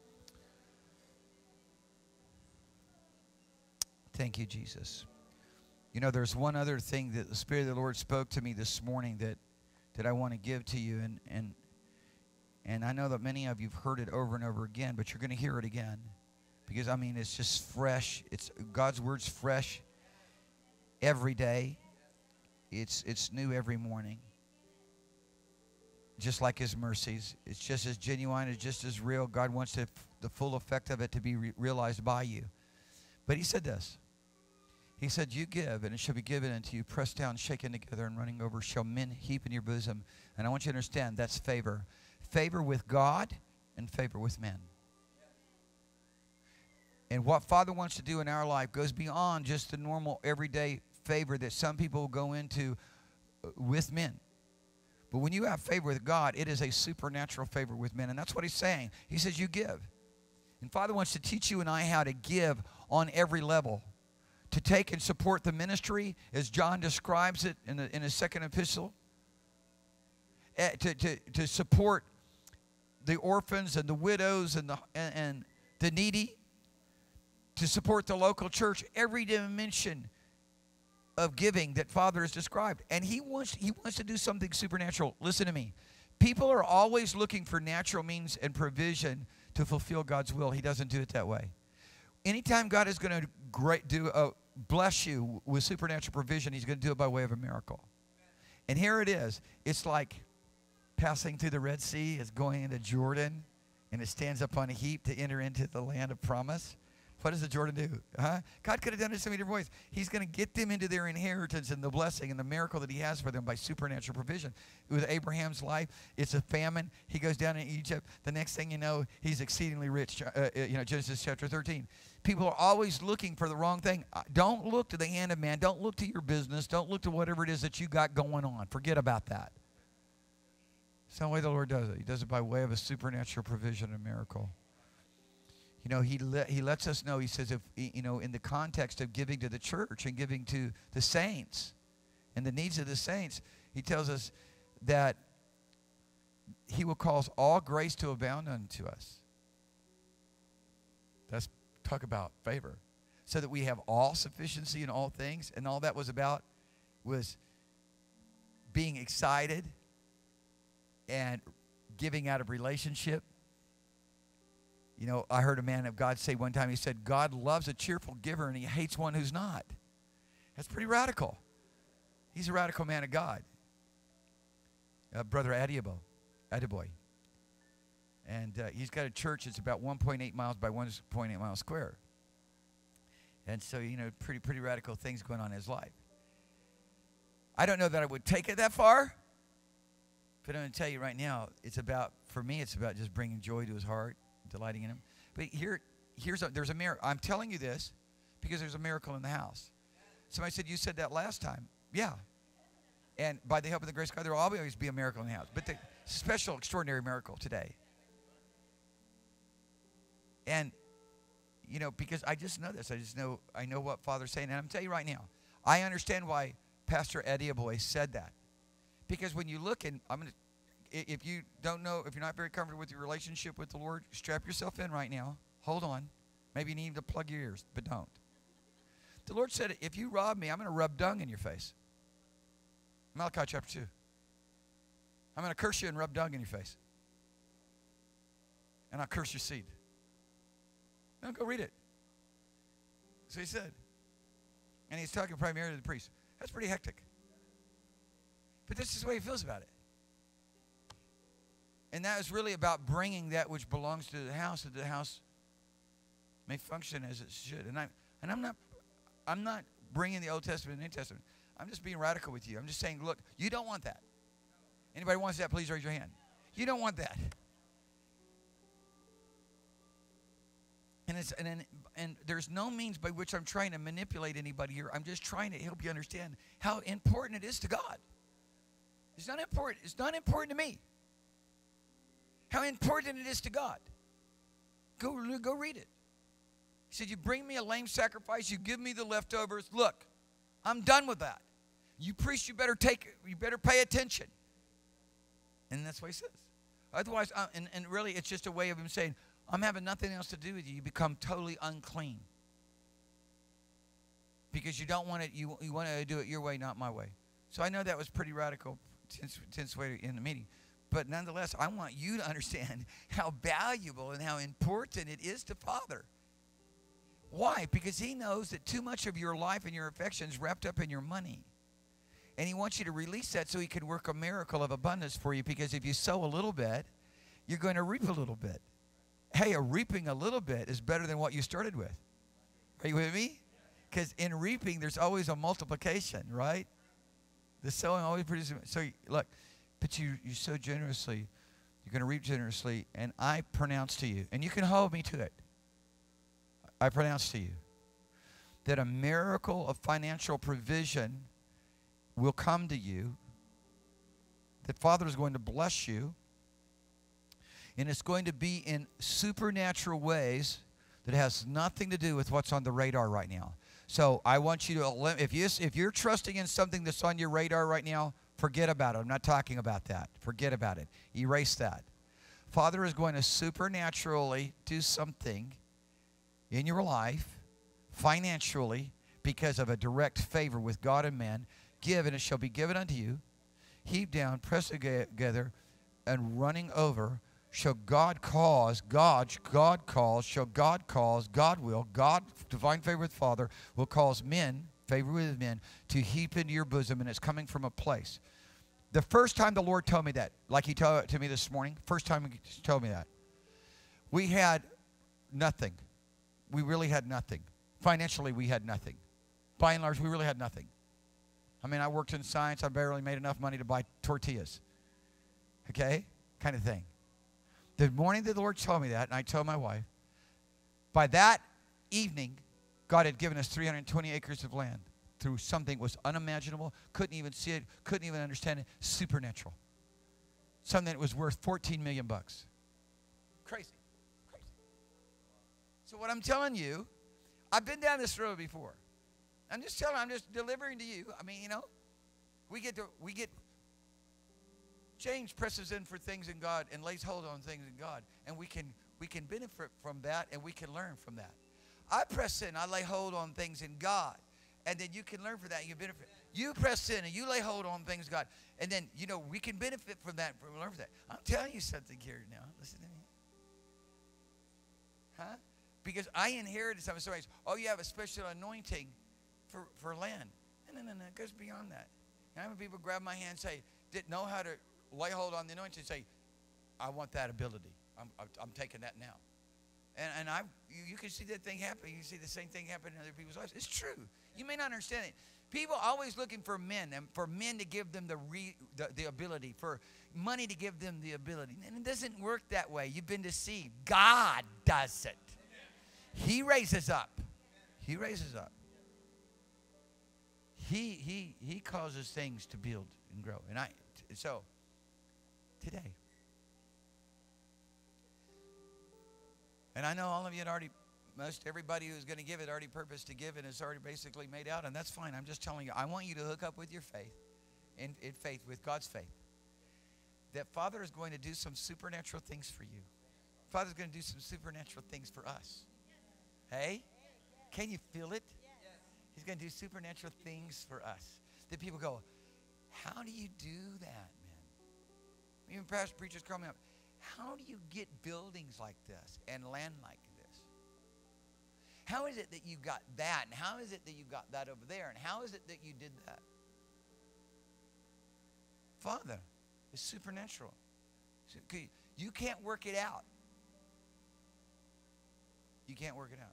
Thank you, Jesus. You know, there's one other thing that the Spirit of the Lord spoke to me this morning that, that I want to give to you. And, and, and I know that many of you have heard it over and over again, but you're going to hear it again. Because, I mean, it's just fresh. It's God's Word's fresh every day. It's, it's new every morning. Just like His mercies. It's just as genuine, it's just as real. God wants to, the full effect of it to be re realized by you. But He said this. He said, you give, and it shall be given unto you, pressed down, shaken together, and running over, shall men heap in your bosom. And I want you to understand, that's favor. Favor with God and favor with men. And what Father wants to do in our life goes beyond just the normal, everyday favor that some people go into with men. But when you have favor with God, it is a supernatural favor with men. And that's what He's saying. He says you give. And Father wants to teach you and I how to give on every level. To take and support the ministry, as John describes it in, the, in his second epistle. Uh, to, to, to support the orphans and the widows and the, and, and the needy. To support the local church. Every dimension of giving that Father has described. And he wants, he wants to do something supernatural. Listen to me. People are always looking for natural means and provision to fulfill God's will. He doesn't do it that way. Anytime God is going to great do uh, bless you with supernatural provision, He's going to do it by way of a miracle. And here it is. It's like passing through the Red Sea. It's going into Jordan, and it stands up on a heap to enter into the land of promise. What does the Jordan do? Huh? God could have done it so many different ways. He's going to get them into their inheritance and the blessing and the miracle that He has for them by supernatural provision. With Abraham's life, it's a famine. He goes down to Egypt. The next thing you know, he's exceedingly rich. Uh, you know, Genesis chapter thirteen. People are always looking for the wrong thing. Don't look to the hand of man. Don't look to your business. Don't look to whatever it is that you got going on. Forget about that. It's not the way the Lord does it. He does it by way of a supernatural provision and miracle. You know, he, le he lets us know, He says, if, you know, in the context of giving to the church and giving to the saints and the needs of the saints, He tells us that He will cause all grace to abound unto us. That's, talk about favor. So that we have all sufficiency in all things. And all that was about was being excited and giving out of relationship. You know, I heard a man of God say one time, he said, God loves a cheerful giver and He hates one who's not. That's pretty radical. He's a radical man of God. Uh, Brother Adiabo, Adiboy. And uh, he's got a church that's about one point eight miles by one point eight miles square. And so, you know, pretty, pretty radical things going on in his life. I don't know that I would take it that far. But I'm going to tell you right now, it's about, for me, it's about just bringing joy to his heart. Delighting in Him. But here, here's a, there's a miracle. I'm telling you this because there's a miracle in the house. Somebody said, you said that last time. Yeah. And by the help of the grace of God, there will always be a miracle in the house. But the, Special, extraordinary miracle today. And, you know, because I just know this. I just know, I know what Father's saying. And I'm telling you right now, I understand why Pastor Eddie Aboy said that. Because when you look, and I'm going to, if you don't know, if you're not very comfortable with your relationship with the Lord, strap yourself in right now. Hold on. Maybe you need to plug your ears, but don't. The Lord said, if you rob me, I'm going to rub dung in your face. Malachi chapter two. I'm going to curse you and rub dung in your face. And I'll curse your seed. Now go read it. So he said. And he's talking primarily to the priest. That's pretty hectic. But this is the way he feels about it. And that is really about bringing that which belongs to the house, that the house may function as it should. And I'm, and I'm not, I'm not bringing the Old Testament and New Testament. I'm just being radical with you. I'm just saying, look, you don't want that. Anybody wants that, please raise your hand. You don't want that. And, it's, and, and, and there's no means by which I'm trying to manipulate anybody here. I'm just trying to help you understand how important it is to God. It's not important. It's not important to me. How important it is to God. Go, go read it. He said, you bring me a lame sacrifice, you give me the leftovers. Look, I'm done with that. You priests, you better take, you better pay attention. And that's what he says. Otherwise, uh, and, and really it's just a way of him saying, I'm having nothing else to do with you. You become totally unclean. Because you don't want it, you, you want to do it your way, not my way. So I know that was pretty radical, tense, tense way in the meeting. But nonetheless, I want you to understand how valuable and how important it is to Father. Why? Because he knows that too much of your life and your affection is wrapped up in your money. And he wants you to release that so he can work a miracle of abundance for you. Because if you sow a little bit, you're going to reap a little bit. Hey, a reaping a little bit is better than what you started with. Are you with me? Because in reaping, there's always a multiplication, right? The sowing always produces. So, look, but you, you sow generously. You're going to reap generously. And I pronounce to you, and you can hold me to it. I pronounce to you that a miracle of financial provision will come to you. That Father is going to bless you. And it's going to be in supernatural ways that has nothing to do with what's on the radar right now. So I want you to, if, you, if you're trusting in something that's on your radar right now, forget about it. I'm not talking about that. Forget about it. Erase that. Father is going to supernaturally do something in your life, financially, because of a direct favor with God and man. Give, and it shall be given unto you. Heap down, press together, and running over. Shall God cause, God, God calls, shall God cause, God will, God, divine favor with Father, will cause men, favor with men, to heap into your bosom, and it's coming from a place. The first time the Lord told me that, like he told it to me this morning, first time he told me that, we had nothing. We really had nothing. Financially, we had nothing. By and large, we really had nothing. I mean, I worked in science. I barely made enough money to buy tortillas. Okay? Kind of thing. The morning that the Lord told me that, and I told my wife, by that evening, God had given us three hundred twenty acres of land through something that was unimaginable, couldn't even see it, couldn't even understand it, supernatural. Something that was worth fourteen million bucks. Crazy. Crazy. So what I'm telling you, I've been down this road before. I'm just telling, I'm just delivering to you. I mean, you know, we get to, we get, James presses in for things in God and lays hold on things in God. And we can, we can benefit from that, and we can learn from that. I press in, I lay hold on things in God. And then you can learn from that and you benefit. You press in and you lay hold on things, God. And then, you know, we can benefit from that, from, learn from that. I'm telling you something here now. Listen to me. Huh? Because I inherited some stories. Oh, you have a special anointing for, for land. No, no, no, no. It goes beyond that. And I have people grab my hand and say, didn't know how to lay hold on the anointing and say, I want that ability. I'm, I'm, I'm taking that now. And, and I, you, you can see that thing happen. You can see the same thing happen in other people's lives. It's true. You may not understand it. People are always looking for men, and for men to give them the, re, the, the ability, for money to give them the ability. And it doesn't work that way. You've been deceived. God does it. He raises up. He raises up. He, he, he causes things to build and grow. And I, so, today, And I know all of you had already, most everybody who's going to give it already purposed to give it is already basically made out, and that's fine. I'm just telling you, I want you to hook up with your faith, in, in faith, with God's faith. That Father is going to do some supernatural things for you. Father's going to do some supernatural things for us. Hey? Can you feel it? He's going to do supernatural things for us. That people go, how do you do that, man? Even past preachers call me up. How do you get buildings like this and land like this? How is it that you got that? And how is it that you got that over there? And how is it that you did that? Father, it's supernatural. You can't work it out. You can't work it out.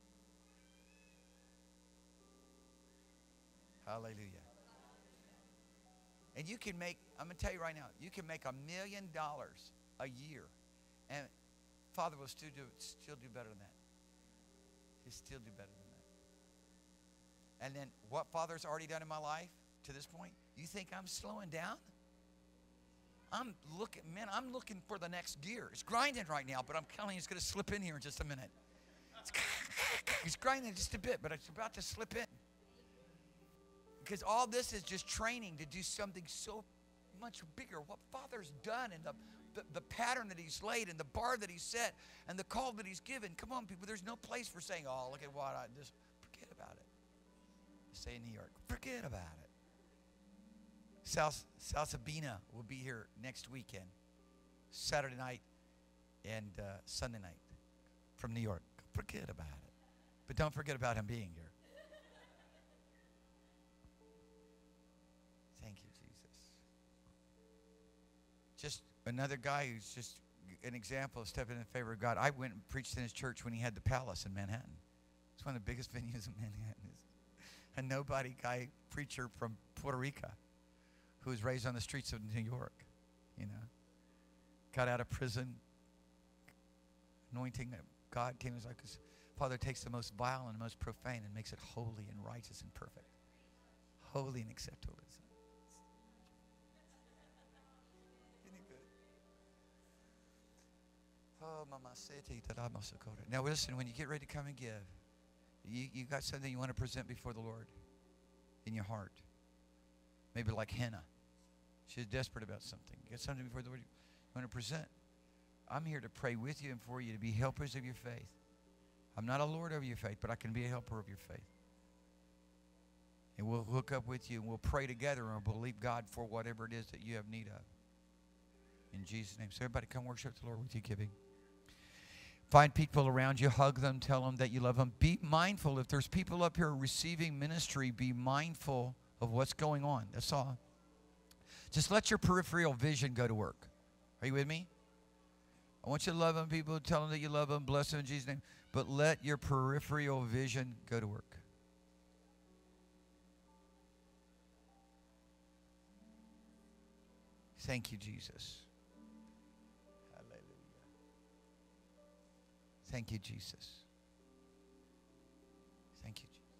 Hallelujah. And you can make, I'm going to tell you right now, you can make a million dollars a year. And Father will still do, still do better than that. He'll still do better than that. And then what Father's already done in my life to this point, you think I'm slowing down? I'm looking, man, I'm looking for the next gear. It's grinding right now, but I'm telling you it's going to slip in here in just a minute. It's, it's grinding just a bit, but it's about to slip in. Because all this is just training to do something so much bigger. What Father's done and the, the, the pattern that he's laid and the bar that he's set and the call that he's given. Come on, people. There's no place for saying, oh, look at what I just, forget about it. Say in New York, forget about it. South, South Sabina will be here next weekend, Saturday night and uh, Sunday night from New York. Forget about it. But don't forget about him being here. Thank you, Jesus. Just another guy who's just an example of stepping in the favor of God. I went and preached in his church when he had the Palace in Manhattan. It's one of the biggest venues in Manhattan. A nobody guy preacher from Puerto Rico who was raised on the streets of New York, you know. Got out of prison. Anointing of God came as like his Father takes the most vile and most profane and makes it holy and righteous and perfect. Holy and acceptable. Oh, Mama City. Now listen, when you get ready to come and give, you, you got something you want to present before the Lord in your heart. Maybe like Hannah. She's desperate about something. You got something before the Lord you want to present. I'm here to pray with you and for you to be helpers of your faith. I'm not a Lord over your faith, but I can be a helper of your faith. And we'll hook up with you and we'll pray together and we'll believe God for whatever it is that you have need of. In Jesus' name. So everybody come worship the Lord with you giving. Find people around you, hug them, tell them that you love them. Be mindful. If there's people up here receiving ministry, be mindful of what's going on. That's all. Just let your peripheral vision go to work. Are you with me? I want you to love them, people. Tell them that you love them. Bless them in Jesus' name. But let your peripheral vision go to work. Thank you, Jesus. Thank you, Jesus. Thank you, Jesus.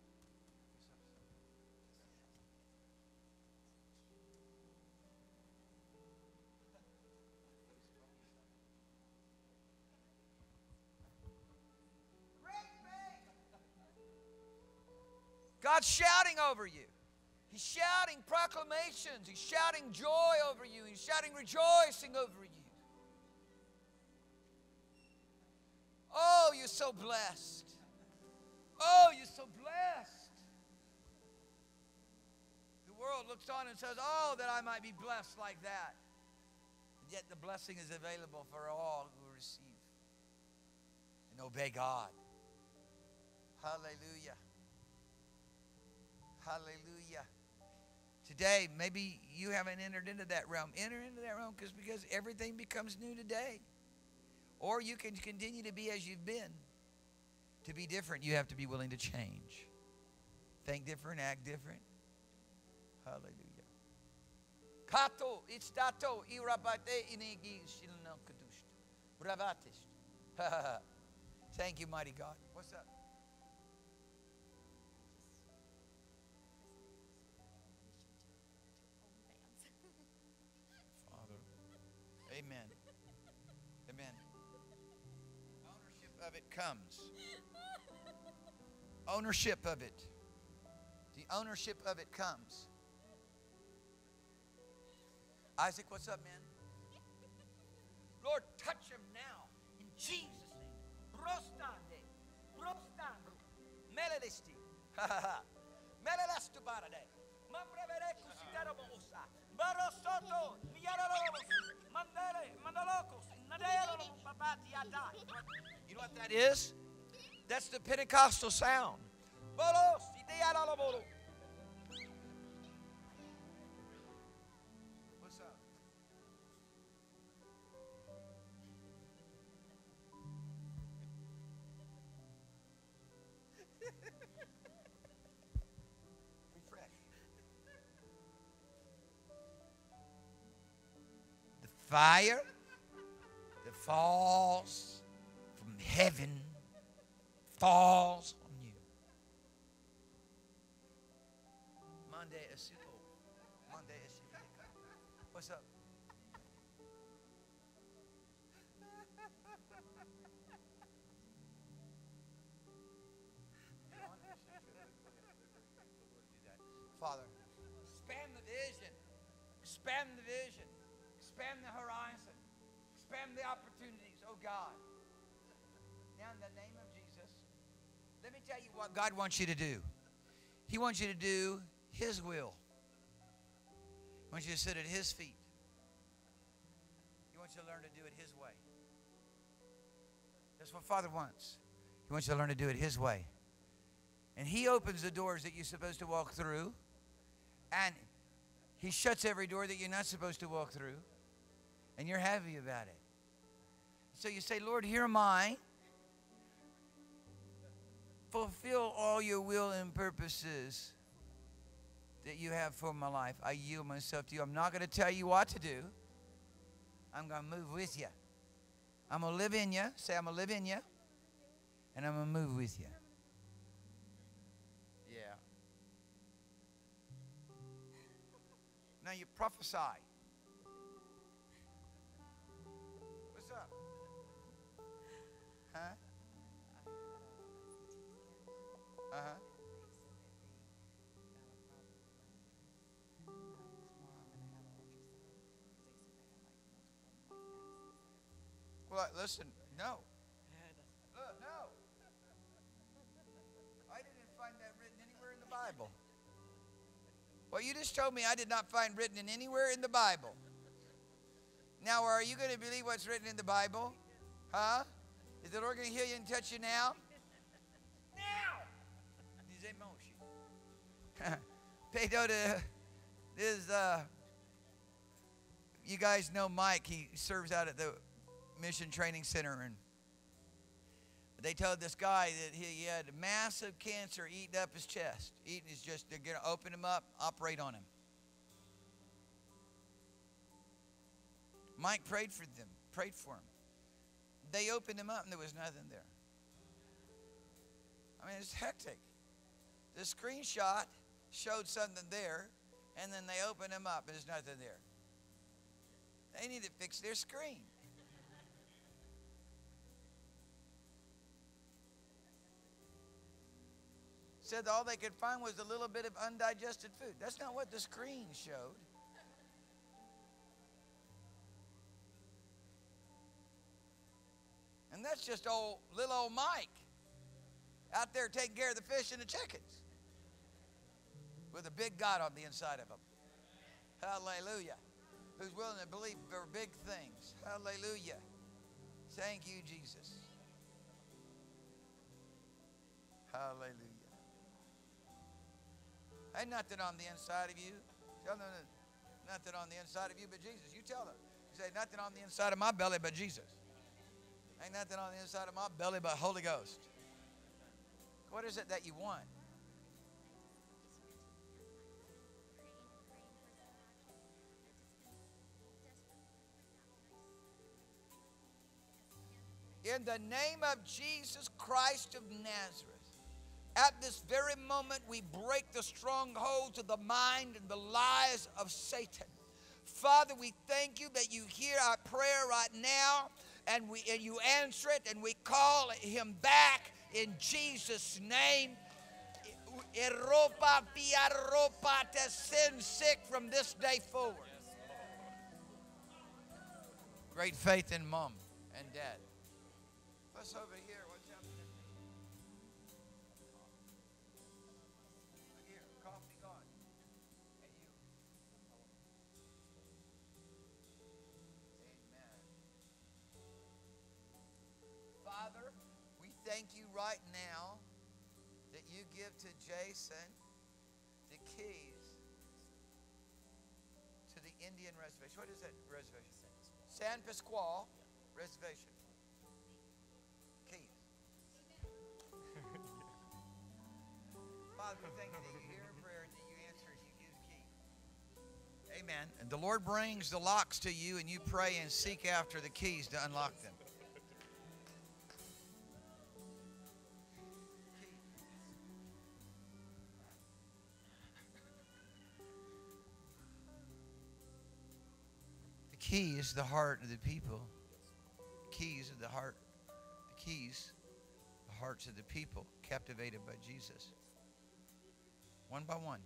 God's shouting over you. He's shouting proclamations. He's shouting joy over you. He's shouting rejoicing over you. Oh, you're so blessed. Oh, you're so blessed. The world looks on and says, oh, that I might be blessed like that. And yet the blessing is available for all who receive and obey God. Hallelujah. Hallelujah. Today, maybe you haven't entered into that realm. Enter into that realm because because everything becomes new today. Or you can continue to be as you've been. To be different, you have to be willing to change. Think different, act different. Hallelujah. Kato, istato, irabate, inegi, shilno kadusht. Bravatisht. Thank you, mighty God. What's up? Father. Amen. Amen. of it comes. Ownership of it. The ownership of it comes. Isaac, what's up, man? Lord, touch him now. In Jesus' name. Rostande. Rostando. Melelisti. Ha ha ha. Melelastu barade. Mambrevere kusidero bosa. Barosoto. Miyarolobos. Mandele. Mandalokos. Nadelo. Babati ada. You know what that is? That's the Pentecostal sound. Bolos. Idealolobolo. What's up? Refresh. The fire that falls from heaven falls on you. Monday is Monday is What's up? Father, expand the vision, expand the vision, expand the horizon, expand the opportunities, oh God. Now in the name of Jesus, let me tell you what God wants you to do. He wants you to do His will. He wants you to sit at His feet. He wants you to learn to do it His way. That's what Father wants. He wants you to learn to do it His way. And He opens the doors that you're supposed to walk through. And He shuts every door that you're not supposed to walk through. And you're happy about it. So you say, Lord, here am I. Fulfill all your will and purposes that you have for my life. I yield myself to you. I'm not going to tell you what to do. I'm going to move with you. I'm going to live in you. Say, I'm going to live in you. And I'm going to move with you. Yeah. Now you prophesy. What's up? Huh? Uh-huh. Well, listen, no. Look, no. I didn't find that written anywhere in the Bible. Well, you just told me I did not find written in anywhere in the Bible. Now, are you going to believe what's written in the Bible? Huh? Is the Lord going to heal you and touch you now? Now! Pedro, is, uh, you guys know Mike. He serves out at the Mission Training Center. And they told this guy that he, he had massive cancer eating up his chest. Eating is just, they're going to open him up, operate on him. Mike prayed for them, prayed for him. They opened him up and there was nothing there. I mean, it's hectic. The screenshot showed something there, and then they opened him up and there's nothing there. They need to fix their screen. Said all they could find was a little bit of undigested food. That's not what the screen showed. And that's just old little old Mike out there taking care of the fish and the chickens with a big God on the inside of him. Hallelujah. Who's willing to believe for big things. Hallelujah. Thank you, Jesus. Hallelujah. Ain't nothing on the inside of you. Tell them nothing on the inside of you but Jesus. You tell them. You say, nothing on the inside of my belly but Jesus. Ain't nothing on the inside of my belly but Holy Ghost. What is it that you want? In the name of Jesus Christ of Nazareth, at this very moment, we break the strongholds of the mind and the lies of Satan. Father, we thank you that you hear our prayer right now, and, we, and you answer it, and we call him back in Jesus' name. Eropa piaropa to sin sick from this day forward. Great faith in mom and dad. What's over here? What's happening? Here, coffee gone. And you. Amen. Father, we thank you right now that you give to Jason the keys to the Indian reservation. What is that reservation? San Pasquale Reservation. Keys. Father, we thank you that you hear prayer and that you answer as you give keys. Amen. And the Lord brings the locks to you, and you pray and seek after the keys to unlock them. The key is the heart of the people. The keys of the heart. The keys, the hearts of the people captivated by Jesus. One by one.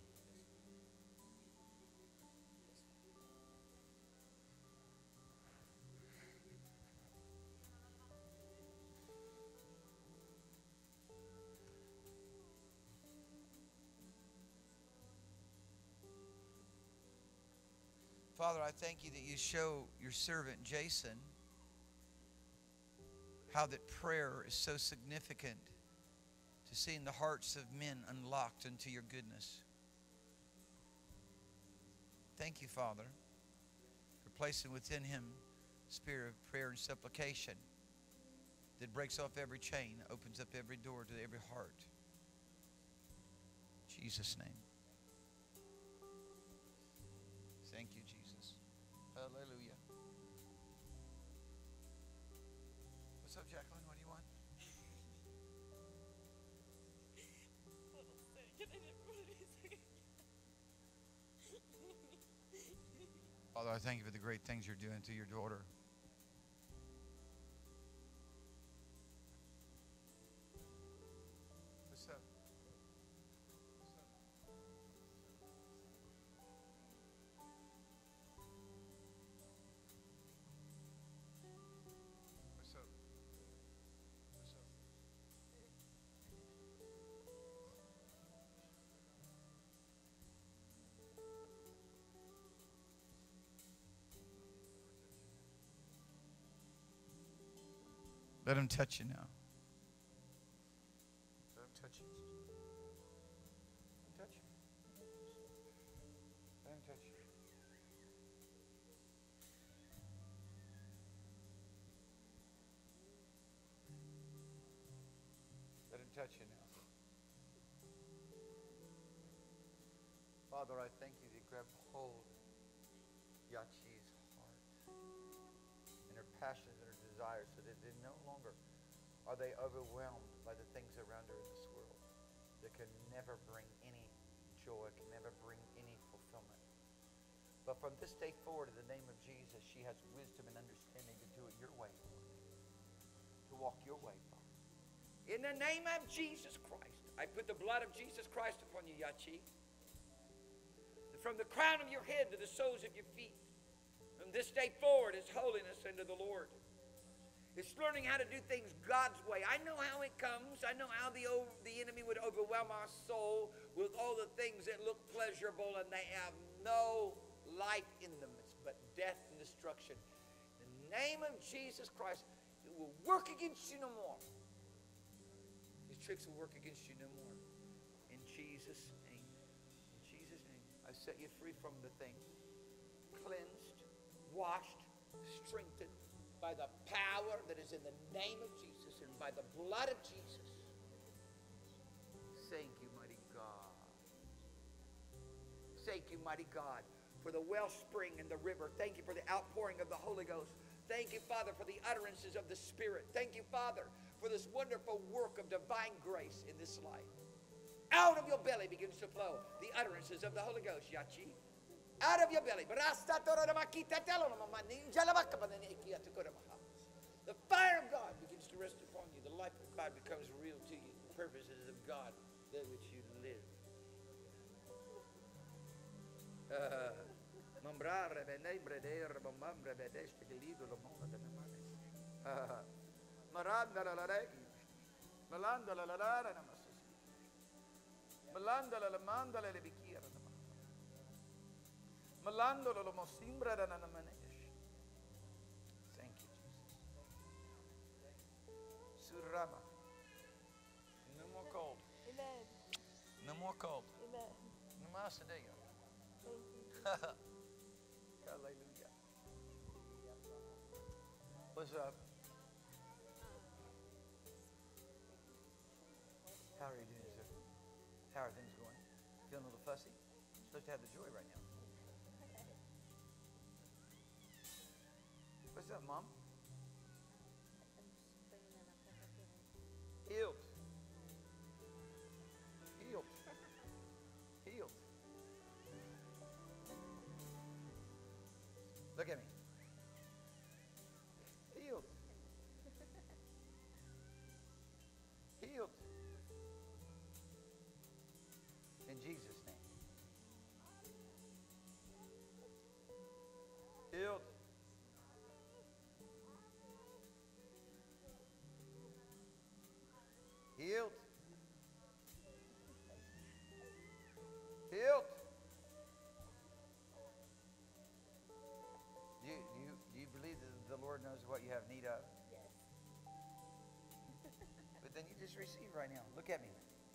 Father, I thank you that you show your servant Jason how that prayer is so significant to seeing the hearts of men unlocked into your goodness. Thank you, Father, for placing within him a spirit of prayer and supplication that breaks off every chain, opens up every door to every heart. In Jesus' name. Thank you, Jesus. Hallelujah. What's up, Jacqueline? What do you want? Father, I thank you for the great things you're doing to your daughter. What's up? What's up? What's up? What's up? Let him touch you now. Let him touch you. Let him touch you. Let him touch you. Let him touch you now. Father, I thank you that you grab hold of Yachi's heart and her passions and her desires so that they no longer are they overwhelmed by the things around her in this world that can never bring any joy, can never bring any fulfillment. But from this day forward, in the name of Jesus, she has wisdom and understanding to do it your way, Lord. To walk your way, Father. In the name of Jesus Christ, I put the blood of Jesus Christ upon you, Yachi. From the crown of your head to the soles of your feet. From this day forward is holiness unto the Lord. It's learning how to do things God's way. I know how it comes. I know how the, the enemy would overwhelm our soul with all the things that look pleasurable and they have no life in them. It's but death and destruction. In the name of Jesus Christ, it will work against you no more. These tricks will work against you no more. In Jesus' name. In Jesus' name. I set you free from the thing. Cleansed, washed, strengthened. By the power that is in the name of Jesus and by the blood of Jesus. Thank you, mighty God. Thank you, mighty God, for the wellspring and the river. Thank you for the outpouring of the Holy Ghost. Thank you, Father, for the utterances of the Spirit. Thank you, Father, for this wonderful work of divine grace in this life. Out of your belly begins to flow the utterances of the Holy Ghost, Yachi. Out of your belly. The fire of God begins to rest upon you. The life of God becomes real to you. The purposes of God, that which you live. Thank you, Jesus. Surama. No more cold. Amen. No more cold. Amen. No more sedation. Thank you. Hallelujah. What's up? How are you doing, sir? How are things going? Feeling a little fussy? You're supposed to have the joy right now. What's up, Mom? Healed. Healed. Healed. Look at me. Healed. Healed. In Jesus' name. Healed. Healed. Healed. Do you, do, you, do you believe that the Lord knows what you have need of? Yes. But then you just receive right now. Look at me.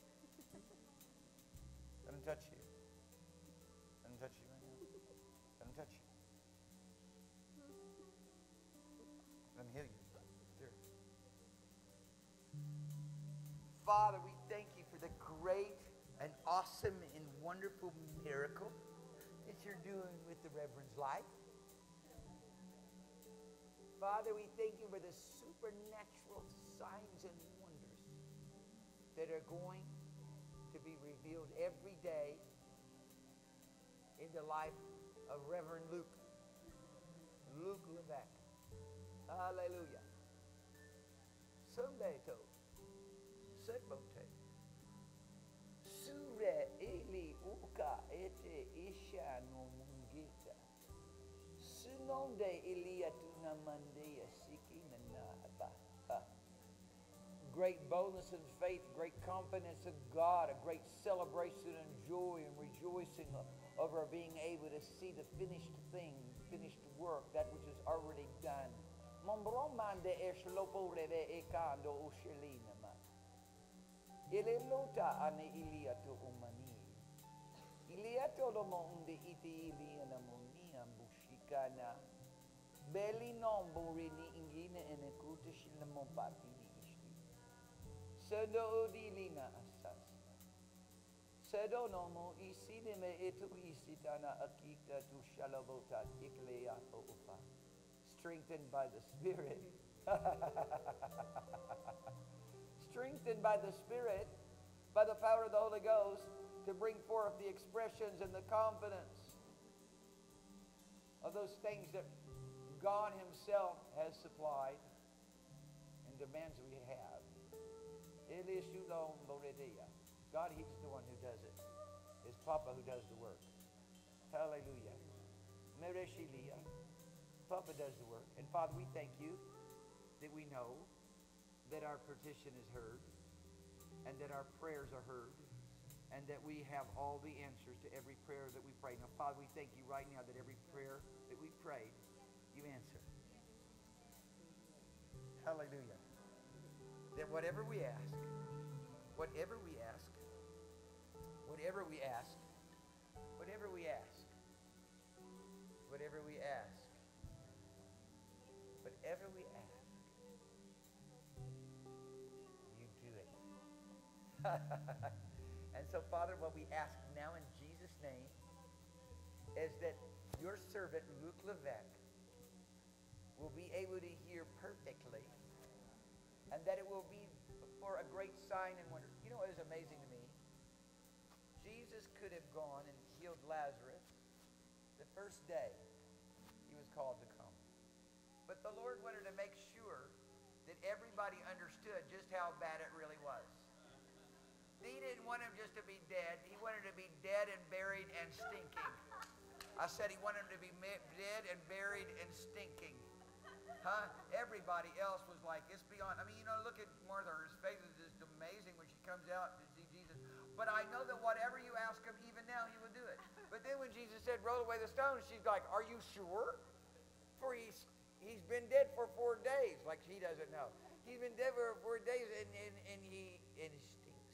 Let him touch you. Let him touch you right now. Let him touch you. Let him heal you. There. Father, we thank you for the great and awesome and wonderful miracle that you're doing with the Reverend's life. Father, we thank you for the supernatural signs and wonders that are going to be revealed every day in the life of Reverend Luke. Luke Levesque. Hallelujah. Someday to Sekbote. Sure eli uka ete isha no mungita. Sunonde iliatuna mandeya sikina na ba. Great boldness and faith, great confidence in God, a great celebration and joy and rejoicing over being able to see the finished thing, finished work, that which is already done. Mombromande eshlopo reve ekando ushelinama. Ilelota ane iliato umani. Iliato lomo unde iti iliana monia bushikana. Beli non borini ingine ene kutishina mompatini ishti. Sedo odilina asas. Sedo nomo isine me etu isitana akita tu shalabota ikleato ufa. Strengthened by the Spirit. Strengthened by the Spirit, by the power of the Holy Ghost, to bring forth the expressions and the confidence of those things that God Himself has supplied and demands we have. God, He's the one who does it. It's Papa who does the work. Hallelujah. Mereshilia. Papa does the work. And Father, we thank you that we know that our petition is heard and that our prayers are heard and that we have all the answers to every prayer that we pray. Now, Father, we thank you right now that every prayer that we prayed, you answer. Hallelujah. That whatever we ask, whatever we ask, whatever we ask, whatever we ask, whatever we ask, whatever we ask, you do it. And so, Father, what we ask now in Jesus' name is that your servant, Luke Levesque, will be able to hear perfectly, and that it will be for a great sign and wonder. You know what is amazing to me? Jesus could have gone and healed Lazarus the first day he was called to come. But the Lord wanted to make sure everybody understood just how bad it really was. He didn't want him just to be dead. He wanted him to be dead and buried and stinking. I said he wanted him to be dead and buried and stinking. Huh? Everybody else was like, it's beyond. I mean, you know, look at Martha. Her face is just amazing when she comes out to see Jesus. But I know that whatever you ask him, even now, he will do it. But then when Jesus said, roll away the stone, she's like, are you sure? For he's, he's been dead for four days. Like she doesn't know. He's been dead for four days and, and, and, he, and he stinks.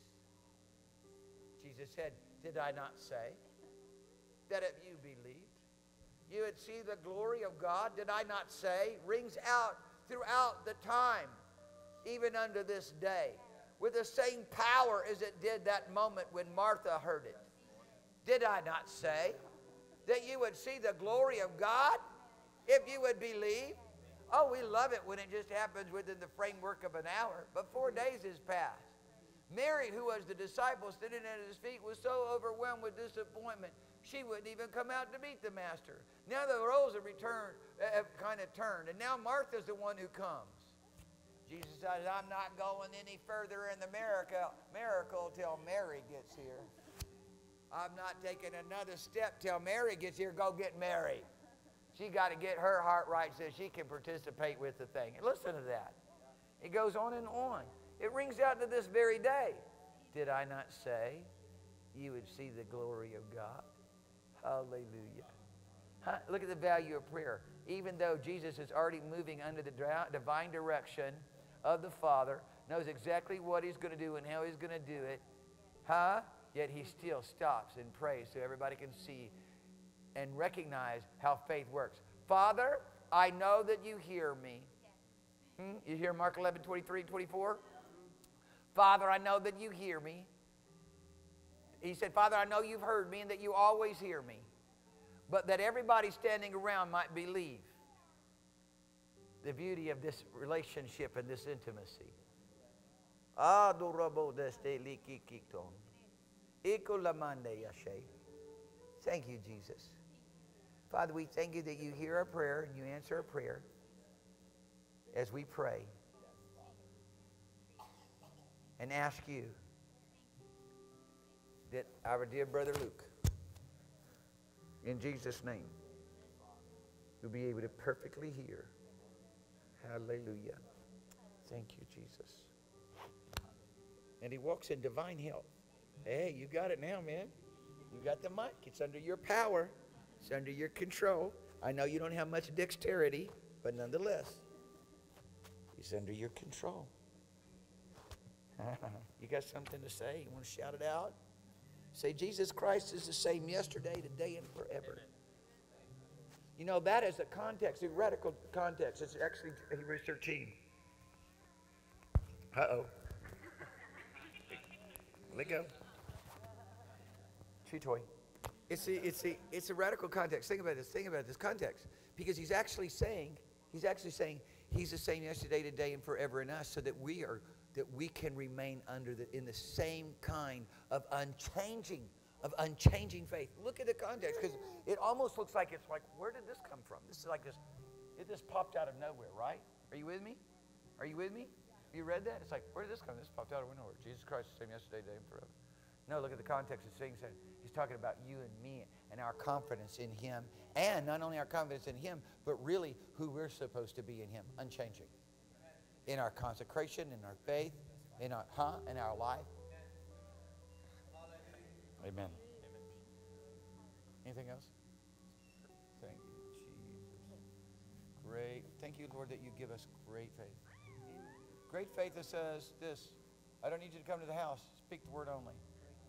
Jesus said, did I not say that if you believed, you would see the glory of God? Did I not say? Rings out throughout the time, even unto this day, with the same power as it did that moment when Martha heard it. Did I not say that you would see the glory of God if you would believe? Oh, we love it when it just happens within the framework of an hour, but four days has passed. Mary, who was the disciple sitting at his feet, was so overwhelmed with disappointment, she wouldn't even come out to meet the master. Now the roles have returned, have kind of turned, and now Martha's the one who comes. Jesus says, I'm not going any further in the miracle, miracle till Mary gets here. I'm not taking another step till Mary gets here. Go get Mary. She got to get her heart right so she can participate with the thing. And listen to that. It goes on and on. It rings out to this very day. Did I not say you would see the glory of God? Hallelujah. Huh? Look at the value of prayer. Even though Jesus is already moving under the divine direction of the Father, knows exactly what he's going to do and how he's going to do it, huh? Yet he still stops and prays so everybody can see and recognize how faith works. Father, I know that you hear me. Hmm? You hear Mark eleven, twenty-three, twenty-four? Father, I know that you hear me. He said, Father, I know you've heard me and that you always hear me, but that everybody standing around might believe the beauty of this relationship and this intimacy. Thank you, Jesus. Father, we thank you that you hear our prayer and you answer our prayer as we pray and ask you that our dear brother Luke, in Jesus' name, will be able to perfectly hear. Hallelujah. Thank you, Jesus. And he walks in divine health. Hey, you got it now, man. You got the mic. It's under your power. It's under your control. I know you don't have much dexterity, but nonetheless, it's under your control. You got something to say? You want to shout it out? Say, Jesus Christ is the same yesterday, today, and forever. You know, that is the context, the radical context. It's actually Hebrews thirteen. Uh-oh. Let go. Tree toy. It's a, it's a, it's a radical context. Think about this. Think about this context. Because he's actually saying, he's actually saying, he's the same yesterday, today, and forever in us, so that we are, that we can remain under the, in the same kind of unchanging, of unchanging faith. Look at the context, because it almost looks like it's like, where did this come from? This is like this, it just popped out of nowhere, right? Are you with me? Are you with me? You read that? It's like, where did this come? This popped out of nowhere. Jesus Christ is the same yesterday, today, and forever. No, look at the context. It's saying, he's talking about you and me and our confidence in him. And not only our confidence in him, but really who we're supposed to be in him, unchanging. In our consecration, in our faith, in our, huh? in our life. Amen. Anything else? Thank you, Jesus. Great. Thank you, Lord, that you give us great faith. Great faith that says this, I don't need you to come to the house. Speak the word only.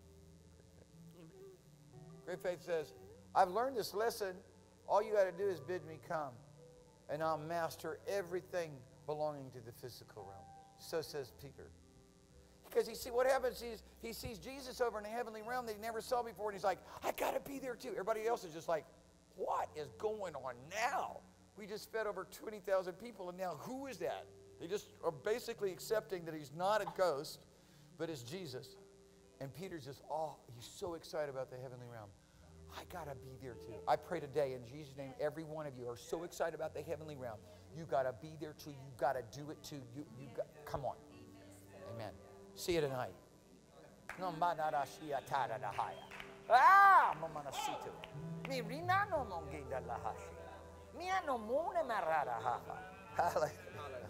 Great faith says, I've learned this lesson. All you got to do is bid me come, and I'll master everything belonging to the physical realm. So says Peter. Because he see what happens is he sees Jesus over in the heavenly realm that he never saw before, and he's like, I got to be there too. Everybody else is just like, what is going on now? We just fed over twenty thousand people, and now who is that? They just are basically accepting that he's not a ghost, but it's Jesus. And Peter's just, oh, he's so excited about the heavenly realm. I got to be there too. I pray today in Jesus' name, every one of you are so excited about the heavenly realm You got to be there too. You got to do it too. You, you got, come on. Amen. See you tonight. Ah, mamanasito. Mi rina no mongeda lahashi. Mi ano mune marara haha. Hallelujah.